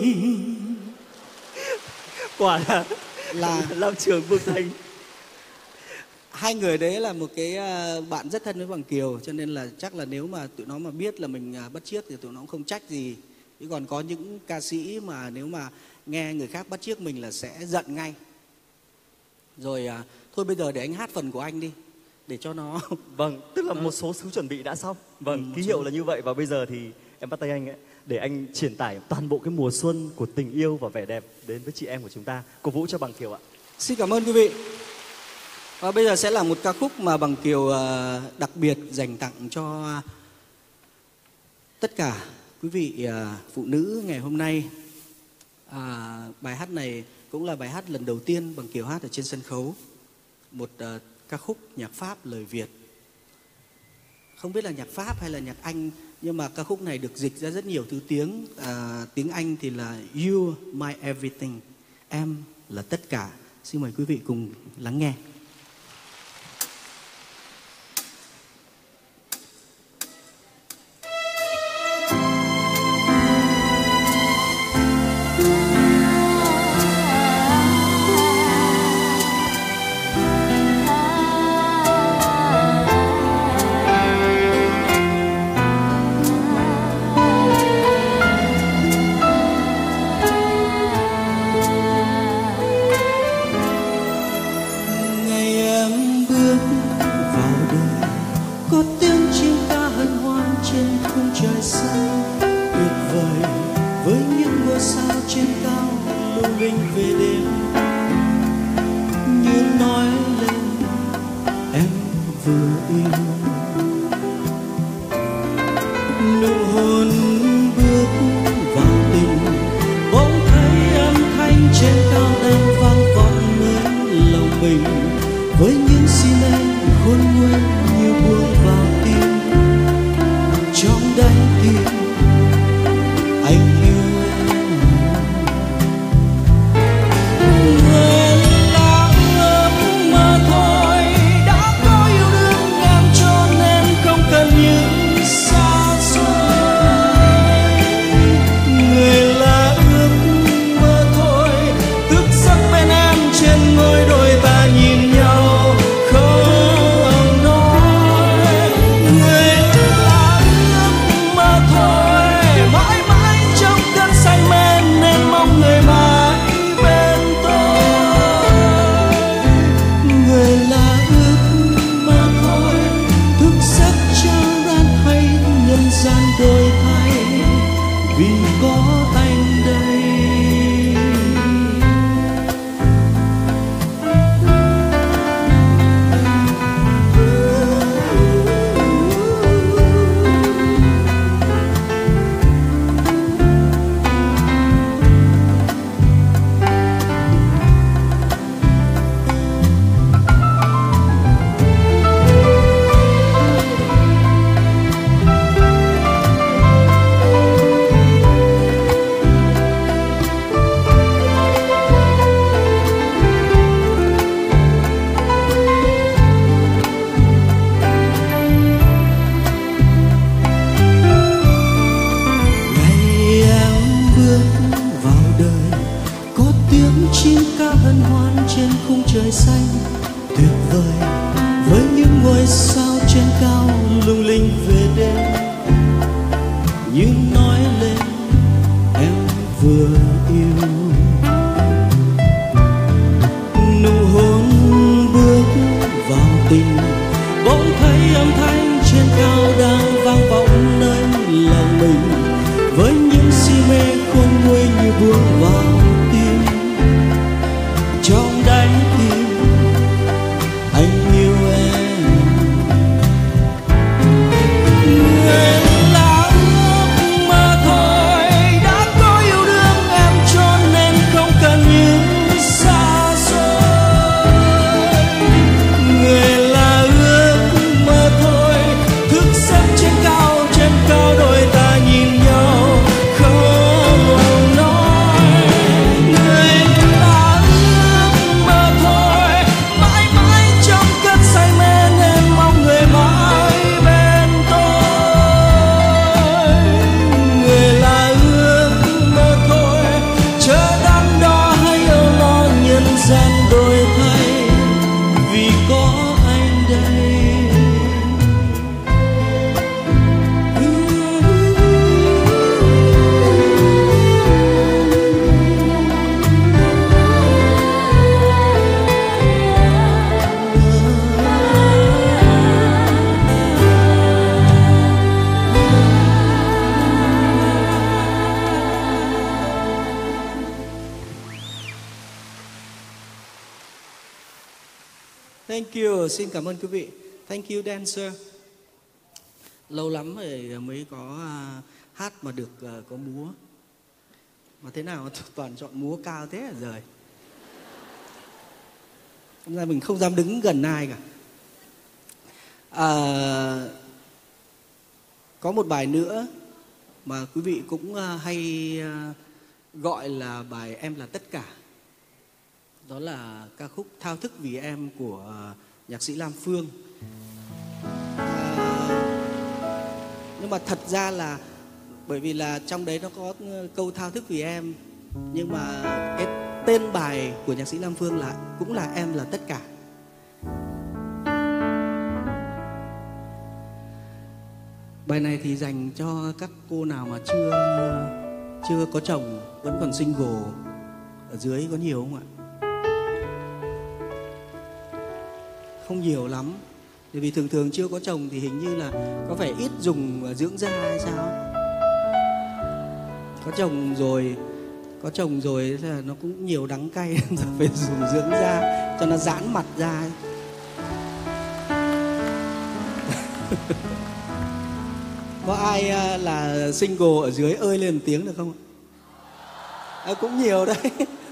Quả là là Lam Trường Phương Thanh. Hai người đấy là một cái uh, bạn rất thân với Bằng Kiều, cho nên là chắc là nếu mà tụi nó mà biết là mình uh, bắt chước thì tụi nó cũng không trách gì. Chứ còn có những ca sĩ mà nếu mà nghe người khác bắt chước mình là sẽ giận ngay. Rồi uh, thôi bây giờ để anh hát phần của anh đi, để cho nó Vâng, tức là một số thứ chuẩn bị đã xong. Vâng, Ừ, ký một hiệu số- là như vậy. Và bây giờ thì em bắt tay anh ấy, để anh truyền tải toàn bộ cái mùa xuân của tình yêu và vẻ đẹp đến với chị em của chúng ta. Cổ vũ cho Bằng Kiều ạ. Xin cảm ơn quý vị. Và bây giờ sẽ là một ca khúc mà Bằng Kiều uh, đặc biệt dành tặng cho tất cả quý vị uh, phụ nữ ngày hôm nay. À, bài hát này cũng là bài hát lần đầu tiên Bằng Kiều hát ở trên sân khấu. Một uh, ca khúc nhạc Pháp lời Việt. Không biết là nhạc Pháp hay là nhạc Anh, nhưng mà ca khúc này được dịch ra rất nhiều thứ tiếng. À, tiếng Anh thì là You My Everything, em là tất cả. Xin mời quý vị cùng lắng nghe. Ngày em bước vào đời, có tiếng chim ca hân hoan trên khung trời xanh tuyệt vời, với những ngôi sao trên cao lung linh về đêm, như nói lên em vừa yêu. Nụ hôn bước vào tình, bỗng thấy âm thanh trên cao đang vang vọng nơi lòng mình, với những xin em khôn nguôi như buông vào tim, trong đáy tim anh yêu em. nói lên em vừa yêu. Nụ hôn bước vào tình, bỗng thấy âm thanh trên cao đang vang vọng nơi lòng mình, với những si mê khôn nguôi như buông vào tim. Trong đáy tim anh yêu em, người là ước mơ thôi, đã có yêu đương em cho nên không cần những xa xôi. Người là ước mơ thôi, thức giấc trên cao, trên cao đôi ta nhìn nhau không nói. Người là ước mơ thôi, mãi mãi trong cơn say mê nên mong người mãi bên tôi. Người là ước mơ thôi, chớ đắn đo hay âu lo nhân gian đổi thay, vì có anh đây. Thank you, xin cảm ơn quý vị. Thank you dancer. Lâu lắm rồi mới có à, hát mà được à, có múa. Mà thế nào toàn chọn múa cao thế hả rồi. Hôm nay mình không dám đứng gần ai cả. À, có một bài nữa mà quý vị cũng à, hay à, gọi là bài Em Là Tất Cả. Đó là ca khúc Thao Thức Vì Em của nhạc sĩ Lam Phương. À, nhưng mà thật ra là bởi vì là trong đấy nó có câu Thao Thức Vì Em, nhưng mà cái tên bài của nhạc sĩ Lam Phương là cũng là Em Là Tất Cả. Bài này thì dành cho các cô nào mà chưa chưa có chồng, vẫn còn single. Ở dưới có nhiều không ạ? Không nhiều lắm, bởi vì thường thường chưa có chồng thì hình như là có phải ít dùng dưỡng da hay sao. Có chồng rồi, có chồng rồi là nó cũng nhiều đắng cay rồi phải dùng dưỡng da cho nó giãn mặt ra ấy. Có ai là single ở dưới ơi lên một tiếng được không? À, cũng nhiều đấy.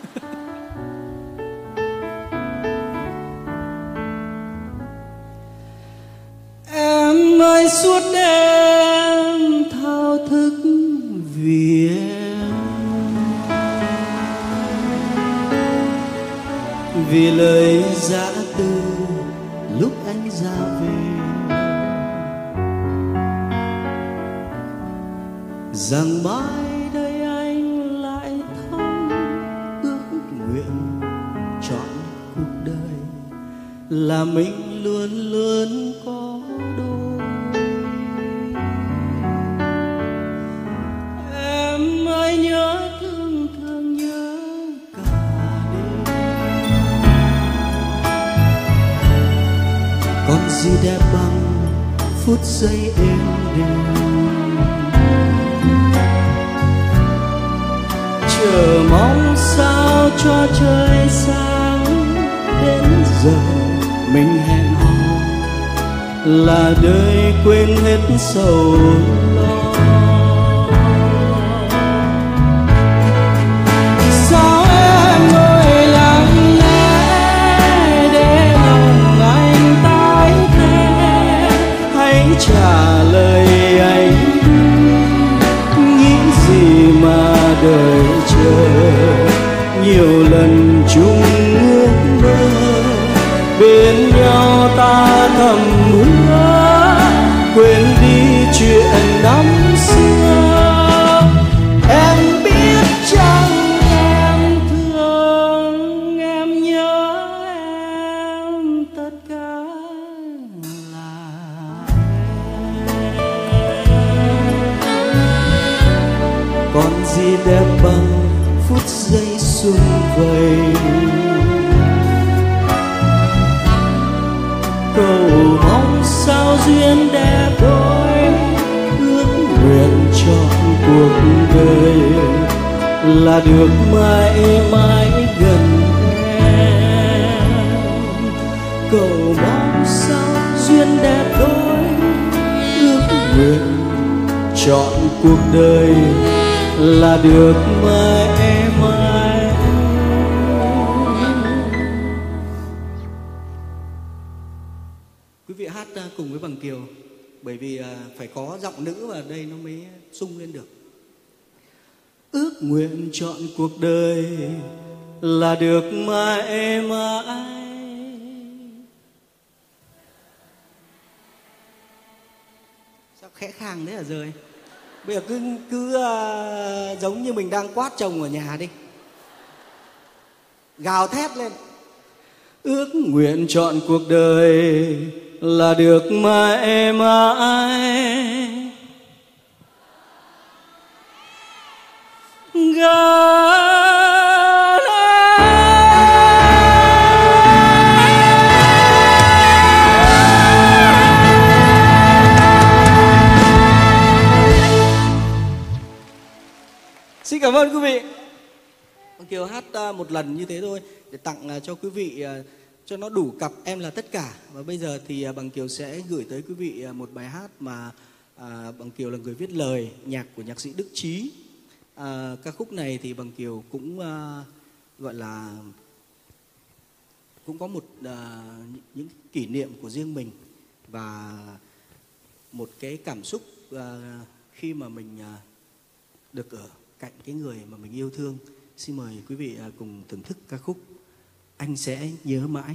Em ơi suốt đêm thao thức vì em, vì lời dã từ lúc anh ra về, rằng mai đây anh lại thắm ước nguyện trọn cuộc đời là mình luôn luôn có đôi. Em ơi nhớ thương thương nhớ cả đêm, còn gì đẹp bằng phút giây êm đềm, chờ mong sao cho trời sáng. Đến giờ mình hẹn hò là đời quên hết sầu lo. Sao em ơi lặng lẽ để lòng anh tái tê, hãy trả lời anh nghĩ gì mà đợi chờ. Nhiều lần chung ước mơ bên nhau ta thầm hứa quên đi chuyện năm xưa. Em biết chăng em thương em nhớ em tất cả là em. phút giây sum vầy. Cầu mong sao duyên đẹp đôi, ước nguyện trọn cuộc đời là được mãi mãi gần em. Cầu mong sao duyên đẹp đôi, ước nguyện trọn cuộc đời là được mãi mãi. Quý vị hát cùng với Bằng Kiều, bởi vì phải có giọng nữ vào đây nó mới sung lên được. Ước nguyện trọn cuộc đời là được mãi mãi. Sao khẽ khàng thế hả Rời? Bây giờ cứ cứ uh, giống như mình đang quát chồng ở nhà đi, gào thét lên. Ước nguyện trọn cuộc đời là được mãi mãi. Xin cảm ơn quý vị. Bằng Kiều hát một lần như thế thôi để tặng cho quý vị, cho nó đủ cặp Em Là Tất Cả. Và bây giờ thì Bằng Kiều sẽ gửi tới quý vị một bài hát mà à, Bằng Kiều là người viết lời, nhạc của nhạc sĩ Đức Trí. À, ca khúc này thì Bằng Kiều cũng à, gọi là cũng có một à, những kỷ niệm của riêng mình và một cái cảm xúc à, khi mà mình à, được ở cạnh cái người mà mình yêu thương. Xin mời quý vị à, cùng thưởng thức ca khúc Anh Sẽ Nhớ Mãi.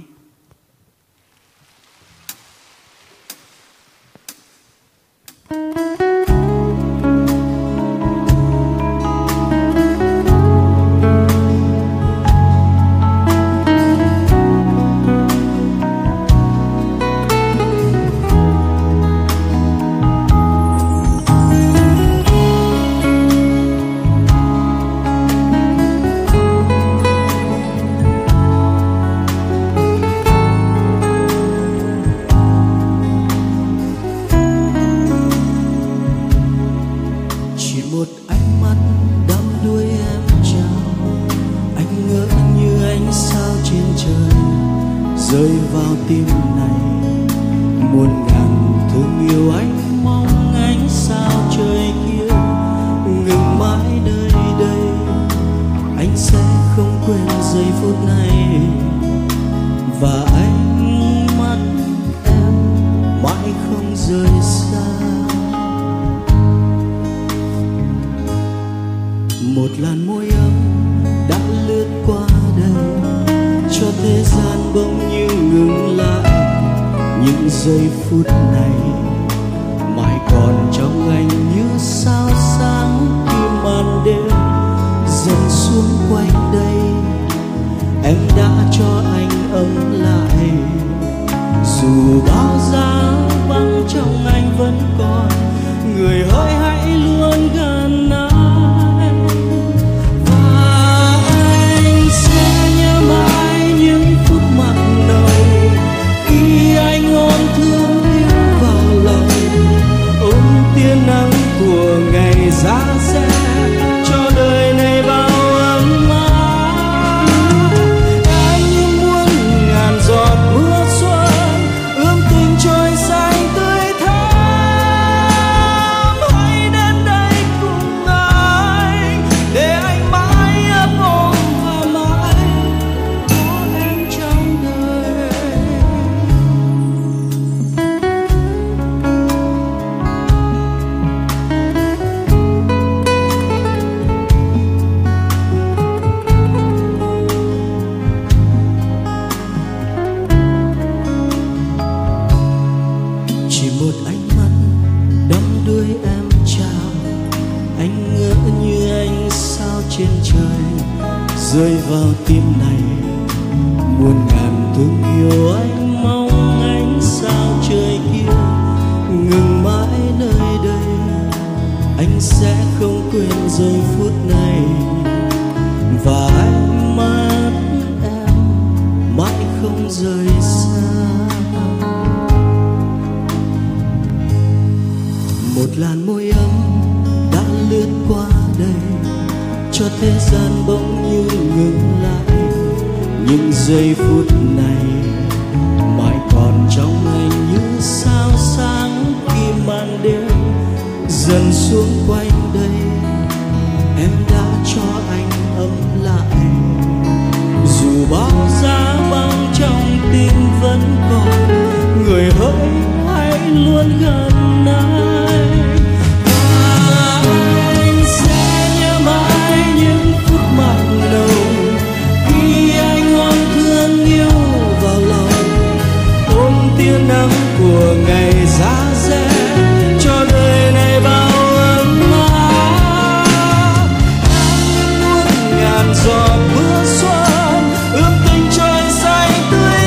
thế gian bỗng như ngừng lại, những giây phút này mãi còn trong anh như sao sáng khi màn đêm dần xuống quanh đây. Em đã cho anh ấm lại, dù bao giá băng trong tim vẫn còn người hỡi hãy luôn gần anh. Và anh sẽ nhớ mãi những phút mặn nồng khi anh ôm thương yêu vào lòng, ôm tia nắng của ngày giá rét cho đời này bao ấm áp. Em muốn ngàn giọt mưa xuân ướp tình trời xanh tươi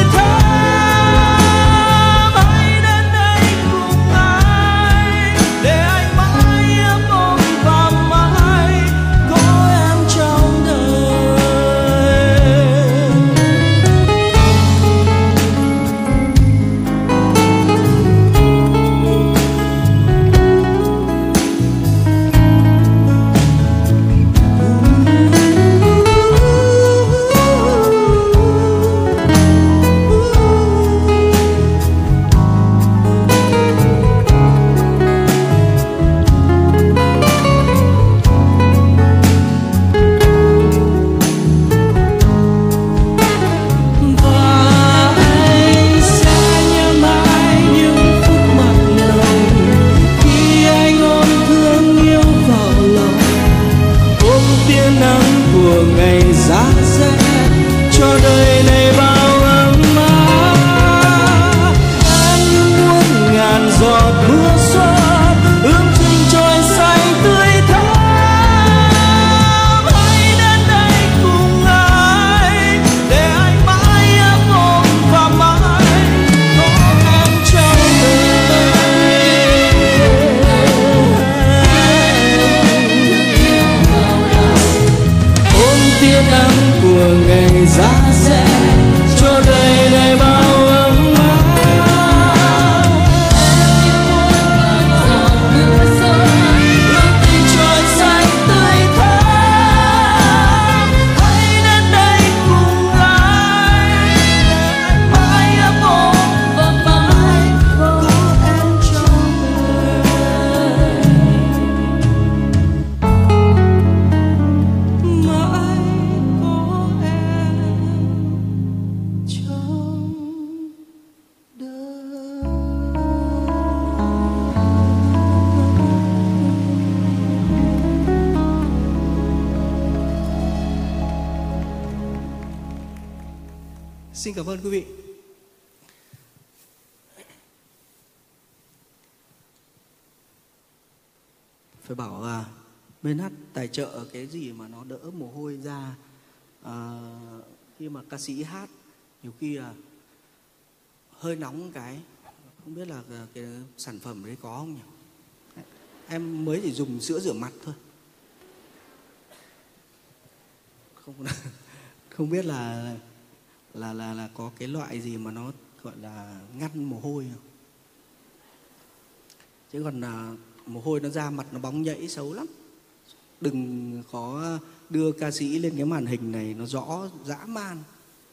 thắm. Hãy đến đây cùng anh để anh mãi ấm ôm và mãi có em trong đời. Và anh sẽ nhớ mãi những phút mặn nồng khi anh ôm thương yêu vào lòng, ôm tia nắng của ngày giá rét cho đời này bao ấm áp. Anh muốn ngàn giọt mưa xuân ướm tình trời xanh tươi thắm. Hãy đến đây cùng anh để anh mãi ấm ôm và mãi có em trong đời. Ôm tia nắng của ngày giá rét cho đời này bao ấm áp. Ước tình trời xanh tươi thắm. Hãy đến đây cùng anh để anh mãi ấm ôm và mãi có em trong đời. Mãi có em trong Xin cảm ơn quý vị. Phải bảo à, bên hát tài trợ cái gì mà nó đỡ mồ hôi ra. À, khi mà ca sĩ hát nhiều khi là hơi nóng cái, không biết là cái sản phẩm đấy có không nhỉ? Em mới chỉ dùng sữa rửa mặt thôi. Không không biết là là là là có cái loại gì mà nó gọi là ngăn mồ hôi không? Chứ còn là mồ hôi nó ra mặt nó bóng nhảy xấu lắm. Đừng có đưa ca sĩ lên cái màn hình này nó rõ dã man.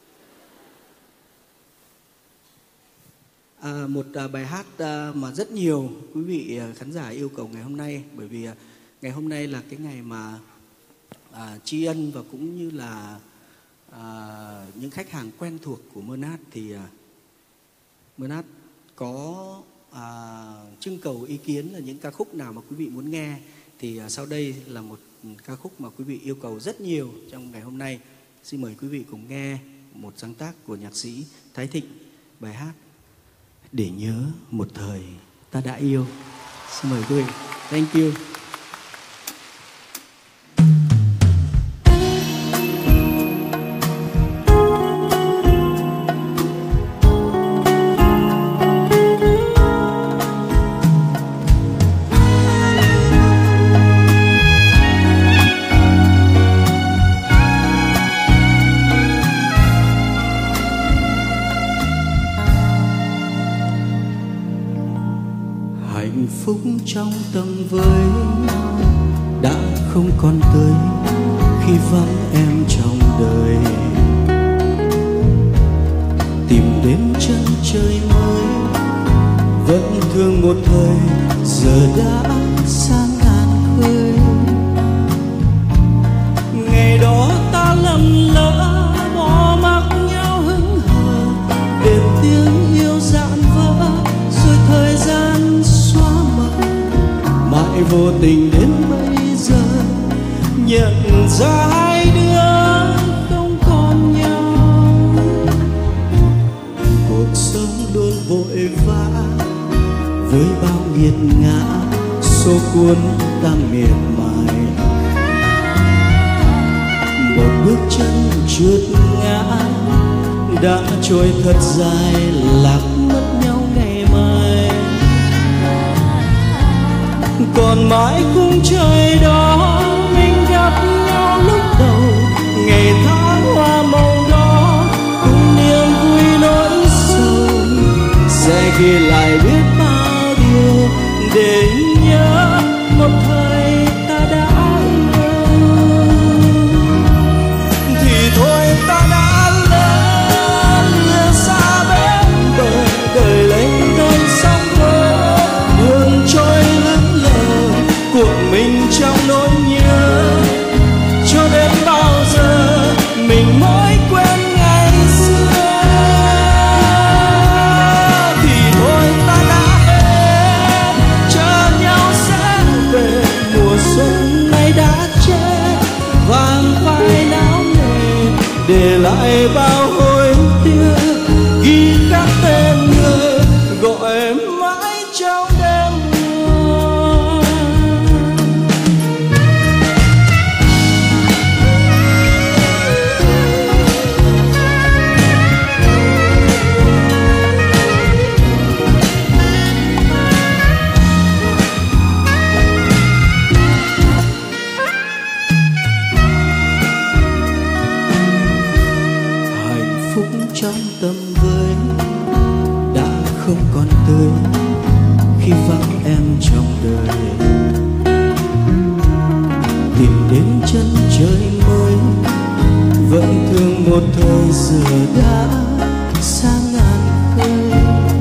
À, một à, bài hát à, mà rất nhiều quý vị à, khán giả yêu cầu ngày hôm nay, bởi vì à, ngày hôm nay là cái ngày mà à, tri ân và cũng như là à, những khách hàng quen thuộc của Mernat thì à, Mernat có à, trưng cầu ý kiến là những ca khúc nào mà quý vị muốn nghe. Thì à, sau đây là một ca khúc mà quý vị yêu cầu rất nhiều trong ngày hôm nay. Xin mời quý vị cùng nghe một sáng tác của nhạc sĩ Thái Thịnh, bài hát Để Nhớ Một Thời Ta Đã Yêu. Xin mời quý vị. Thank you. Hạnh phúc trong tầm với nhau đã không còn tới khi vắng em trong đời, tìm đến chân trời mới, vẫn thương một thời giờ đã sang ngàn khơi. Ngày đó ta lầm lỡ bỏ mặc nhau hững hờ, để tiếng yêu dạn vỡ rồi thời gian xóa mờ. Mãi vô tình đến bây giờ nhận ra hai đứa không còn nhau. Cuộc sống luôn vội vã với bao nghiệt ngã, số cuốn ta miệt mài. Một bước chân trượt ngã đã trôi thật dài, lạc mất nhau ngày mai. Còn mãi khung trời đó mình gặp nhau lúc đầu, ngày tháng hoa màu đó cùng niềm vui nỗi sầu, sẽ ghi lại biết bao điều để nhớ một thời ta đã yêu. Thì thôi ta đã lỡ lìa xa bên bờ, đời lênh đênh sóng vỡ, buồn trôi lững lờ cuộc mình trong nỗi nhớ. Cho đến bao giờ mình mới quên ngày xưa, thì thôi ta đã hết, chờ nhau sẽ về. Mùa xuân nay đã chết, vàng phai não nề, để lại bao hối tiếc, ghi các tên người gọi em mãi trong đêm mưa. Hạnh phúc trong tâm với đã không còn tới khi vắng em trong đời, tìm đến chân trời mới, vẫn thương một thời giờ đã sang ngàn khơi.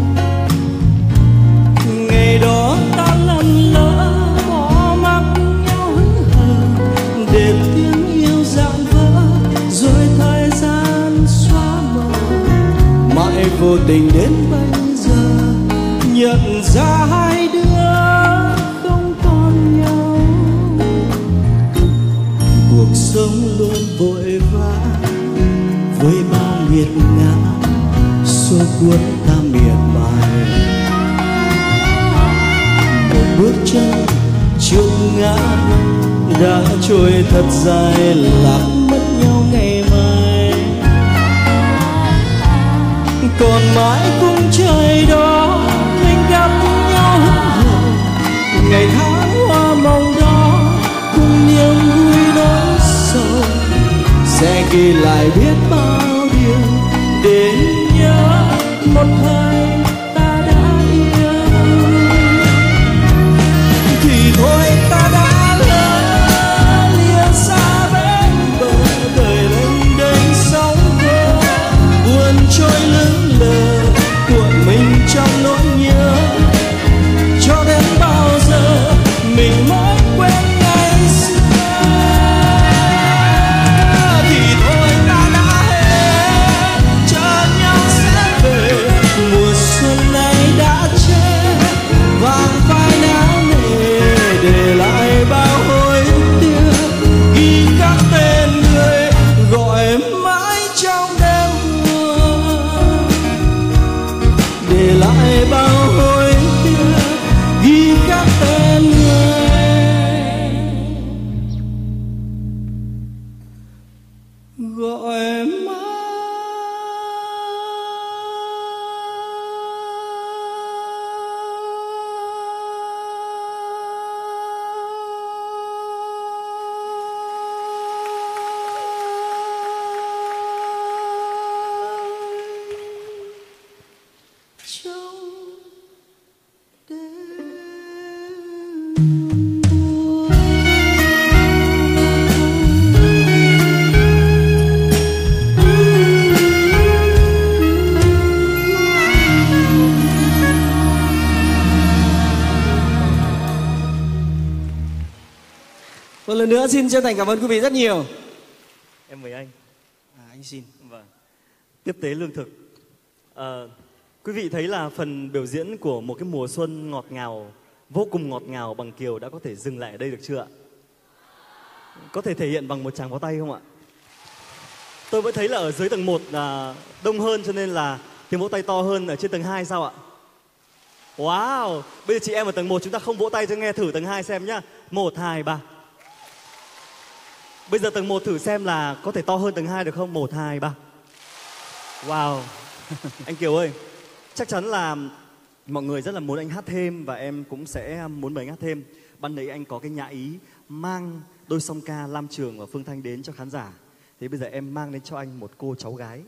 Ngày đó ta lầm lỡ bỏ mặc nhau hững hờ, để tiếng yêu dạn vỡ rồi thời gian xóa mờ. Mãi vô tình đến bây giờ nhận ra hai đứa không còn nhau. Cuộc sống luôn vội vã với bao nghiệt ngã, số cuốn ta miệt mài. Một bước chân trượt ngã đã trôi thật dài, lạc mất nhau ngày mai. Còn mãi khung trời đó mình gặp nhau hững hờ, ngày tháng hoa màu đó cùng niềm vui nỗi sầu, sẽ ghi lại biết bao điều để nhớ một thời ta đã yêu. Thì thôi ta đã lỡ lìa xa bên bờ, đời lênh đênh sóng vỡ, buồn trôi lững lờ cuộn mình trong nỗi nhớ. Cho đến bao giờ mình mới quên ngày xưa, thì thôi ta đã hết, chờ nhau sẽ về. Mùa xuân này đã chết, vàng phai não nề, để lại bao hối tiếc, ghi các tên người gọi mãi trong đêm mưa. Để lại bao hối tiếc, ghi các tên người gọi mãi. Trong đêm Một lần nữa xin chân thành cảm ơn quý vị rất nhiều. Em mời anh. À, anh xin. Vâng. Tiếp tế lương thực. À, quý vị thấy là phần biểu diễn của một cái mùa xuân ngọt ngào, vô cùng ngọt ngào bằng Kiều đã có thể dừng lại ở đây được chưa ạ? Có thể thể hiện bằng một tràng pháo tay không ạ? Tôi vẫn thấy là ở dưới tầng một là đông hơn, cho nên là tiếng vỗ tay to hơn ở trên tầng hai sao ạ? Wow, bây giờ chị em ở tầng một chúng ta không vỗ tay cho nghe thử tầng hai xem nhá. Một, hai, ba. Bây giờ tầng một thử xem là có thể to hơn tầng hai được không? Một, hai, ba. Wow. Anh Kiều ơi, chắc chắn là mọi người rất là muốn anh hát thêm và em cũng sẽ muốn mời anh hát thêm. Ban nãy anh có cái nhã ý mang đôi song ca Lam Trường và Phương Thanh đến cho khán giả. Thế bây giờ em mang đến cho anh một cô cháu gái.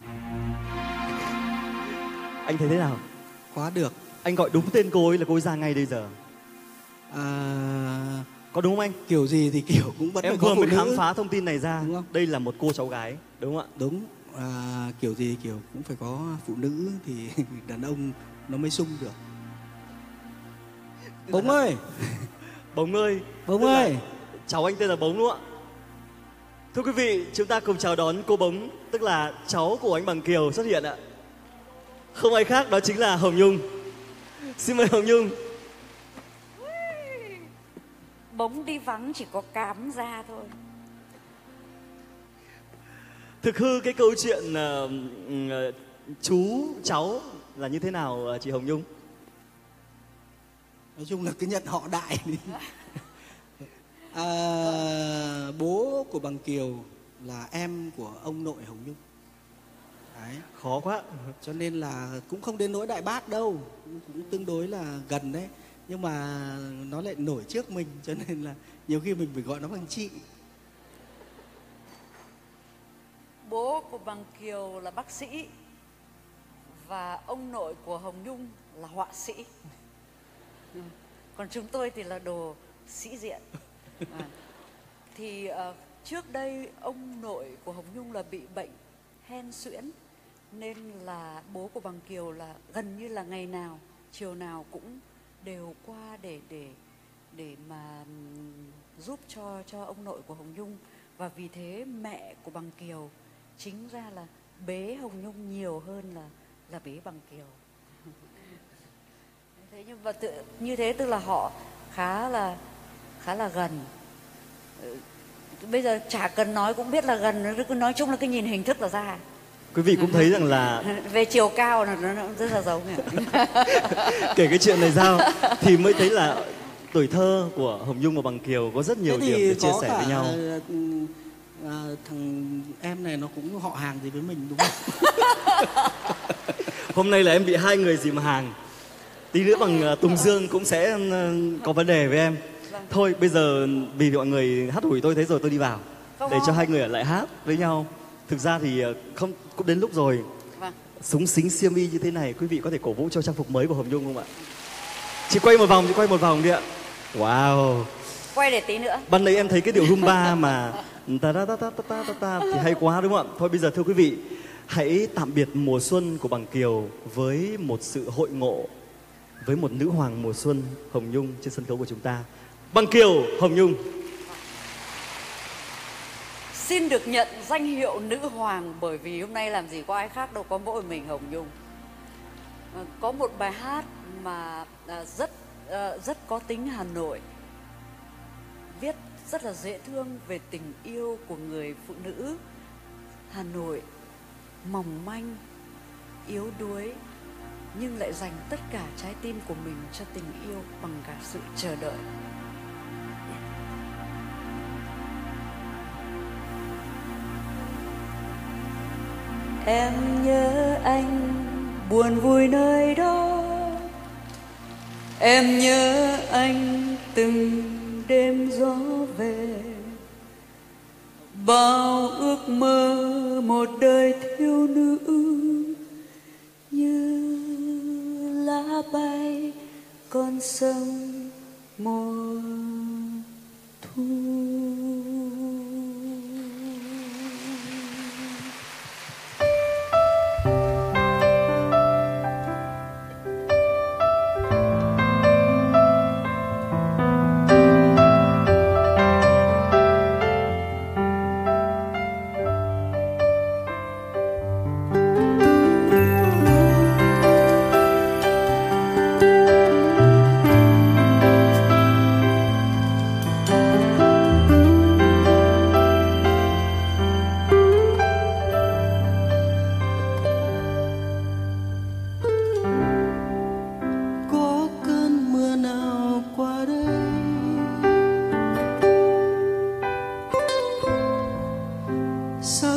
Anh thấy thế nào? Quá được. Anh gọi đúng tên cô ấy là cô ấy ra ngay bây giờ. À, có đúng không anh? Kiểu gì thì kiểu cũng vẫn em phải có vừa phụ mới nữ. khám phá thông tin này ra. Đúng không? Đây là một cô cháu gái, đúng không ạ? Đúng. À, kiểu gì thì kiểu cũng phải có phụ nữ thì đàn ông nó mới sung được. Bống ơi. Bống ơi. Bống ơi. Cháu anh tên là Bống đúng không ạ? Thưa quý vị, chúng ta cùng chào đón cô Bống, tức là cháu của anh Bằng Kiều xuất hiện ạ. Không ai khác đó chính là Hồng Nhung. Xin mời Hồng Nhung. Bống đi vắng chỉ có cám ra thôi. Thực hư cái câu chuyện uh, uh, chú cháu là như thế nào uh, chị Hồng Nhung? Nói chung là cứ nhận họ đại đi. À, bố của Bằng Kiều là em của ông nội Hồng Nhung. Đấy. Khó quá. Cho nên là cũng không đến nỗi đại bác đâu, cũng tương đối là gần đấy. Nhưng mà nó lại nổi trước mình, cho nên là nhiều khi mình phải gọi nó bằng chị. Bố của Bằng Kiều là bác sĩ và ông nội của Hồng Nhung là họa sĩ. Ừ. Còn chúng tôi thì là đồ sĩ diện. À. Thì uh, trước đây ông nội của Hồng Nhung là bị bệnh hen suyễn, nên là bố của Bằng Kiều là gần như là ngày nào chiều nào cũng đều qua để để để mà um, giúp cho cho ông nội của Hồng Nhung. Và vì thế mẹ của Bằng Kiều chính ra là bế Hồng Nhung nhiều hơn là là bế Bằng Kiều. Thế nhưng mà tự, như thế tức là họ khá là khá là gần. Bây giờ chả cần nói cũng biết là gần, cứ nói chung là cái nhìn hình thức là ra. Quý vị cũng thấy rằng là về chiều cao là nó rất là giống. Kể cái chuyện này ra thì mới thấy là tuổi thơ của Hồng Nhung và Bằng Kiều có rất nhiều điểm để chia sẻ cả, với nhau. À, thằng em này nó cũng họ hàng gì với mình đúng không? Hôm nay là em bị hai người dìm hàng. Tí nữa bằng uh, Tùng Dương cũng sẽ uh, có vấn đề với em. Vâng. Thôi bây giờ vì mọi người hát hủi tôi thế rồi tôi đi vào không để không. Cho hai người ở lại hát với nhau. Thực ra thì uh, không cũng đến lúc rồi. Vâng. Súng xính xiêm y như thế này quý vị có thể cổ vũ cho trang phục mới của Hồng Nhung không ạ? Chị quay một vòng, chị quay một vòng đi ạ. Wow. Quay để tí nữa. Ban nãy em thấy cái điệu rumba mà ta ta ta ta ta ta ta thì hay quá đúng không ạ? Thôi bây giờ thưa quý vị, hãy tạm biệt mùa xuân của Bằng Kiều với một sự hội ngộ với một nữ hoàng mùa xuân Hồng Nhung trên sân khấu của chúng ta. Bằng Kiều, Hồng Nhung. Xin được nhận danh hiệu nữ hoàng bởi vì hôm nay làm gì có ai khác đâu, có mỗi mình Hồng Nhung. Có một bài hát mà rất rất có tính Hà Nội, viết rất là dễ thương về tình yêu của người phụ nữ Hà Nội, mỏng manh, yếu đuối, nhưng lại dành tất cả trái tim của mình cho tình yêu bằng cả sự chờ đợi. Em nhớ anh buồn vui nơi đó, em nhớ anh từng đêm gió về, bao ước mơ một đời thiếu nữ như lá bay con sông mùa thu.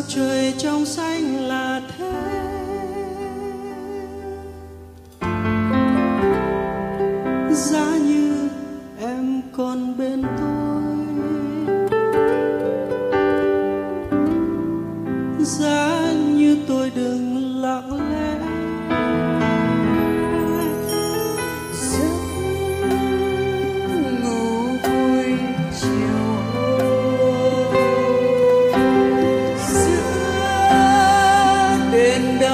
trời trong xanh là thế. Giá như em còn bên tôi, giá như tôi đừng lặng lẽ. Giấc ngủ vui chiều hôm giữa đêm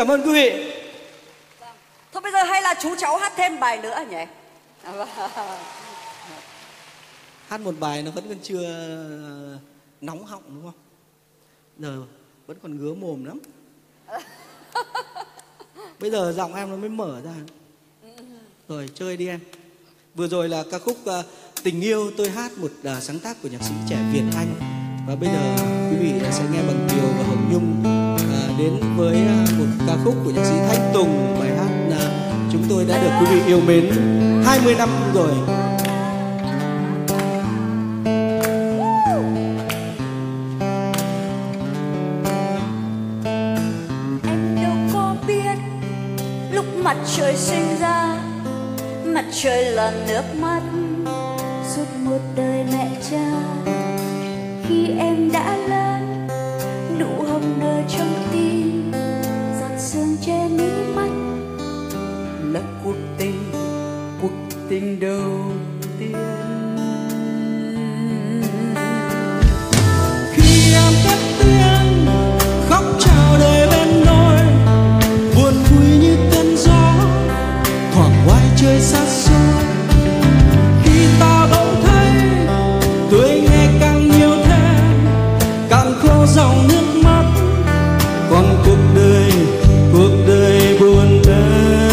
cảm ơn quý vị. Thôi bây giờ hay là chú cháu hát thêm bài nữa nhỉ? Hát một bài nó vẫn còn chưa nóng họng đúng không? Giờ vẫn còn ngứa mồm lắm. Bây giờ giọng em nó mới mở ra. Rồi chơi đi em. Vừa rồi là ca khúc uh, Tình Yêu Tôi Hát, một uh, sáng tác của nhạc sĩ trẻ Việt Anh. Và bây giờ quý vị sẽ nghe Bằng Kiều và Hồng Nhung uh, đến với uh, một ca khúc của nhạc sĩ Thanh Tùng. Bài hát uh, chúng tôi đã được quý vị yêu mến hai mươi năm rồi. Em đâu có biết lúc mặt trời sinh ra, mặt trời là nước mắt suốt một đời mẹ cha. Khi em đã lớn, nụ hồng nở trong tim, giọt sương che mí mắt là cuộc tình, cuộc tình đầu tiên. Khi em cất tiếng khóc chào đời bên nôi, buồn vui như cơn gió thoảng ngoài trời xa xôi. Khi ta bỗng thấy tuổi ngày càng nhiều thêm, càng khô dòng nước mắt, còn cuộc đời, cuộc đời buồn tênh.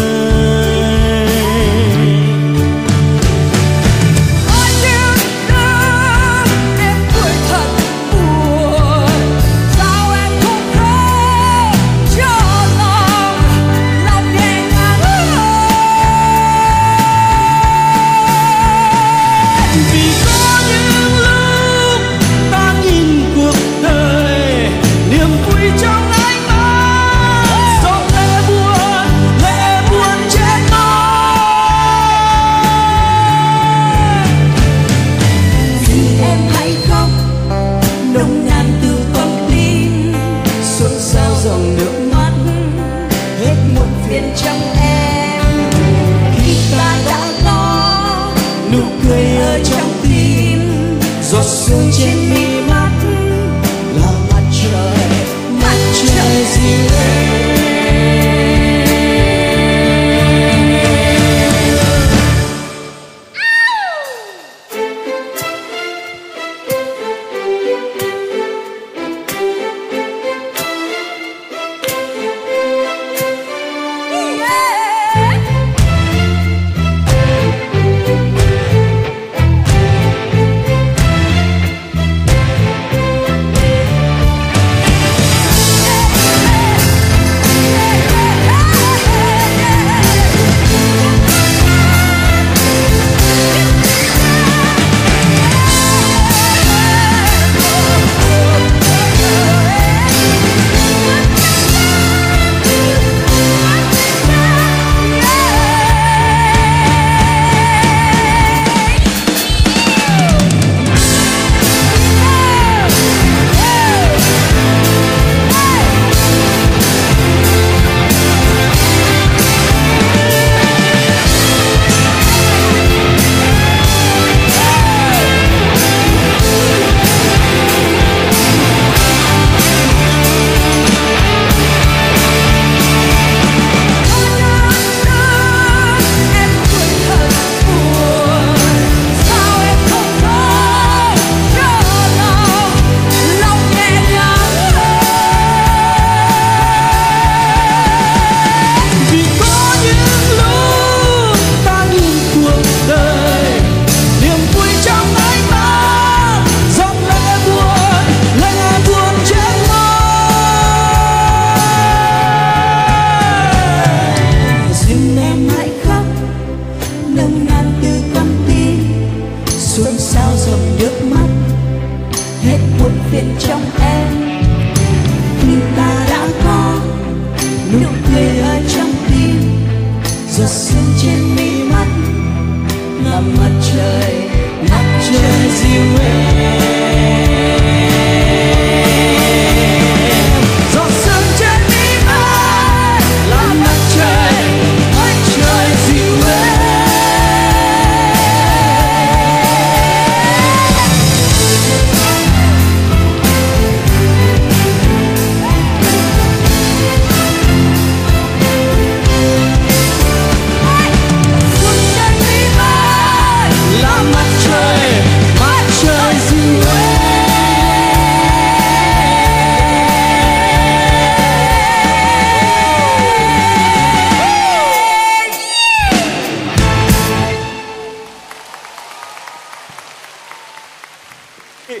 trong em. Khi ta đã có nụ cười ở trong tim, giọt sương trên mi mắt là mặt trời, mặt trời dịu êm.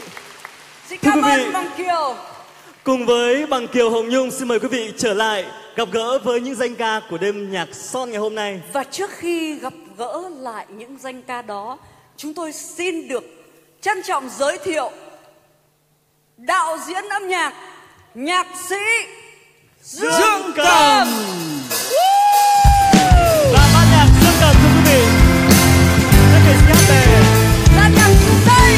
Xin Thưa cảm quý vị, ơn Bằng Kiều. cùng với Bằng Kiều, Hồng Nhung xin mời quý vị trở lại gặp gỡ với những danh ca của đêm nhạc son ngày hôm nay. Và trước khi gặp gỡ lại những danh ca đó, chúng tôi xin được trân trọng giới thiệu đạo diễn âm nhạc, nhạc sĩ Dương, Dương Cầm. Và ban nhạc Dương Cầm, thưa quý vị, các nghệ sĩ hát về ban nhạc phương Tây,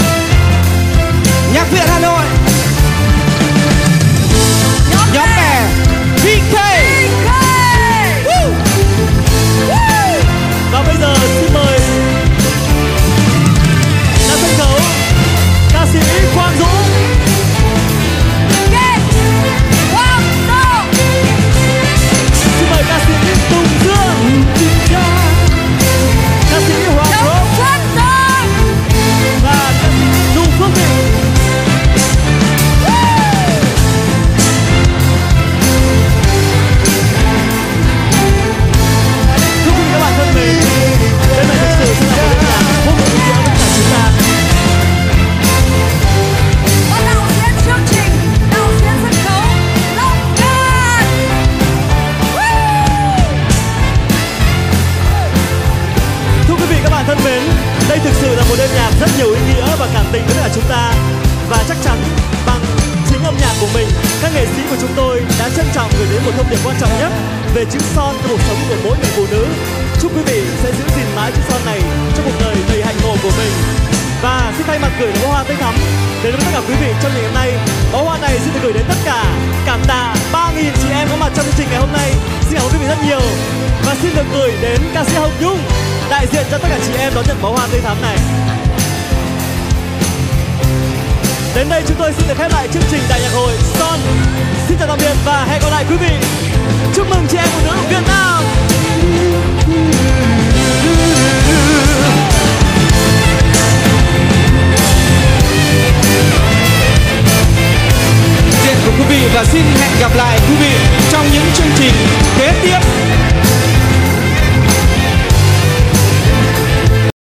Nhạc viện Hà Nội, nhóm, nhóm bè pê ca. Và bây giờ xin mời ra sân khấu ca sĩ Quang Dũng. Quang Dũng. Xin mời ca sĩ Tùng Dương, ca sĩ Hoàng Rốt và ca sĩ Nhu Phước Thịnh. Thưa quý vị các bạn thân mến, đêm này thực sự sẽ là một đêm nhạc vô cùng ý nghĩa với tất cả chúng ta. Và đạo diễn chương trình, đạo diễn sân khấu Long Can. Thưa quý vị các bạn thân mến, đây thực sự là một đêm nhạc rất nhiều ý nghĩa và cảm tình với tất cả chúng ta. Và chắc chắn bằng chính âm nhạc của mình, các nghệ sĩ của chúng tôi đã trân trọng gửi đến một thông điệp quan trọng nhất về chữ son trong cuộc sống của mỗi người phụ nữ. Chúc quý vị sẽ giữ gìn mãi chữ son này trong cuộc đời đầy hạnh ngộ của mình. Và xin thay mặt gửi bó hoa tươi thắm đến với tất cả quý vị trong ngày hôm nay. Bó hoa này xin được gửi đến tất cả cảm tạ ba nghìn chị em có mặt trong chương trình ngày hôm nay. Xin cảm ơn quý vị rất nhiều. Và xin được gửi đến ca sĩ Hồng Nhung đại diện cho tất cả chị em đón nhận bó hoa tươi thắm này. Đến đây chúng tôi xin được khép lại chương trình Đại nhạc hội Son. Xin chào tạm biệt và hẹn gặp lại quý vị. Chúc mừng chị em phụ nữ Việt Nam.